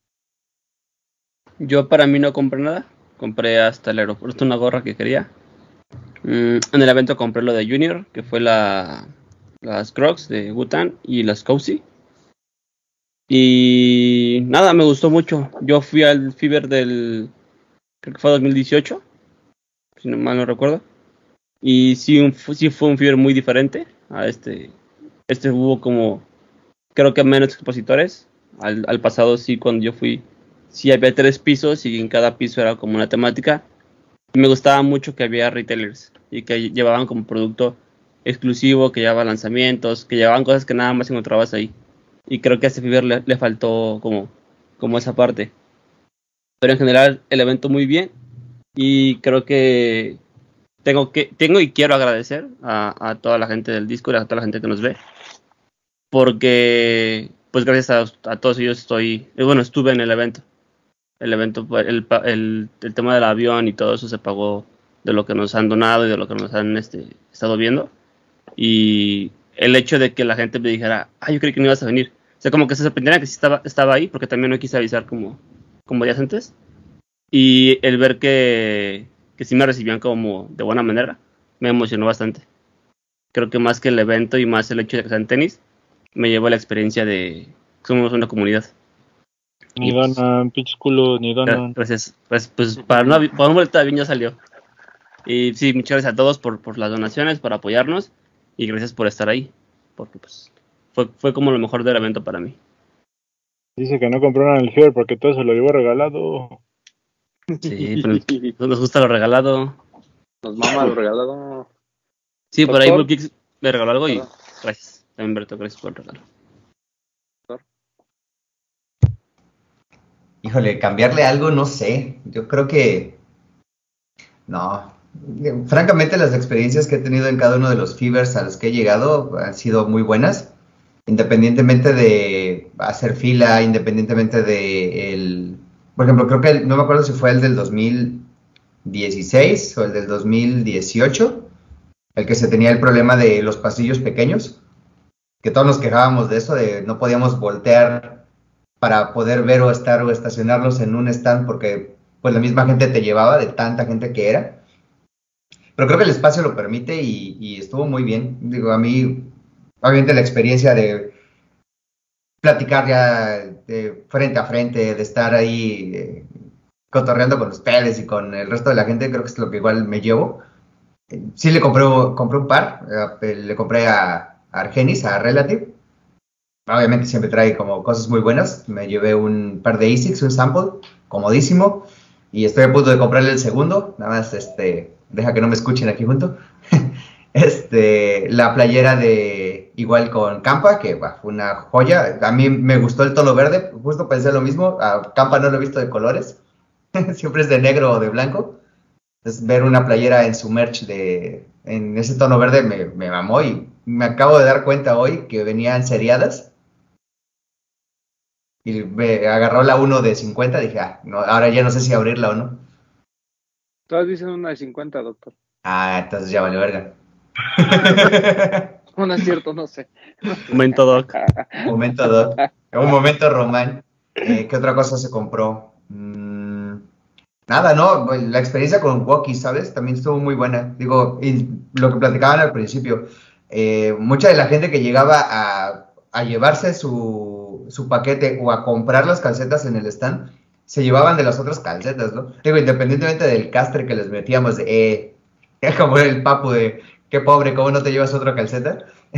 Yo para mí no compré nada. Compré hasta el aeropuerto una gorra que quería. En el evento compré lo de Junior, que fue las Crocs de Wu-Tang y las Cozy. Y nada, me gustó mucho. Yo fui al Fever creo que fue 2018, si no mal no recuerdo. Y sí fue un Fever muy diferente a este. Este hubo como, creo que menos expositores. Al pasado sí, cuando yo fui, sí había 3 pisos y en cada piso era como una temática. Y me gustaba mucho que había retailers y que llevaban como producto exclusivo, que llevaban lanzamientos, que llevaban cosas que nada más encontrabas ahí. Y creo que a este Fever le faltó como esa parte. Pero en general el evento muy bien. Y creo que tengo y quiero agradecer a toda la gente del Discord, a toda la gente que nos ve. Porque pues gracias a todos ellos estuve en el evento. El evento, el tema del avión y todo eso se pagó de lo que nos han donado y de lo que nos han estado viendo. Y el hecho de que la gente me dijera, yo creí que no ibas a venir. O sea, como que se sorprendieran que sí estaba ahí, porque también no quise avisar como días antes. Y el ver que sí me recibían como de buena manera, me emocionó bastante. Creo que más que el evento y más el hecho de que sean tenis, me llevó la experiencia de que somos una comunidad. Ni donan, pinches culo, ni donan. Gracias. Pues para un boleto de avión ya salió. Y sí, muchas gracias a todos por las donaciones, por apoyarnos. Y gracias por estar ahí. Porque pues fue como lo mejor del evento para mí. Dice que no compraron el Fever porque todo se lo llevó regalado. Sí, pero nos gusta lo regalado. nos mama lo regalado. Sí, por ahí Doctor. Bulkix me regaló algo y gracias. También Berto, gracias por el regalo. Híjole, cambiarle algo, no sé. Yo creo que no. Francamente, las experiencias que he tenido en cada uno de los Fevers a los que he llegado han sido muy buenas. Independientemente de hacer fila, independientemente de por ejemplo, creo que no me acuerdo si fue el del 2016 o el del 2018, el que se tenía el problema de los pasillos pequeños, que todos nos quejábamos de eso, de no podíamos voltear para poder ver o estar o estacionarlos en un stand porque pues la misma gente te llevaba de tanta gente que era. Pero creo que el espacio lo permite y estuvo muy bien. Digo, a mí, obviamente la experiencia de platicar ya de frente a frente, de estar ahí cotorreando con ustedes y con el resto de la gente, creo que es lo que igual me llevo. Sí le compré un par, le compré a Argenis, a Relative. Obviamente siempre trae como cosas muy buenas. Me llevé un par de ASICs, un sample, comodísimo. Y estoy a punto de comprarle el segundo. Nada más, deja que no me escuchen aquí junto. La playera de igual con Campa, que fue una joya. A mí me gustó el tono verde. Justo pensé lo mismo. A Campa no lo he visto de colores. Siempre es de negro o de blanco. Entonces ver una playera en su merch en ese tono verde me mamó. Y me acabo de dar cuenta hoy que venían seriadas. Y me agarró la 1 de 50, dije, no, ahora ya no sé si abrirla o no. Todas dicen una de 50, doctor. Entonces ya vale verga. No es cierto, no sé. Momento Doc. Momento Doc. Un momento Román. ¿Qué otra cosa se compró? Nada, ¿no? La experiencia con Walkie, ¿sabes? También estuvo muy buena. Digo, y lo que platicaban al principio, mucha de la gente que llegaba a llevarse su paquete o a comprar las calcetas en el stand, se llevaban de las otras calcetas, ¿no? Digo, independientemente del castre que les metíamos como el papu de, qué pobre, ¿cómo no te llevas otra calceta?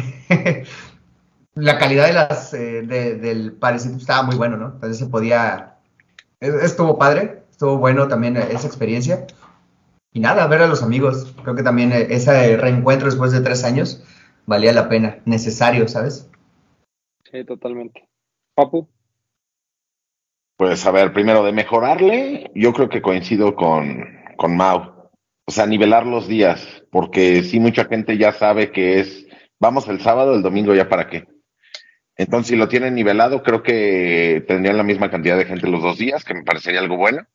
La calidad de del parecito estaba muy bueno, ¿no? Entonces estuvo padre. estuvo bueno también esa experiencia. Y nada, ver a los amigos. Creo que también ese reencuentro después de 3 años valía la pena, necesario, ¿sabes? Sí, totalmente. Papu, Pues a ver, primero de mejorarle, yo creo que coincido con Mau. O sea, nivelar los días, porque sí mucha gente ya sabe que es, vamos el sábado, el domingo ya para qué. Entonces, si lo tienen nivelado, creo que tendrían la misma cantidad de gente los 2 días, que me parecería algo bueno.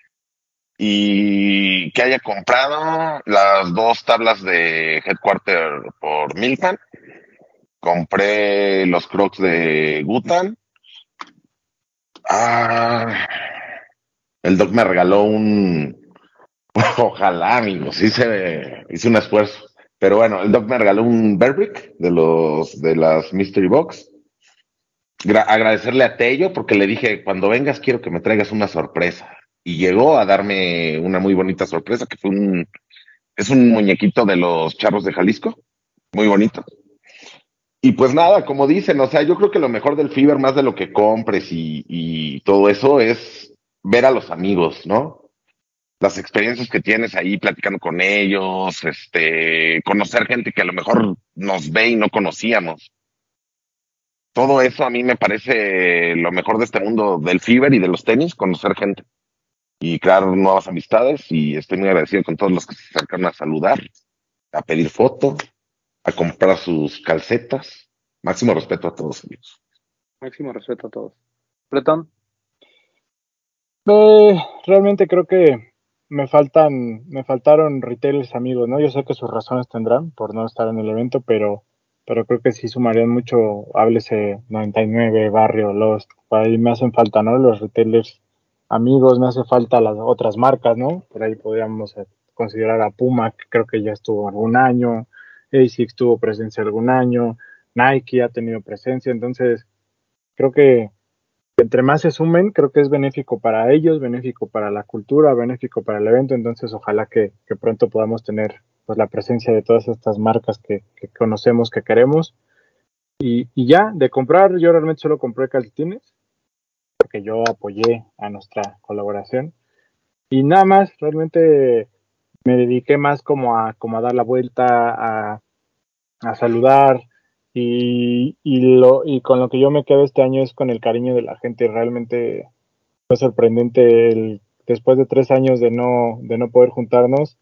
Y que haya comprado las 2 tablas de Headquarter por Milpan. Compré los Crocs de Gutan. Ah, el Doc me regaló un. Ojalá, amigos, hice un esfuerzo. Pero bueno, el Doc me regaló un Berbrick de las Mystery Box. Agradecerle a Tello porque le dije, cuando vengas quiero que me traigas una sorpresa. Y llegó a darme una muy bonita sorpresa, que es un muñequito de los Charros de Jalisco, muy bonito. Y pues nada, como dicen, o sea, yo creo que lo mejor del Fever, más de lo que compres y todo eso, es ver a los amigos, ¿no? Las experiencias que tienes ahí platicando con ellos, conocer gente que a lo mejor nos ve y no conocíamos. Todo eso a mí me parece lo mejor de este mundo del Fever y de los tenis, conocer gente y crear nuevas amistades. Y estoy muy agradecido con todos los que se acercan a saludar, a pedir foto, a comprar sus calcetas. Máximo respeto a todos ellos. máximo respeto a todos. Bretón, Realmente creo que me faltaron retailers amigos, ¿no? Yo sé que sus razones tendrán por no estar en el evento, pero creo que sí sumarían mucho, háblese 99, Barrio, Lost, por ahí me hacen falta, ¿no? Los retailers amigos, me hace falta las otras marcas, ¿no? Por ahí podríamos considerar a Puma, que creo que ya estuvo algún año, ASICS tuvo presencia algún año, Nike ha tenido presencia, entonces creo que entre más se sumen, creo que es benéfico para ellos, benéfico para la cultura, benéfico para el evento, entonces ojalá que pronto podamos tener pues la presencia de todas estas marcas que conocemos, que queremos. Y ya, de comprar, yo realmente solo compré calcetines, porque yo apoyé a nuestra colaboración. Y nada más, realmente me dediqué más como a dar la vuelta, a saludar, y con lo que yo me quedo este año es con el cariño de la gente. Realmente fue sorprendente después de 3 años de no poder juntarnos,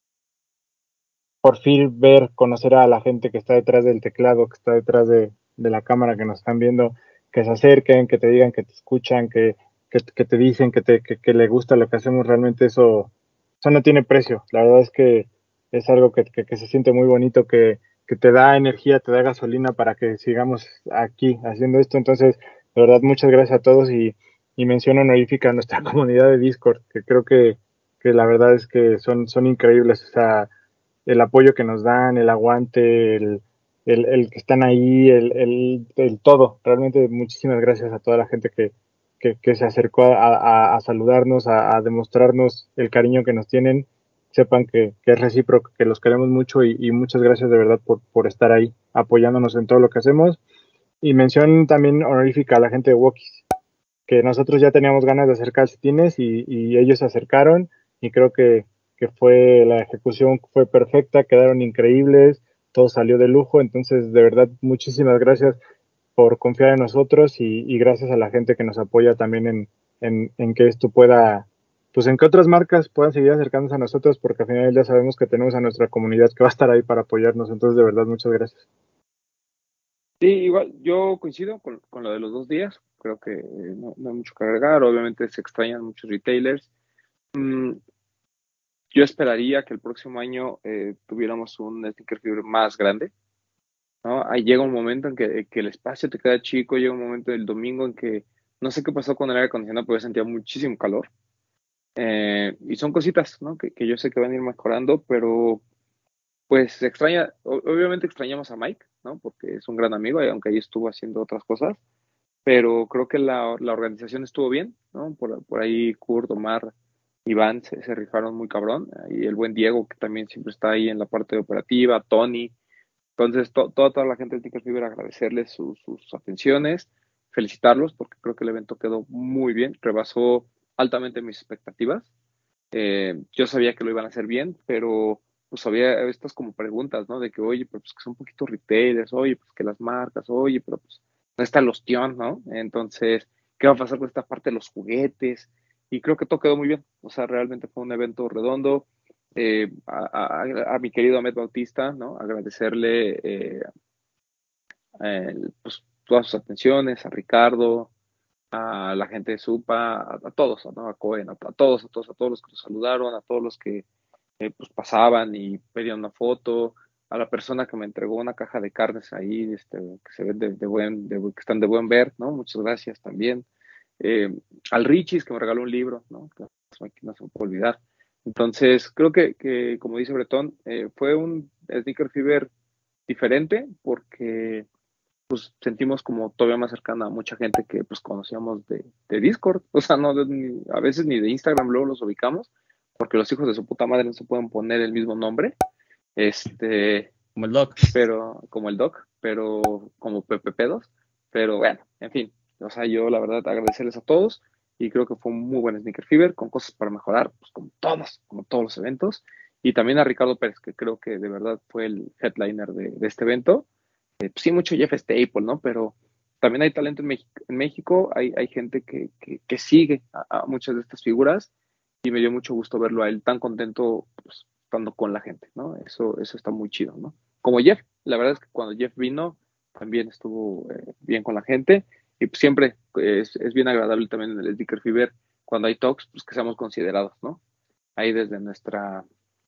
por fin conocer a la gente que está detrás del teclado, que está detrás de la cámara, que nos están viendo, que se acerquen, que te digan, que te escuchan, que te dicen que le gusta lo que hacemos. Realmente eso no tiene precio. La verdad es que es algo que se siente muy bonito, que te da energía, te da gasolina para que sigamos aquí haciendo esto. Entonces, de verdad, muchas gracias a todos, y mención honorífica a nuestra comunidad de Discord, que creo que la verdad es que son increíbles. O sea, el apoyo que nos dan, el aguante, el que están ahí, el todo. Realmente muchísimas gracias a toda la gente que se acercó a saludarnos, a demostrarnos el cariño que nos tienen. Sepan que es recíproco, que los queremos mucho, y muchas gracias de verdad por estar ahí apoyándonos en todo lo que hacemos. Y mención también honorífica a la gente de Wokis, que nosotros ya teníamos ganas de hacer calcetines, y ellos se acercaron, y creo que la ejecución fue perfecta, quedaron increíbles, todo salió de lujo. Entonces, de verdad, muchísimas gracias por confiar en nosotros, y gracias a la gente que nos apoya también en que esto pueda, pues en que otras marcas puedan seguir acercándose a nosotros, porque al final ya sabemos que tenemos a nuestra comunidad que va a estar ahí para apoyarnos. Entonces, de verdad, muchas gracias. sí, igual, yo coincido con lo de los 2 días. Creo que no hay mucho que agregar. Obviamente se extrañan muchos retailers. Mm, yo esperaría que el próximo año tuviéramos un Sneaker Fever más grande, ¿no? Ahí llega un momento en que el espacio te queda chico, llega un momento del domingo en que no sé qué pasó con el aire acondicionado, pero yo sentía muchísimo calor. Y son cositas, ¿no? Que yo sé que van a ir mejorando, pero pues se extraña, obviamente extrañamos a Mike, ¿no? Porque es un gran amigo, aunque ahí estuvo haciendo otras cosas, pero creo que la organización estuvo bien, ¿no? Por ahí Kurt, Omar, Iván se rifaron muy cabrón, y el buen Diego, que también siempre está ahí en la parte operativa, Tony. Entonces, toda la gente de Ticker Fever, agradecerles sus atenciones, felicitarlos, porque creo que el evento quedó muy bien, rebasó altamente mis expectativas. Yo sabía que lo iban a hacer bien, pero pues había estas como preguntas, ¿no? De que, oye, pero pues que son un poquito retailers, oye, pues que las marcas, oye, pero pues no está el ostión, ¿no? Entonces, ¿qué va a pasar con esta parte de los juguetes? Y creo que todo quedó muy bien. O sea, realmente fue un evento redondo. A mi querido Ahmed Bautista, ¿no? Agradecerle pues, todas sus atenciones, a Ricardo, a la gente de Supa, a todos, ¿no? A Cohen, a todos los que nos saludaron, a todos los que pues pasaban y pedían una foto, a la persona que me entregó una caja de carnes ahí, que se ven que están de buen ver, ¿no? Muchas gracias también. Al Richis, que me regaló un libro, ¿no? Que no se me puede olvidar. Entonces, creo que como dice Bretón, fue un Sneaker Fever diferente porque pues sentimos como todavía más cercana a mucha gente que pues conocíamos de Discord, o sea, no a veces ni de Instagram luego los ubicamos, porque los hijos de su puta madre no se pueden poner el mismo nombre, Como el Doc. pero como el Doc, pero como Pepe Pedos, pero bueno, en fin, o sea, yo la verdad agradecerles a todos y creo que fue un muy buen Sneaker Fever con cosas para mejorar, pues como todos los eventos, y también a Ricardo Pérez, que creo que de verdad fue el headliner de este evento. Pues sí, mucho Jeff Staple, ¿no? Pero también hay talento en México, hay gente que sigue a muchas de estas figuras y me dio mucho gusto verlo a él tan contento pues, estando con la gente, ¿no? Eso está muy chido, ¿no? Como Jeff, la verdad es que cuando Jeff vino también estuvo bien con la gente y pues siempre es bien agradable también en el Sneaker Fever cuando hay talks, pues que seamos considerados, ¿no? Ahí desde nuestro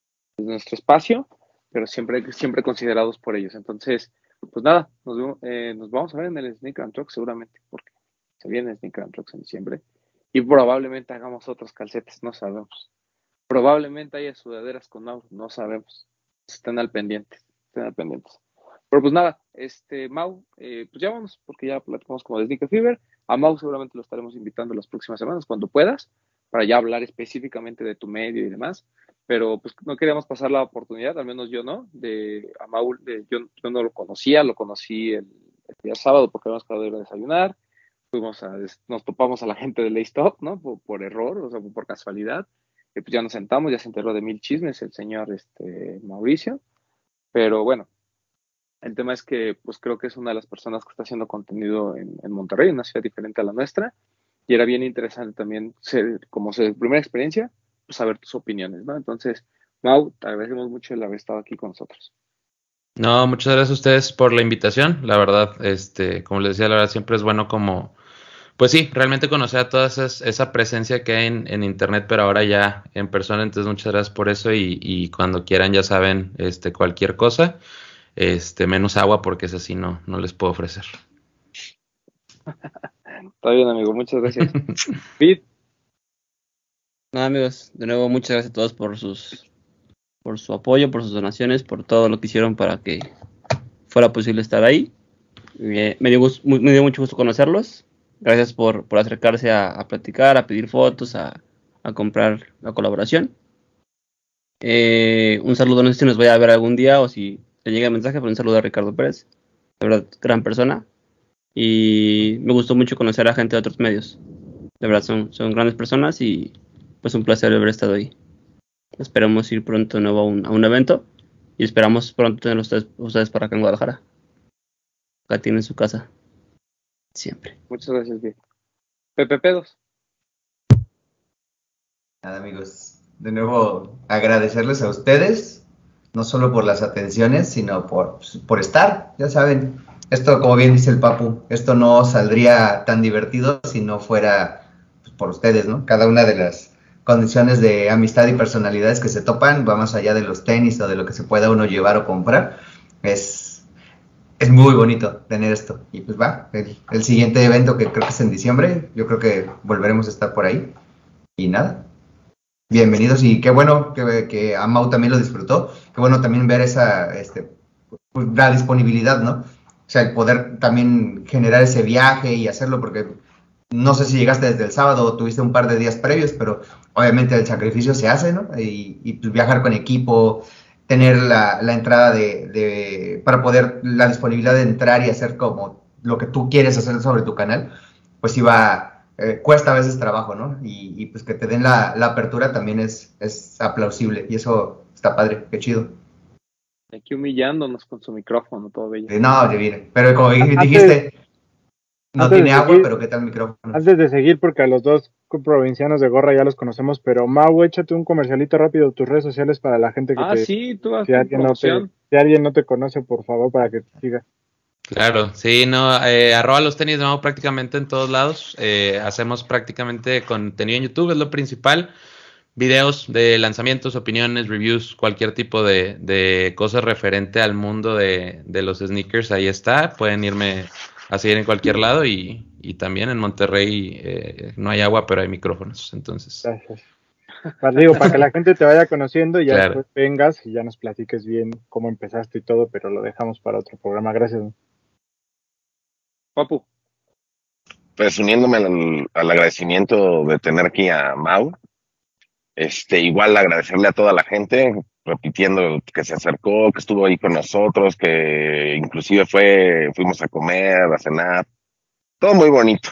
espacio, pero siempre considerados por ellos. Entonces, pues nada, nos vamos a ver en el Sneak and Truck seguramente, porque se viene Sneak and Trucks en diciembre. Y probablemente hagamos otros calcetes, no sabemos. Probablemente haya sudaderas con Mau, no sabemos. Estén al pendiente. Pero pues nada, Mau, pues ya vamos, porque ya platicamos como de Sneaker Fever. A Mau seguramente lo estaremos invitando las próximas semanas, cuando puedas, para ya hablar específicamente de tu medio y demás. Pero pues no queríamos pasar la oportunidad, al menos yo no, a Mau, yo no lo conocía, lo conocí el día sábado porque habíamos quedado de ir a desayunar, nos topamos a la gente de Laystop, ¿no? Por error, o sea, por casualidad, y pues ya nos sentamos, ya se enteró de mil chismes el señor Mauricio, pero bueno, el tema es que pues creo que es una de las personas que está haciendo contenido en Monterrey, una ciudad diferente a la nuestra, y era bien interesante también, como su primera experiencia, saber tus opiniones, ¿no? Entonces, Mau, te agradecemos mucho el haber estado aquí con nosotros. No, muchas gracias a ustedes por la invitación. La verdad, como les decía, la verdad siempre es bueno como, pues sí, realmente conocer a toda esa presencia que hay en internet, pero ahora ya en persona. Entonces, muchas gracias por eso y cuando quieran ya saben, cualquier cosa, menos agua porque es así, no les puedo ofrecer. Está bien, amigo, muchas gracias. Pete. Nada, amigos, de nuevo muchas gracias a todos por su apoyo, por sus donaciones, por todo lo que hicieron para que fuera posible estar ahí. Me dio mucho gusto conocerlos. Gracias por acercarse a platicar, a pedir fotos, a comprar la colaboración. Un saludo, no sé si nos vaya a ver algún día o si le llega el mensaje, pero un saludo a Ricardo Pérez, de verdad, gran persona. Y me gustó mucho conocer a gente de otros medios. De verdad, son grandes personas y pues un placer haber estado ahí. Esperamos ir pronto de nuevo a un evento y esperamos pronto tener ustedes para acá en Guadalajara. Acá tienen su casa. Siempre. Muchas gracias, bien. Pepe Pedos. Nada, amigos. De nuevo, agradecerles a ustedes, no solo por las atenciones, sino por estar. Ya saben, esto, como bien dice el Papu, esto no saldría tan divertido si no fuera pues, por ustedes, ¿no? Cada una de las condiciones de amistad y personalidades que se topan va más allá de los tenis o de lo que se pueda uno llevar o comprar. Es muy bonito tener esto. Y pues va, el siguiente evento que creo que es en diciembre, yo creo que volveremos a estar por ahí. Y nada, bienvenidos y qué bueno que a Mau también lo disfrutó. Qué bueno también ver esa la disponibilidad, ¿no? O sea, el poder también generar ese viaje y hacerlo porque no sé si llegaste desde el sábado o tuviste un par de días previos, pero obviamente el sacrificio se hace, ¿no? Y pues viajar con equipo, tener la entrada para poder, la disponibilidad de entrar y hacer como lo que tú quieres hacer sobre tu canal, pues iba cuesta a veces trabajo, ¿no? Y pues que te den la apertura también es aplausible y eso está padre, qué chido. Aquí humillándonos con su micrófono, todo bello. No, ya viene. Pero como Antes- dijiste, no antes de tiene agua, seguir, pero ¿qué tal el micrófono? Antes de seguir, porque a los dos provincianos de gorra ya los conocemos, pero Mau, échate un comercialito rápido, tus redes sociales para la gente que Sí, tú haz si tu alguien promoción. si alguien no te conoce, por favor, para que te siga. Claro, sí, no, arroba los tenis de Mau prácticamente en todos lados. Hacemos prácticamente contenido en YouTube, es lo principal. Videos de lanzamientos, opiniones, reviews, cualquier tipo de cosas referente al mundo de los sneakers, ahí está. Pueden irme a seguir en cualquier lado y también en Monterrey no hay agua, pero hay micrófonos, entonces. Gracias. Para que la gente te vaya conociendo y ya Claro. después vengas y ya nos platiques bien cómo empezaste y todo, pero lo dejamos para otro programa. Gracias. Papu, Pues uniéndome al agradecimiento de tener aquí a Mau, igual agradecerle a toda la gente, repitiendo que se acercó, que estuvo ahí con nosotros, que inclusive fuimos a comer, a cenar, todo muy bonito.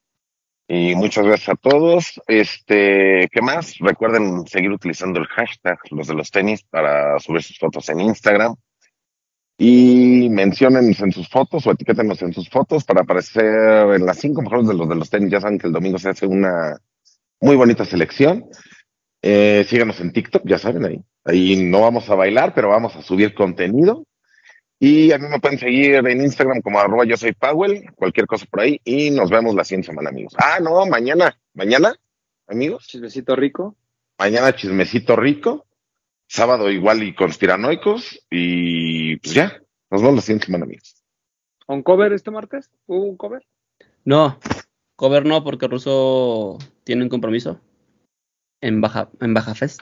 Y muchas gracias a todos. ¿Qué más? Recuerden seguir utilizando el hashtag los de los tenis para subir sus fotos en Instagram. Y menciónennos en sus fotos o etiquétenos en sus fotos para aparecer en las 5 mejores de los tenis. Ya saben que el domingo se hace una muy bonita selección. Síganos en TikTok, ya saben, ahí no vamos a bailar, pero vamos a subir contenido. Y a mí me pueden seguir en Instagram como @yo soy Powell, cualquier cosa por ahí. Y nos vemos la siguiente semana, amigos. No, mañana, amigos. chismecito rico. Mañana chismecito rico. Sábado igual y conspiranoicos. Y pues ya, nos vemos la siguiente semana, amigos. ¿Un cover este martes? ¿Hubo un cover? No, cover no, porque Russo tiene un compromiso en Baja Fest.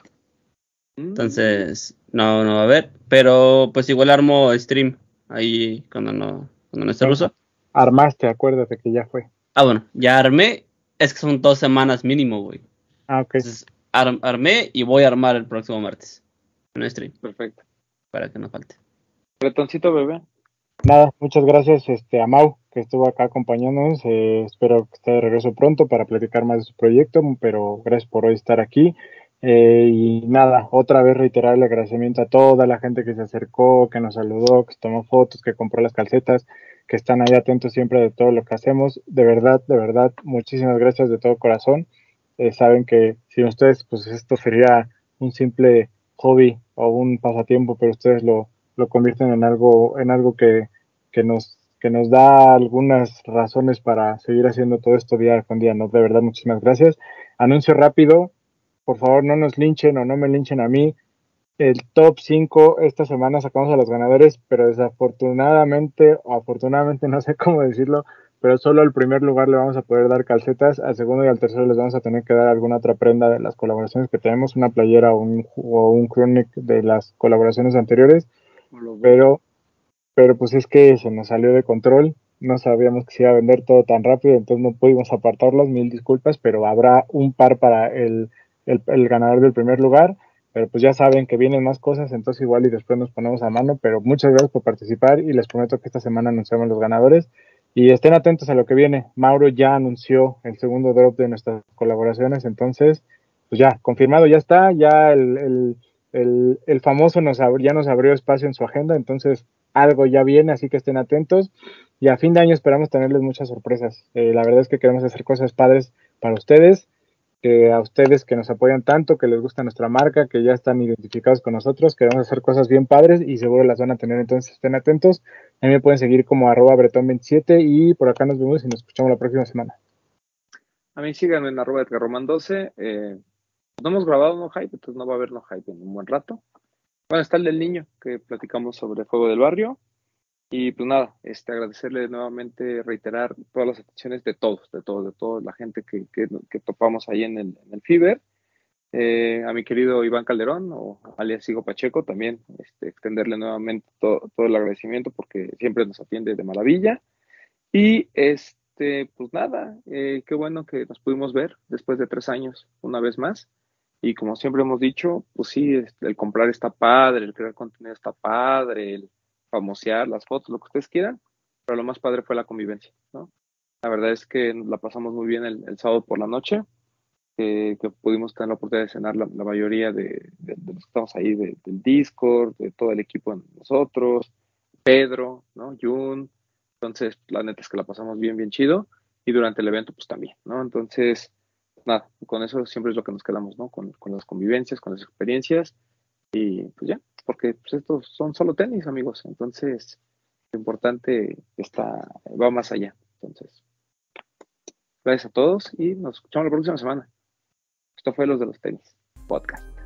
Entonces, no va a haber. Pero pues igual armo stream ahí cuando no esté Russo. Armaste, acuérdate que ya fue. Bueno, ya armé. Es que son 2 semanas mínimo, güey. Ok. Entonces, armé y voy a armar el próximo martes. Un stream, Perfecto. para que no falte. Bretoncito bebé. Nada, muchas gracias a Mau, que estuvo acá acompañándonos. Espero que esté de regreso pronto para platicar más de su proyecto, pero gracias por hoy estar aquí. Y nada, otra vez reiterar el agradecimiento a toda la gente que se acercó, que nos saludó, que se tomó fotos, que compró las calcetas, que están ahí atentos siempre de todo lo que hacemos. De verdad, muchísimas gracias de todo corazón. Saben que sin ustedes, pues esto sería un simple hobby o un pasatiempo, pero ustedes lo convierten en algo que nos da algunas razones para seguir haciendo todo esto día con día. No, de verdad, muchísimas gracias. Anuncio rápido, por favor, no nos linchen o no me linchen a mí. El top 5 esta semana sacamos a los ganadores, pero desafortunadamente o afortunadamente, no sé cómo decirlo, pero solo al primer lugar le vamos a poder dar calcetas, al segundo y al tercero les vamos a tener que dar alguna otra prenda de las colaboraciones que tenemos, una playera o un chronic de las colaboraciones anteriores, pero pues es que se nos salió de control, no sabíamos que se iba a vender todo tan rápido, entonces no pudimos apartarlos, mil disculpas, pero habrá un par para el ganador del primer lugar. Pero pues ya saben que vienen más cosas, entonces igual y después nos ponemos a mano, pero muchas gracias por participar y les prometo que esta semana anunciamos los ganadores y estén atentos a lo que viene. Mauro ya anunció el segundo drop de nuestras colaboraciones, entonces pues ya, confirmado, ya está, ya el famoso ya nos abrió espacio en su agenda, entonces algo ya viene, así que estén atentos y a fin de año esperamos tenerles muchas sorpresas. La verdad es que queremos hacer cosas padres para ustedes, que a ustedes que nos apoyan tanto, que les gusta nuestra marca, que ya están identificados con nosotros, queremos hacer cosas bien padres y seguro las van a tener, entonces estén atentos. A mí me pueden seguir como @bretón27 y por acá nos vemos y nos escuchamos la próxima semana. A mí síganme en @edgarroman12. No hemos grabado No Hype, entonces no va a haber No Hype en un buen rato. Bueno, está el del niño, que platicamos sobre Fuego del Barrio. Y pues nada, agradecerle nuevamente, reiterar todas las atenciones de todos, la gente que topamos ahí en el FIBER. A mi querido Iván Calderón, o alias Sigo Pacheco, también extenderle nuevamente todo el agradecimiento porque siempre nos atiende de maravilla. Y pues nada, qué bueno que nos pudimos ver después de 3 años, una vez más. Y como siempre hemos dicho, pues sí, el comprar está padre, el crear contenido está padre, el famosear las fotos, lo que ustedes quieran, pero lo más padre fue la convivencia, ¿no? La verdad es que la pasamos muy bien el sábado por la noche, que pudimos tener la oportunidad de cenar la mayoría de los que estamos ahí del Discord, de todo el equipo de nosotros, Pedro, ¿no? Jun. Entonces, la neta es que la pasamos bien, bien chido. Y durante el evento, pues también, ¿no? Entonces, nada, con eso siempre es lo que nos quedamos, ¿no? Con las convivencias, con las experiencias. Y pues ya, porque pues, estos son solo tenis, amigos. Entonces, lo importante va más allá. Entonces, gracias a todos y nos escuchamos la próxima semana. Esto fue Los de los Tenis Podcast.